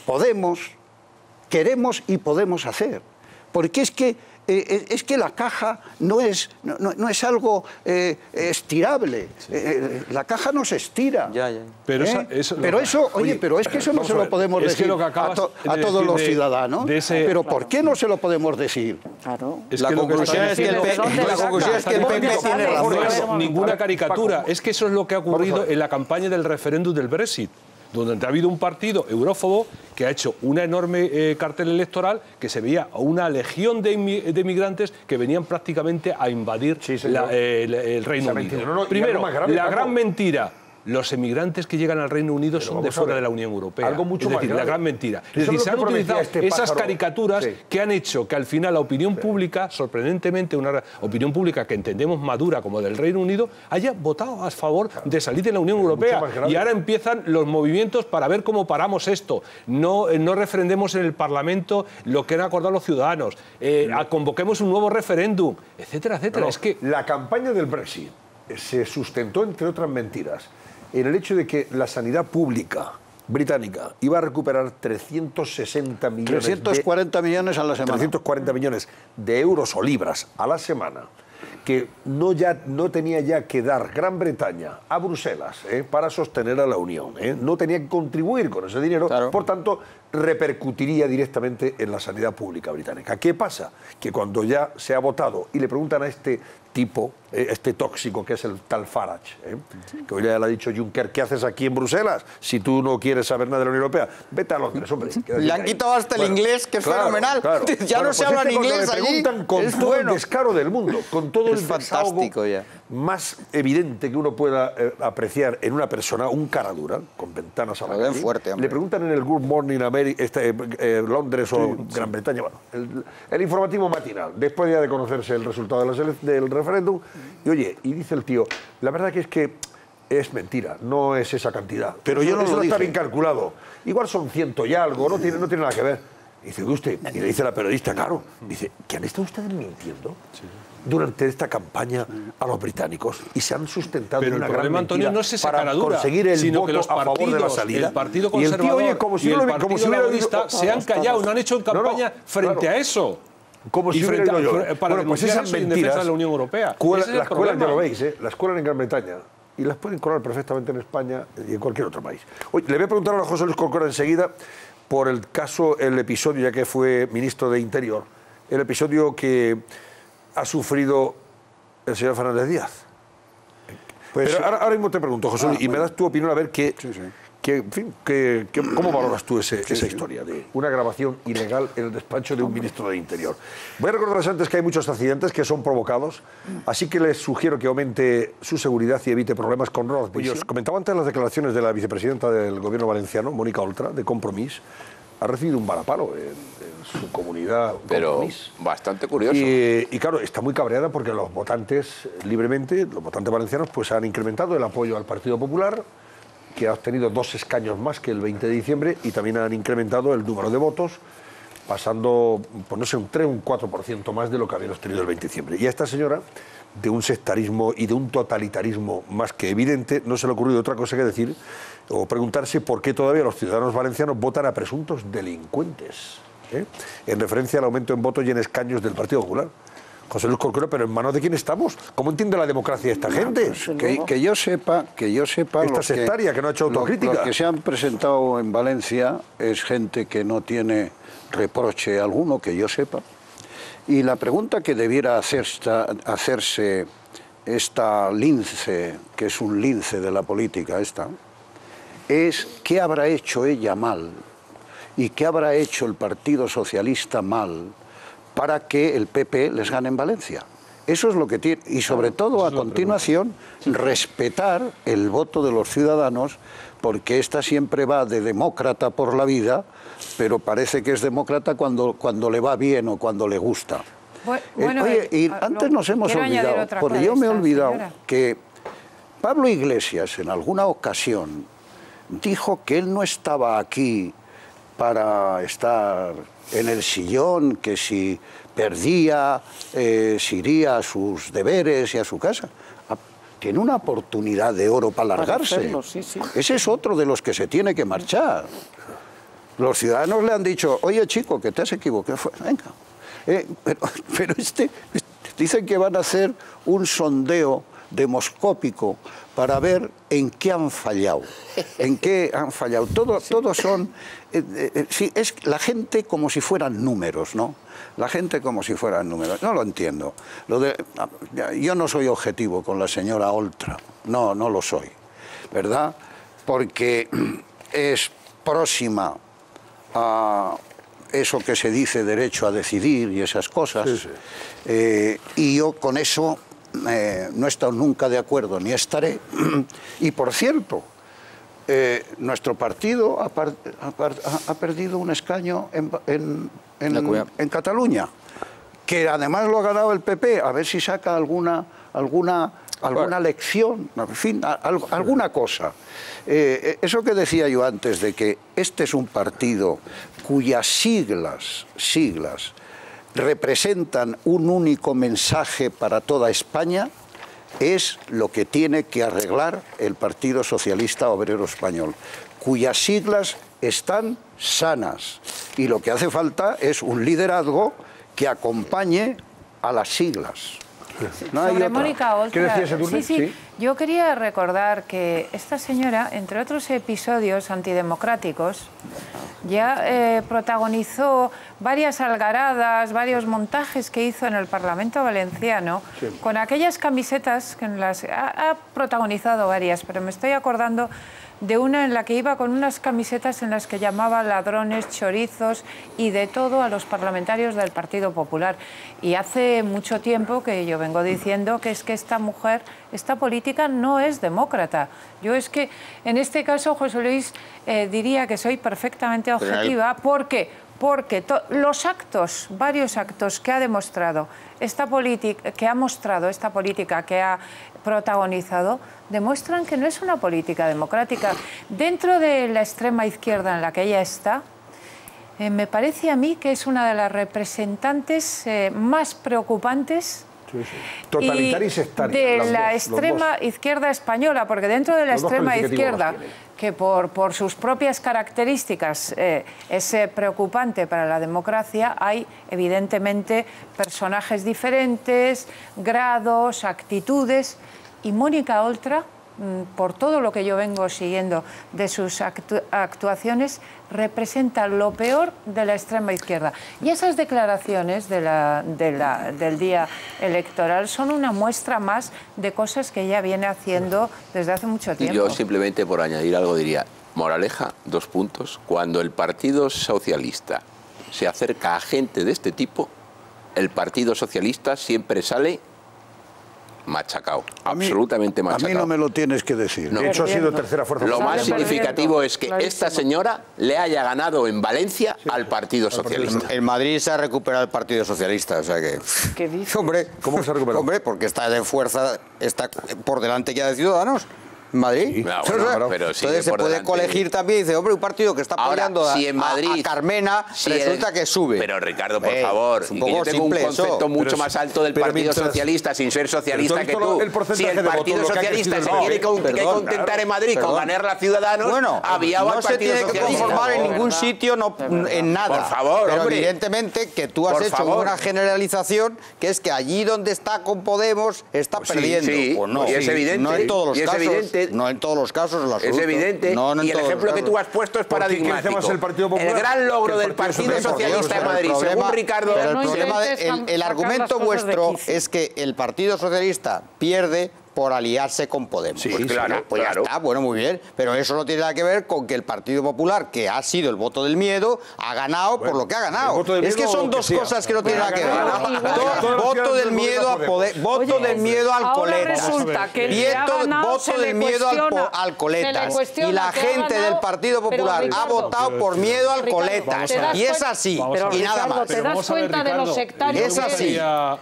queremos y podemos hacer? Porque es que la caja no es algo estirable. La caja no se estira. Pero es que eso no se lo podemos decir a todos los ciudadanos. Pero ¿por qué no se lo podemos decir? La conclusión es que el PP tiene razón. Ninguna caricatura. Es que eso es lo que ha ocurrido en la campaña del referéndum del Brexit, donde ha habido un partido eurófobo que ha hecho una enorme cartel electoral que se veía a una legión de inmigrantes que venían prácticamente a invadir el Reino Unido. Primero, la gran mentira. Los emigrantes que llegan al Reino Unido son de fuera de la Unión Europea. Algo mucho más grave. La gran mentira. Es decir, se han utilizado esas caricaturas que han hecho que al final la opinión pública, sorprendentemente una opinión pública que entendemos madura como del Reino Unido, haya votado a favor de salir de la Unión Europea. Y ahora empiezan los movimientos para ver cómo paramos esto. No referendemos en el Parlamento lo que han acordado los ciudadanos. Convoquemos un nuevo referéndum, etcétera, etcétera. Es que la campaña del Brexit se sustentó, entre otras mentiras, en el hecho de que la sanidad pública británica iba a recuperar 360 millones... 340 millones a la semana. 340 millones de euros o libras a la semana, que no tenía ya que dar Gran Bretaña a Bruselas para sostener a la Unión. No tenía que contribuir con ese dinero, por tanto, repercutiría directamente en la sanidad pública británica. ¿Qué pasa? Que cuando ya se ha votado y le preguntan a este tipo, este tóxico que es el tal Farage, que hoy le ha dicho Juncker, ¿qué haces aquí en Bruselas si tú no quieres saber nada de la Unión Europea? Vete a Londres, hombre. Le han quitado hasta el inglés, que es fenomenal. Ya no se habla en inglés allí. Preguntan con todo el descaro del mundo, con todo el desahogo más evidente que uno pueda apreciar en una persona, un cara dura, con ventanas a la calle. Le preguntan en el Good Morning Londres o Gran Bretaña, bueno, el informativo matinal, después ya de conocerse el resultado del referéndum, y oye, y dice el tío, la verdad que es mentira, no es esa cantidad. Pero yo no lo dije. Está bien calculado. Igual son 100 y algo, no tiene nada que ver. Y dice usted, y le dice la periodista, claro, dice, ¿que han estado ustedes mintiendo durante esta campaña a los británicos y se han sustentado en una gran mentira, Antonio, no es esa para conseguir el sino voto que los a favor de la salida? El Partido Conservador y el Partido Laborista se han callado, no han hecho campaña frente a eso. Como si frente a para pues esas mentiras en defensa de la Unión Europea. Las cuelan, ya lo veis, las cuelan en Gran Bretaña y las pueden colar perfectamente en España y en cualquier otro país. Oye, le voy a preguntar a José Luis Corcuera enseguida por el episodio, ya que fue ministro de Interior, el episodio que ha sufrido el señor Fernández Díaz. Pues, pero ahora mismo te pregunto, José Luis, y me das tu opinión a ver ¿cómo valoras tú esa historia de una grabación ilegal en el despacho de un ministro de Interior? Voy a recordarles antes que hay muchos accidentes que son provocados, así que les sugiero que aumente su seguridad y evite problemas con Road Vision. Os comentaba antes las declaraciones de la vicepresidenta del gobierno valenciano, Mónica Oltra, de Compromís. Ha recibido un varapalo en su comunidad. Pero Compromís. Bastante curioso. Y claro, está muy cabreada porque los votantes los votantes valencianos, pues han incrementado el apoyo al Partido Popular, que ha obtenido 2 escaños más que el 20 de diciembre, y también han incrementado el número de votos, pasando, pues no sé, un 3 o un 4% más de lo que habían obtenido el 20 de diciembre. Y a esta señora, de un sectarismo y de un totalitarismo más que evidente, no se le ha ocurrido otra cosa que decir o preguntarse por qué todavía los ciudadanos valencianos votan a presuntos delincuentes, en referencia al aumento en votos y en escaños del Partido Popular. José Luis Corcuera, pero ¿en manos de quién estamos? ¿Cómo entiende la democracia esta gente? Pues que yo sepa esta sectaria que no ha hecho autocrítica. Los que se han presentado en Valencia es gente que no tiene reproche alguno, que yo sepa. Y la pregunta que debiera hacerse esta lince, que es un lince de la política es ¿qué habrá hecho ella mal? ¿Y qué habrá hecho el Partido Socialista mal para que el PP les gane en Valencia? Eso es lo que tiene. Y sobre todo, a continuación, respetar el voto de los ciudadanos, porque esta siempre va de demócrata por la vida, pero parece que es demócrata cuando le va bien o cuando le gusta. Bueno, oye, y antes nos hemos olvidado, porque yo me he olvidado que Pablo Iglesias en alguna ocasión dijo que él no estaba aquí para estar en el sillón, que si perdía, se iría a sus deberes y a su casa. Tiene una oportunidad de oro para largarse. Para hacerlo, sí. Ese es otro de los que se tiene que marchar. Los ciudadanos le han dicho, oye chico, que te has equivocado. Venga. Pero dicen que van a hacer un sondeo demoscópico para ver en qué han fallado. En qué han fallado. Todos son... sí, es la gente como si fueran números, ¿no? La gente como si fueran números. No lo entiendo. Yo no soy objetivo con la señora Oltra. No lo soy. ¿Verdad? Porque es próxima a eso que se dice derecho a decidir y esas cosas. Sí. Y yo con eso no he estado nunca de acuerdo, ni estaré. Y por cierto, nuestro partido ha perdido un escaño en Cataluña, que además lo ha ganado el PP. A ver si saca alguna lección, en fin, alguna cosa. Eso que decía yo antes, de que este es un partido cuyas siglas representan un único mensaje para toda España, es lo que tiene que arreglar el Partido Socialista Obrero Español, cuyas siglas están sanas, y lo que hace falta es un liderazgo que acompañe a las siglas. Sobre Mónica Oltra. ¿Qué decías, Edurne? Sí. Yo quería recordar que esta señora, entre otros episodios antidemocráticos, ya protagonizó varias algaradas, varios montajes que hizo en el Parlamento valenciano, con aquellas camisetas que ha protagonizado varias, pero me estoy acordando de una en la que iba con unas camisetas en las que llamaba ladrones, chorizos y de todo a los parlamentarios del Partido Popular. Y hace mucho tiempo que yo vengo diciendo que es que esta mujer, esta política no es demócrata. Yo es que en este caso, José Luis, diría que soy perfectamente objetiva porque los actos, varios actos que ha demostrado esta política, que ha protagonizado, demuestran que no es una política democrática. Dentro de la extrema izquierda en la que ella está, me parece a mí que es una de las representantes más preocupantes totalitaria y sectaria. De la extrema izquierda española, porque dentro de la extrema izquierda, que por sus propias características es preocupante para la democracia, hay evidentemente personajes diferentes, grados, actitudes, y Mónica Oltra, por todo lo que yo vengo siguiendo de sus actuaciones, representa lo peor de la extrema izquierda. Y esas declaraciones del día electoral son una muestra más de cosas que ella viene haciendo desde hace mucho tiempo. Yo simplemente por añadir algo diría, moraleja, 2 puntos, cuando el Partido Socialista se acerca a gente de este tipo, el Partido Socialista siempre sale machacado, absolutamente machacado. A mí no me lo tienes que decir. No. De hecho, ha sido tercera fuerza. Lo más significativo es que esta señora le haya ganado en Valencia al Partido Socialista. En Madrid se ha recuperado el Partido Socialista, o sea que... ¿Qué dice? Hombre, ¿cómo se ha recuperado? Hombre, porque está de fuerza, está por delante ya de Ciudadanos. Madrid. Sí. No, bueno, pero entonces se puede colegir también y dice, hombre, un partido que está apoyando si en Madrid, a Carmena, resulta que sube. Pero Ricardo, por favor, y que yo tengo un concepto mucho más alto del Partido Socialista sin ser socialista que tú. Si el Partido Socialista se tiene que contentar en Madrid con ganar a Ciudadanos, había no se tiene que conformar en ningún sitio, en nada. Por favor, pero evidentemente que tú has hecho una generalización que es que allí donde está con Podemos está perdiendo. Pues no, y es evidente. No en todos los casos. No en todos los casos, en absoluto. Es evidente, y el ejemplo que tú has puesto es paradigmático. El gran logro del Partido Socialista de Madrid, según Ricardo... El argumento vuestro es que el Partido Socialista pierde por aliarse con Podemos. Sí, pues claro. Ya está, bueno, muy bien. Pero eso no tiene nada que ver con que el Partido Popular, que ha sido el voto del miedo, ha ganado por lo que ha ganado. Es que son dos cosas que no tienen nada que ver. Voto del miedo a Podemos, voto del miedo al Coletas. Voto del miedo al Coletas. Y la gente del Partido Popular ha votado por miedo al Coletas. Y es así. Y nada más. ¿Te das cuenta de los sectarios? Es así.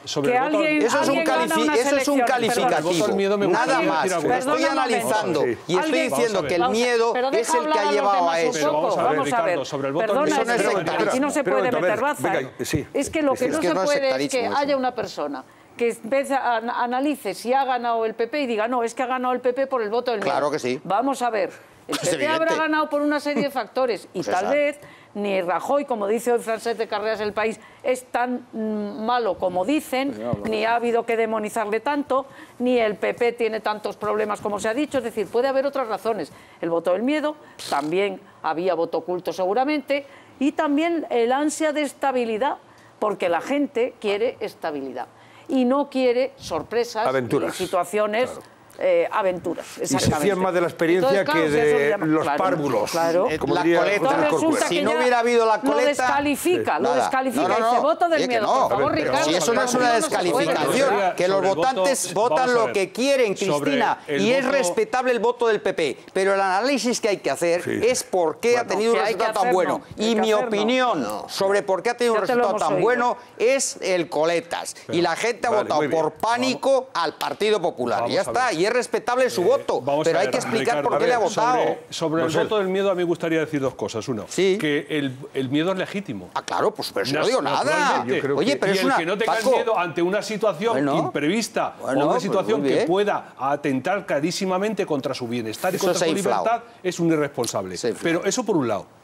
Eso es un calificativo. Nada más. Estoy analizando y estoy diciendo que el miedo es el que ha llevado a eso. Vamos a ver, perdona, aquí no se puede meter baza. Es que lo que no se puede es que haya una persona que analice si ha ganado el PP y diga, no, es que ha ganado el PP por el voto del miedo. Claro que sí. Vamos a ver, el PP habrá ganado por una serie de factores y tal vez ni Rajoy, como dice hoy Francesc de Carreras El País, es tan malo como dicen, ni ha habido que demonizarle tanto, ni el PP tiene tantos problemas como se ha dicho, es decir, puede haber otras razones. El voto del miedo, también había voto oculto seguramente, y también el ansia de estabilidad, porque la gente quiere estabilidad y no quiere sorpresas, aventuras, situaciones... aventuras, y se fían más de la experiencia que de los párvulos. Como diría si no hubiera habido la coleta... Lo descalifica, y dice voto del miedo. Por favor, Ricardo. Si eso no es una descalificación, que los votantes votan lo que quieren, Cristina, y es respetable el voto del PP. Pero el análisis que hay que hacer es por qué ha tenido un resultado tan bueno. Y mi opinión sobre por qué ha tenido un resultado tan bueno es el Coletas. Y la gente ha votado por pánico al Partido Popular. Y ya está. Y es respetable su voto, pero hay que explicar Ricardo, por qué le ha votado. Sobre el voto del miedo a mí me gustaría decir 2 cosas. Uno, que el miedo es legítimo. Ah, claro, pues pero no digo nada. Oye, pero es el que no tengas miedo ante una situación imprevista o una situación que pueda atentar clarísimamente contra su bienestar y contra su libertad es un irresponsable. Pero eso por un lado.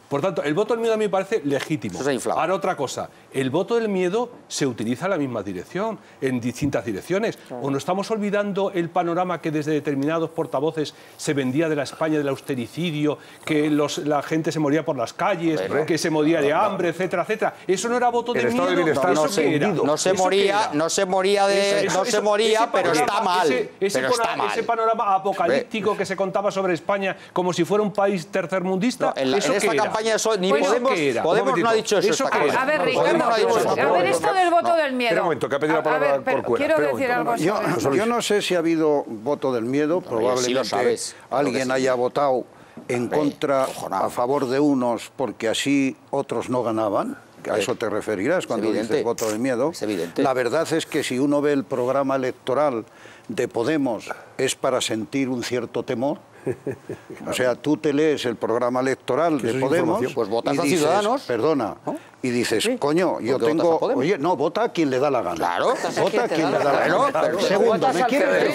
Por tanto, el voto del miedo a mí me parece legítimo. Eso se ha inflado. Ahora, otra cosa, el voto del miedo se utiliza en la misma dirección, en distintas direcciones. ¿O no estamos olvidando el panorama que desde determinados portavoces se vendía de la España del austericidio, que la gente se moría por las calles, que se moría de hambre, etcétera, etcétera? Eso no era voto de miedo. No se moría, pero está mal. Ese panorama apocalíptico que se contaba sobre España como si fuera un país tercermundista, en esta campaña ni Podemos no ha dicho eso. A ver, Ricardo, a ver esto del voto del miedo. Espera un momento, que ha pedido la palabra Corcuera. Quiero decir algo sobre yo no sé si ha habido voto del miedo, probablemente alguien haya votado en contra, a favor de unos, porque así otros no ganaban. A eso te referirás cuando dices voto del miedo. Es evidente. La verdad es que si uno ve el programa electoral de Podemos, es para sentir un cierto temor. O sea, tú te lees el programa electoral de Podemos, pues votas y a dices, Ciudadanos. Perdona, ¿no? Y dices, coño, yo tengo... Oye, no, vota a quien le da la gana. Claro. Vota a quien le da la gana. Segundo, ¿me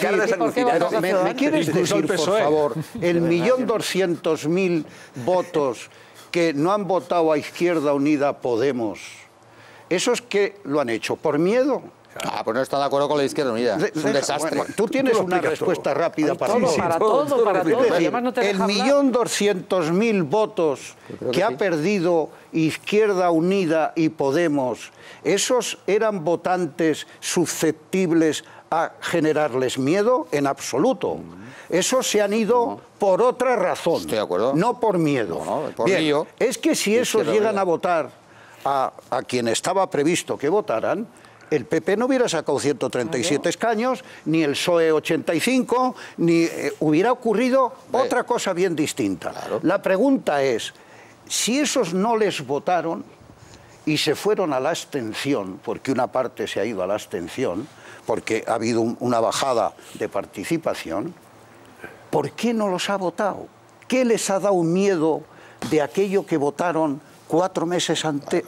quieres decir, por favor, el 1.200.000 votos que no han votado a Izquierda Unida Podemos, esos que lo han hecho por miedo? Pues no está de acuerdo con la Izquierda Unida. Es un desastre. Bueno, tú tienes una respuesta rápida para todo. Para todo. Además no te deja hablar. El 1.200.000 votos que ha perdido Izquierda Unida y Podemos, ¿esos eran votantes susceptibles a generarles miedo? En absoluto. Esos se han ido por otra razón. Estoy de acuerdo. No por miedo. Por Bien, lío. es que si esos llegan a votar a quien estaba previsto que votaran, el PP no hubiera sacado 137 escaños, ni el PSOE 85, ni hubiera ocurrido otra cosa bien distinta. Claro. La pregunta es, si esos no les votaron y se fueron a la abstención, porque una parte se ha ido a la abstención, porque ha habido una bajada de participación, ¿por qué no los ha votado? ¿Qué les ha dado miedo de aquello que votaron 4 meses antes?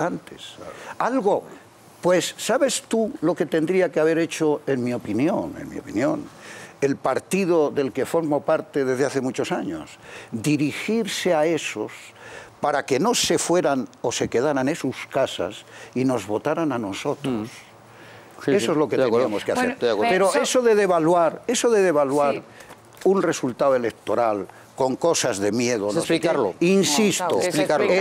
Algo... Pues, ¿sabes tú lo que tendría que haber hecho, en mi opinión, el partido del que formo parte desde hace muchos años? Dirigirse a esos para que no se fueran o se quedaran en sus casas y nos votaran a nosotros. Eso es lo que teníamos que hacer. Pero eso de devaluar un resultado electoral con cosas de miedo, no sé qué, insisto, el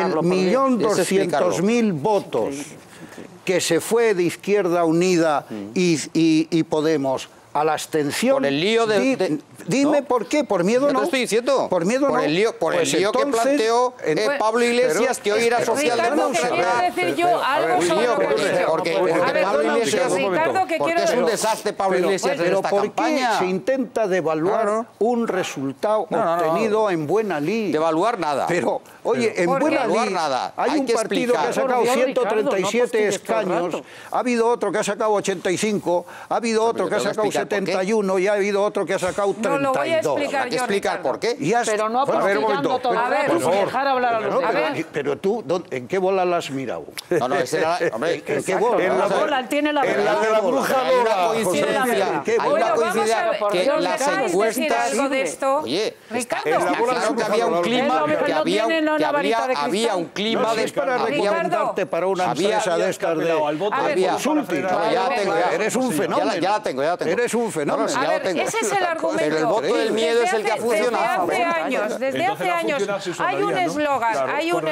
1.200.000 votos que se fue de Izquierda Unida y Podemos a la abstención. Por el lío dime ¿no? por qué, por miedo no. Te estoy diciendo. Por miedo por no. El lío, por pues el lío entonces, que planteó Pablo Iglesias, que hoy era socialdemócrata. Quiero decir yo algo sobre lo que he dicho. Porque Pablo Iglesias, porque es un desastre Pablo Iglesias en esta campaña. ¿Por qué se intenta devaluar un resultado obtenido en buena lid? Devaluar nada. Pero, oye, en buena lid hay un partido que ha sacado 137 escaños, ha habido otro que ha sacado 85, ha habido otro que ha sacado 71 y ha habido otro que ha sacado 32. No lo voy a explicar Hay que explicar por qué. Pero no apostillando todo el rato, sin dejar hablar a los demás. Pero tú, ¿en qué bola la has mirado? No, ese era... Hombre, ¿en qué bola? En la bola, tiene la verdad. En la de la bruja. Hay una coincidencia. Hay una coincidencia que las encuestas... Oye, Ricardo, claro que había un clima... Había un clima de... Es para recomendarte para una empresa de estas de consulting. Eres un fenómeno. Ya la tengo. Eres un fenómeno. A ver, ese es el argumento. Pero el voto del miedo es el que ha funcionado. Desde hace años hay un eslogan,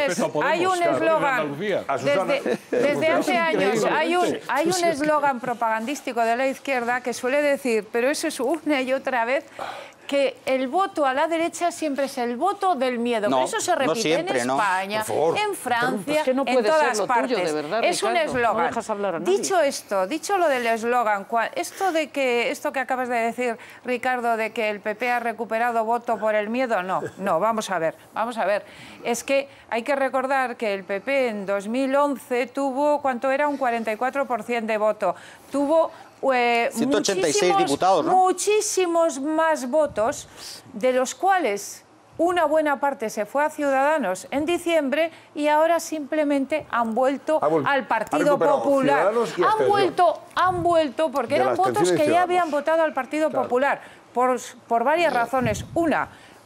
desde hace años hay un eslogan propagandístico de la izquierda que suele decir, pero eso es una y otra vez, que el voto a la derecha siempre es el voto del miedo. No, pero eso se repite siempre, en España, en Francia, es que no en todas ser partes. Tuyo, de verdad, es Ricardo, un eslogan. No dicho lo del eslogan, esto que acabas de decir, Ricardo, de que el PP ha recuperado voto por el miedo, no, vamos a ver. Es que hay que recordar que el PP en 2011 tuvo, ¿cuánto era? Un 44% de voto. Tuvo 186 diputados, ¿no? Muchísimos más votos, de los cuales una buena parte se fue a Ciudadanos en diciembre y ahora simplemente han vuelto al Partido Popular. Han vuelto porque eran votos que ya habían votado al Partido Popular por varias razones. Una,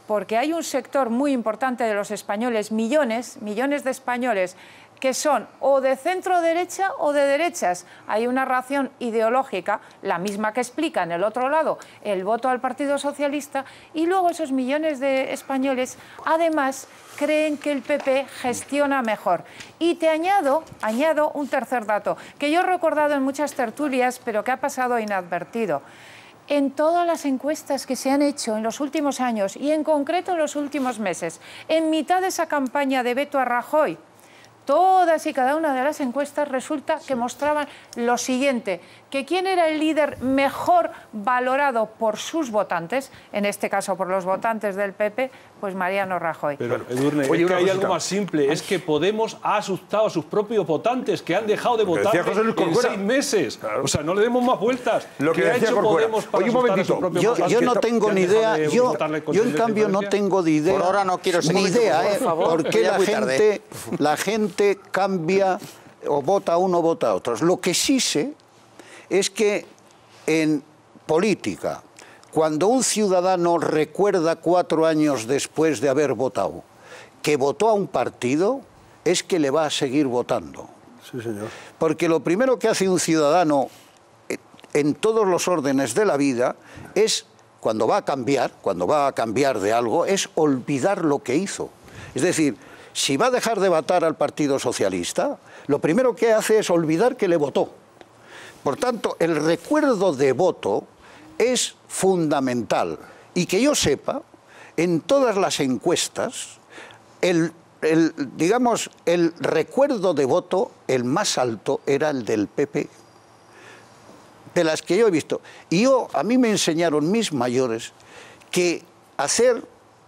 porque hay un sector muy importante de los españoles, millones de españoles, que son o de centro derecha o de derechas. Hay una razón ideológica, la misma que explica en el otro lado el voto al Partido Socialista, y luego esos millones de españoles además creen que el PP gestiona mejor. Y te añado un tercer dato, que yo he recordado en muchas tertulias, pero que ha pasado inadvertido. En todas las encuestas que se han hecho en los últimos años, y en concreto en los últimos meses, en mitad de esa campaña de veto a Rajoy, todas y cada una de las encuestas resulta que mostraban lo siguiente, que quién era el líder mejor valorado por sus votantes, en este caso por los votantes del PP, pues Mariano Rajoy. Pero, Edurne, es que hay algo más simple, es que Podemos ha asustado a sus propios votantes, que han dejado de votar en 6 meses. Claro. O sea, no le demos más vueltas. Lo que ha hecho Podemos para asustar a sus propios votantes? Yo no tengo ni idea, yo en cambio no tengo ni idea. Por ahora no quiero ser ni idea, por qué la gente cambia o vota a uno o vota a otros. Lo que sí sé es que en política, cuando un ciudadano recuerda 4 años después de haber votado que votó a un partido, es que le va a seguir votando. Sí, señor. Porque lo primero que hace un ciudadano en todos los órdenes de la vida es, cuando va a cambiar de algo, es olvidar lo que hizo. Es decir, si va a dejar de votar al Partido Socialista, lo primero que hace es olvidar que le votó. Por tanto, el recuerdo de voto es fundamental. Y que yo sepa, en todas las encuestas, el recuerdo de voto, el más alto, era el del PP. De las que yo he visto. Y a mí me enseñaron mis mayores que hacer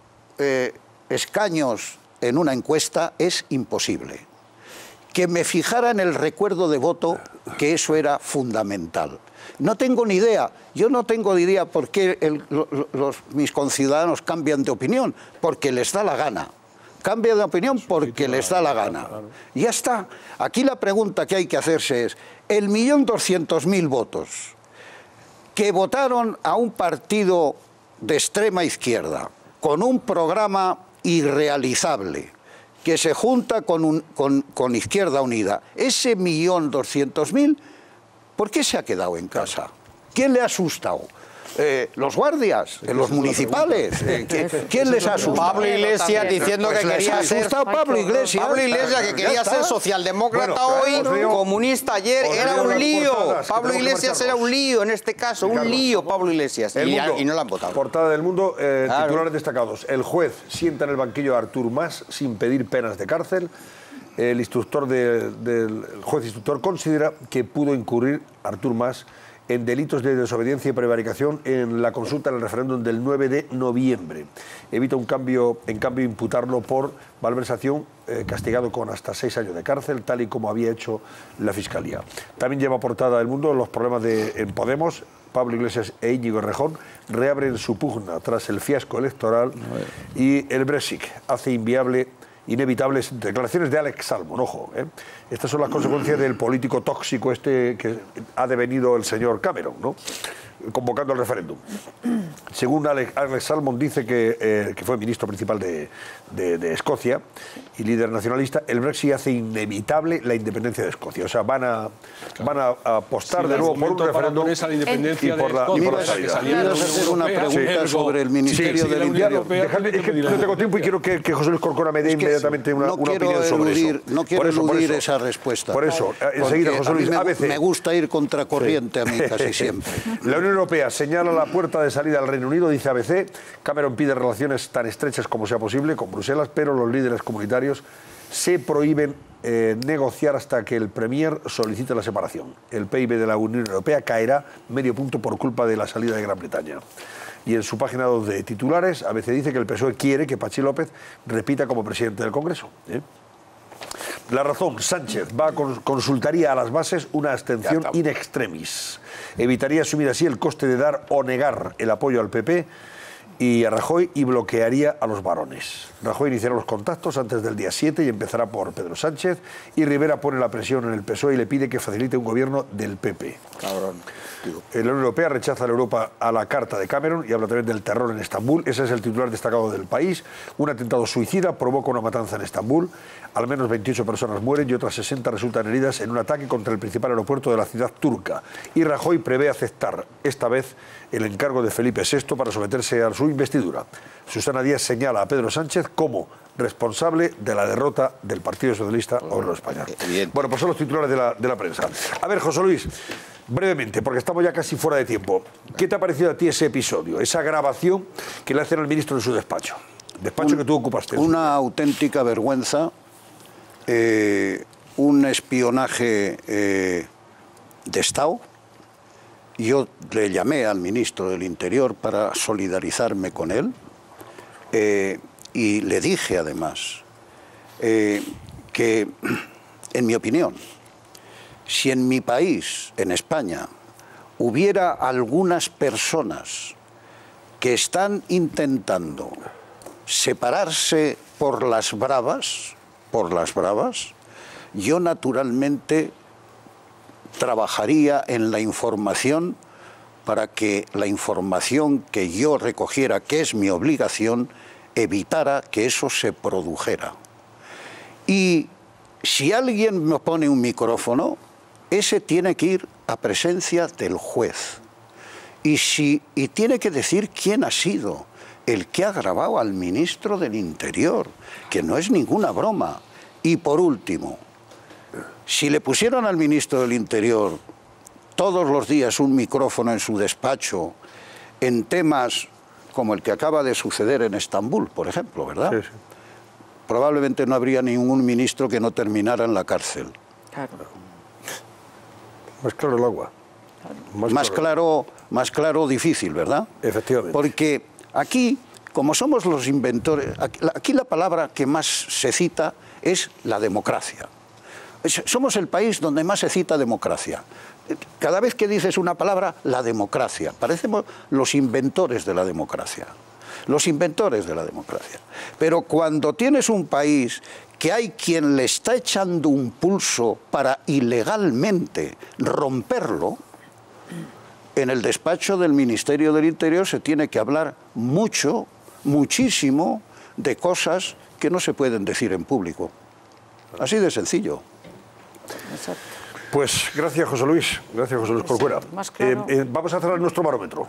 escaños en una encuesta es imposible. Que me fijara en el recuerdo de voto, que eso era fundamental. No tengo ni idea, yo no tengo ni idea por qué mis conciudadanos cambian de opinión, porque les da la gana. Cambian de opinión porque les da la gana. Y ya está. Aquí la pregunta que hay que hacerse es, el 1.200.000 votos que votaron a un partido de extrema izquierda, con un programa irrealizable, que se junta con Izquierda Unida, ese 1.200.000, ¿por qué se ha quedado en casa? ¿Quién le ha asustado? ¿Los guardias? ¿Los municipales? ¿Quién les ha asustado? Pablo Iglesias diciendo que quería ser... Pablo Iglesias que quería ser socialdemócrata hoy, comunista ayer, era un lío. Pablo Iglesias era un lío en este caso, un lío Pablo Iglesias. Y no lo han votado. Portada del Mundo, titulares destacados. El juez sienta en el banquillo a Artur Mas sin pedir penas de cárcel. El juez instructor considera que pudo incurrir Artur Mas en delitos de desobediencia y prevaricación en la consulta en el referéndum del 9 de noviembre. Evita en cambio imputarlo por malversación, castigado con hasta 6 años de cárcel, tal y como había hecho la Fiscalía. También lleva portada del Mundo los problemas en Podemos. Pablo Iglesias e Íñigo Errejón reabren su pugna tras el fiasco electoral y el Brexit hace inevitables declaraciones de Alex Salmond. Ojo, estas son las consecuencias del político tóxico que ha devenido el señor Cameron, ¿no? Convocando el referéndum. Según Alex Salmond, dice que fue ministro principal de Escocia y líder nacionalista, el Brexit hace inevitable la independencia de Escocia. O sea, van a apostar de nuevo por un referéndum y por la salida. Quiero hacer una pregunta sobre el Ministerio del Interior. Es que no tengo tiempo y quiero que José Luis Corcuera me dé inmediatamente una opinión sobre eso. No quiero eludir esa respuesta. Por eso, enseguida, José Luis, ABC. Me gusta ir contracorriente a mí casi siempre. La Unión Europea señala la puerta de salida al Reino Unido, dice ABC. Cameron pide relaciones tan estrechas como sea posible con Bruselas, pero los líderes comunitarios se prohíben negociar hasta que el Premier solicite la separación. El PIB de la Unión Europea caerá medio punto por culpa de la salida de Gran Bretaña. Y en su página 2 de titulares, ABC dice que el PSOE quiere que Patxi López repita como presidente del Congreso. La Razón, Sánchez consultaría a las bases una abstención in extremis. Evitaría asumir así el coste de dar o negar el apoyo al PP y a Rajoy y bloquearía a los varones. Rajoy iniciará los contactos antes del día 7 y empezará por Pedro Sánchez, y Rivera pone la presión en el PSOE y le pide que facilite un gobierno del PP. Cabrón. La Unión Europea rechaza a la carta de Cameron y habla también del terror en Estambul. Ese es el titular destacado del País. Un atentado suicida provoca una matanza en Estambul. Al menos 28 personas mueren y otras 60 resultan heridas en un ataque contra el principal aeropuerto de la ciudad turca. Y Rajoy prevé aceptar esta vez el encargo de Felipe VI para someterse a su investidura. Susana Díaz señala a Pedro Sánchez como responsable de la derrota del Partido Socialista Obrero Español. Bueno, pues son los titulares de la prensa. A ver, José Luis, brevemente, porque estamos ya casi fuera de tiempo. ¿Qué te ha parecido a ti ese episodio, esa grabación que le hacen al ministro en su despacho? Despacho que tú ocupaste. Una auténtica vergüenza, un espionaje de Estado. Yo le llamé al ministro del Interior para solidarizarme con él y le dije además que, en mi opinión, si en mi país, en España, hubiera algunas personas que están intentando separarse por las bravas, yo naturalmente trabajaría en la información para que la información que yo recogiera, que es mi obligación, evitara que eso se produjera. Y si alguien me pone un micrófono, ese tiene que ir a presencia del juez. Y tiene que decir quién ha sido el que ha grabado al ministro del Interior, que no es ninguna broma. Y por último, si le pusieron al ministro del Interior todos los días un micrófono en su despacho en temas como el que acaba de suceder en Estambul, por ejemplo, ¿verdad? Sí, sí. Probablemente no habría ningún ministro que no terminara en la cárcel. Claro. Más claro el agua. Más claro, difícil, ¿verdad? Efectivamente. Porque aquí, como somos los inventores, aquí la palabra que más se cita es la democracia. Somos el país donde más se cita democracia. Cada vez que dices una palabra, la democracia. Parecemos los inventores de la democracia. Los inventores de la democracia. Pero cuando tienes un país que hay quien le está echando un pulso para ilegalmente romperlo, en el despacho del Ministerio del Interior se tiene que hablar muchísimo de cosas que no se pueden decir en público. Así de sencillo. Exacto. Pues gracias, José Luis. Gracias, José Luis Corcuera. Claro. Vamos a cerrar nuestro barómetro.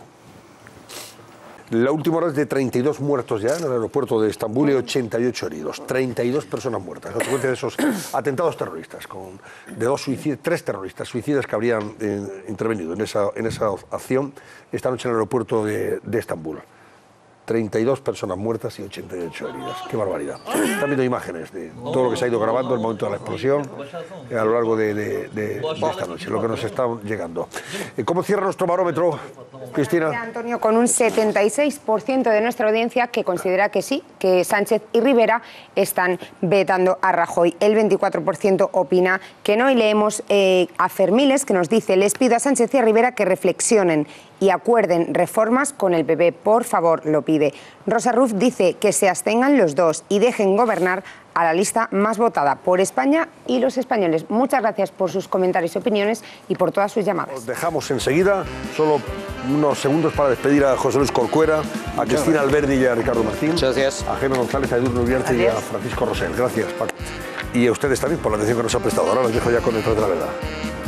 La última hora es de 32 muertos ya en el aeropuerto de Estambul y 88 heridos. 32 personas muertas. A consecuencia de esos atentados terroristas, de 3 terroristas suicidas que habrían intervenido en esa acción esta noche en el aeropuerto de Estambul. 32 personas muertas y 88 heridas. ¡Qué barbaridad! Están viendo imágenes de todo lo que se ha ido grabando, el momento de la explosión, a lo largo de esta noche, lo que nos está llegando. ¿Cómo cierra nuestro barómetro, Cristina? Antonio, con un 76% de nuestra audiencia que considera que sí, que Sánchez y Rivera están vetando a Rajoy. El 24% opina que no, y leemos a Fermiles, que nos dice: les pido a Sánchez y a Rivera que reflexionen y acuerden reformas con el PP, por favor, lo pide. Rosa Ruf dice que se abstengan los dos y dejen gobernar a la lista más votada por España y los españoles. Muchas gracias por sus comentarios y opiniones y por todas sus llamadas. Os dejamos enseguida, solo unos segundos para despedir a José Luis Corcuera, a Cristina Alberdi y a Ricardo Martín. Muchas gracias. A Jaime González, a Edurne Uriarte y a Francisco Rosell. Gracias, Paco. Y a ustedes también por la atención que nos ha prestado. Ahora los dejo ya con el Detrás de la Verdad.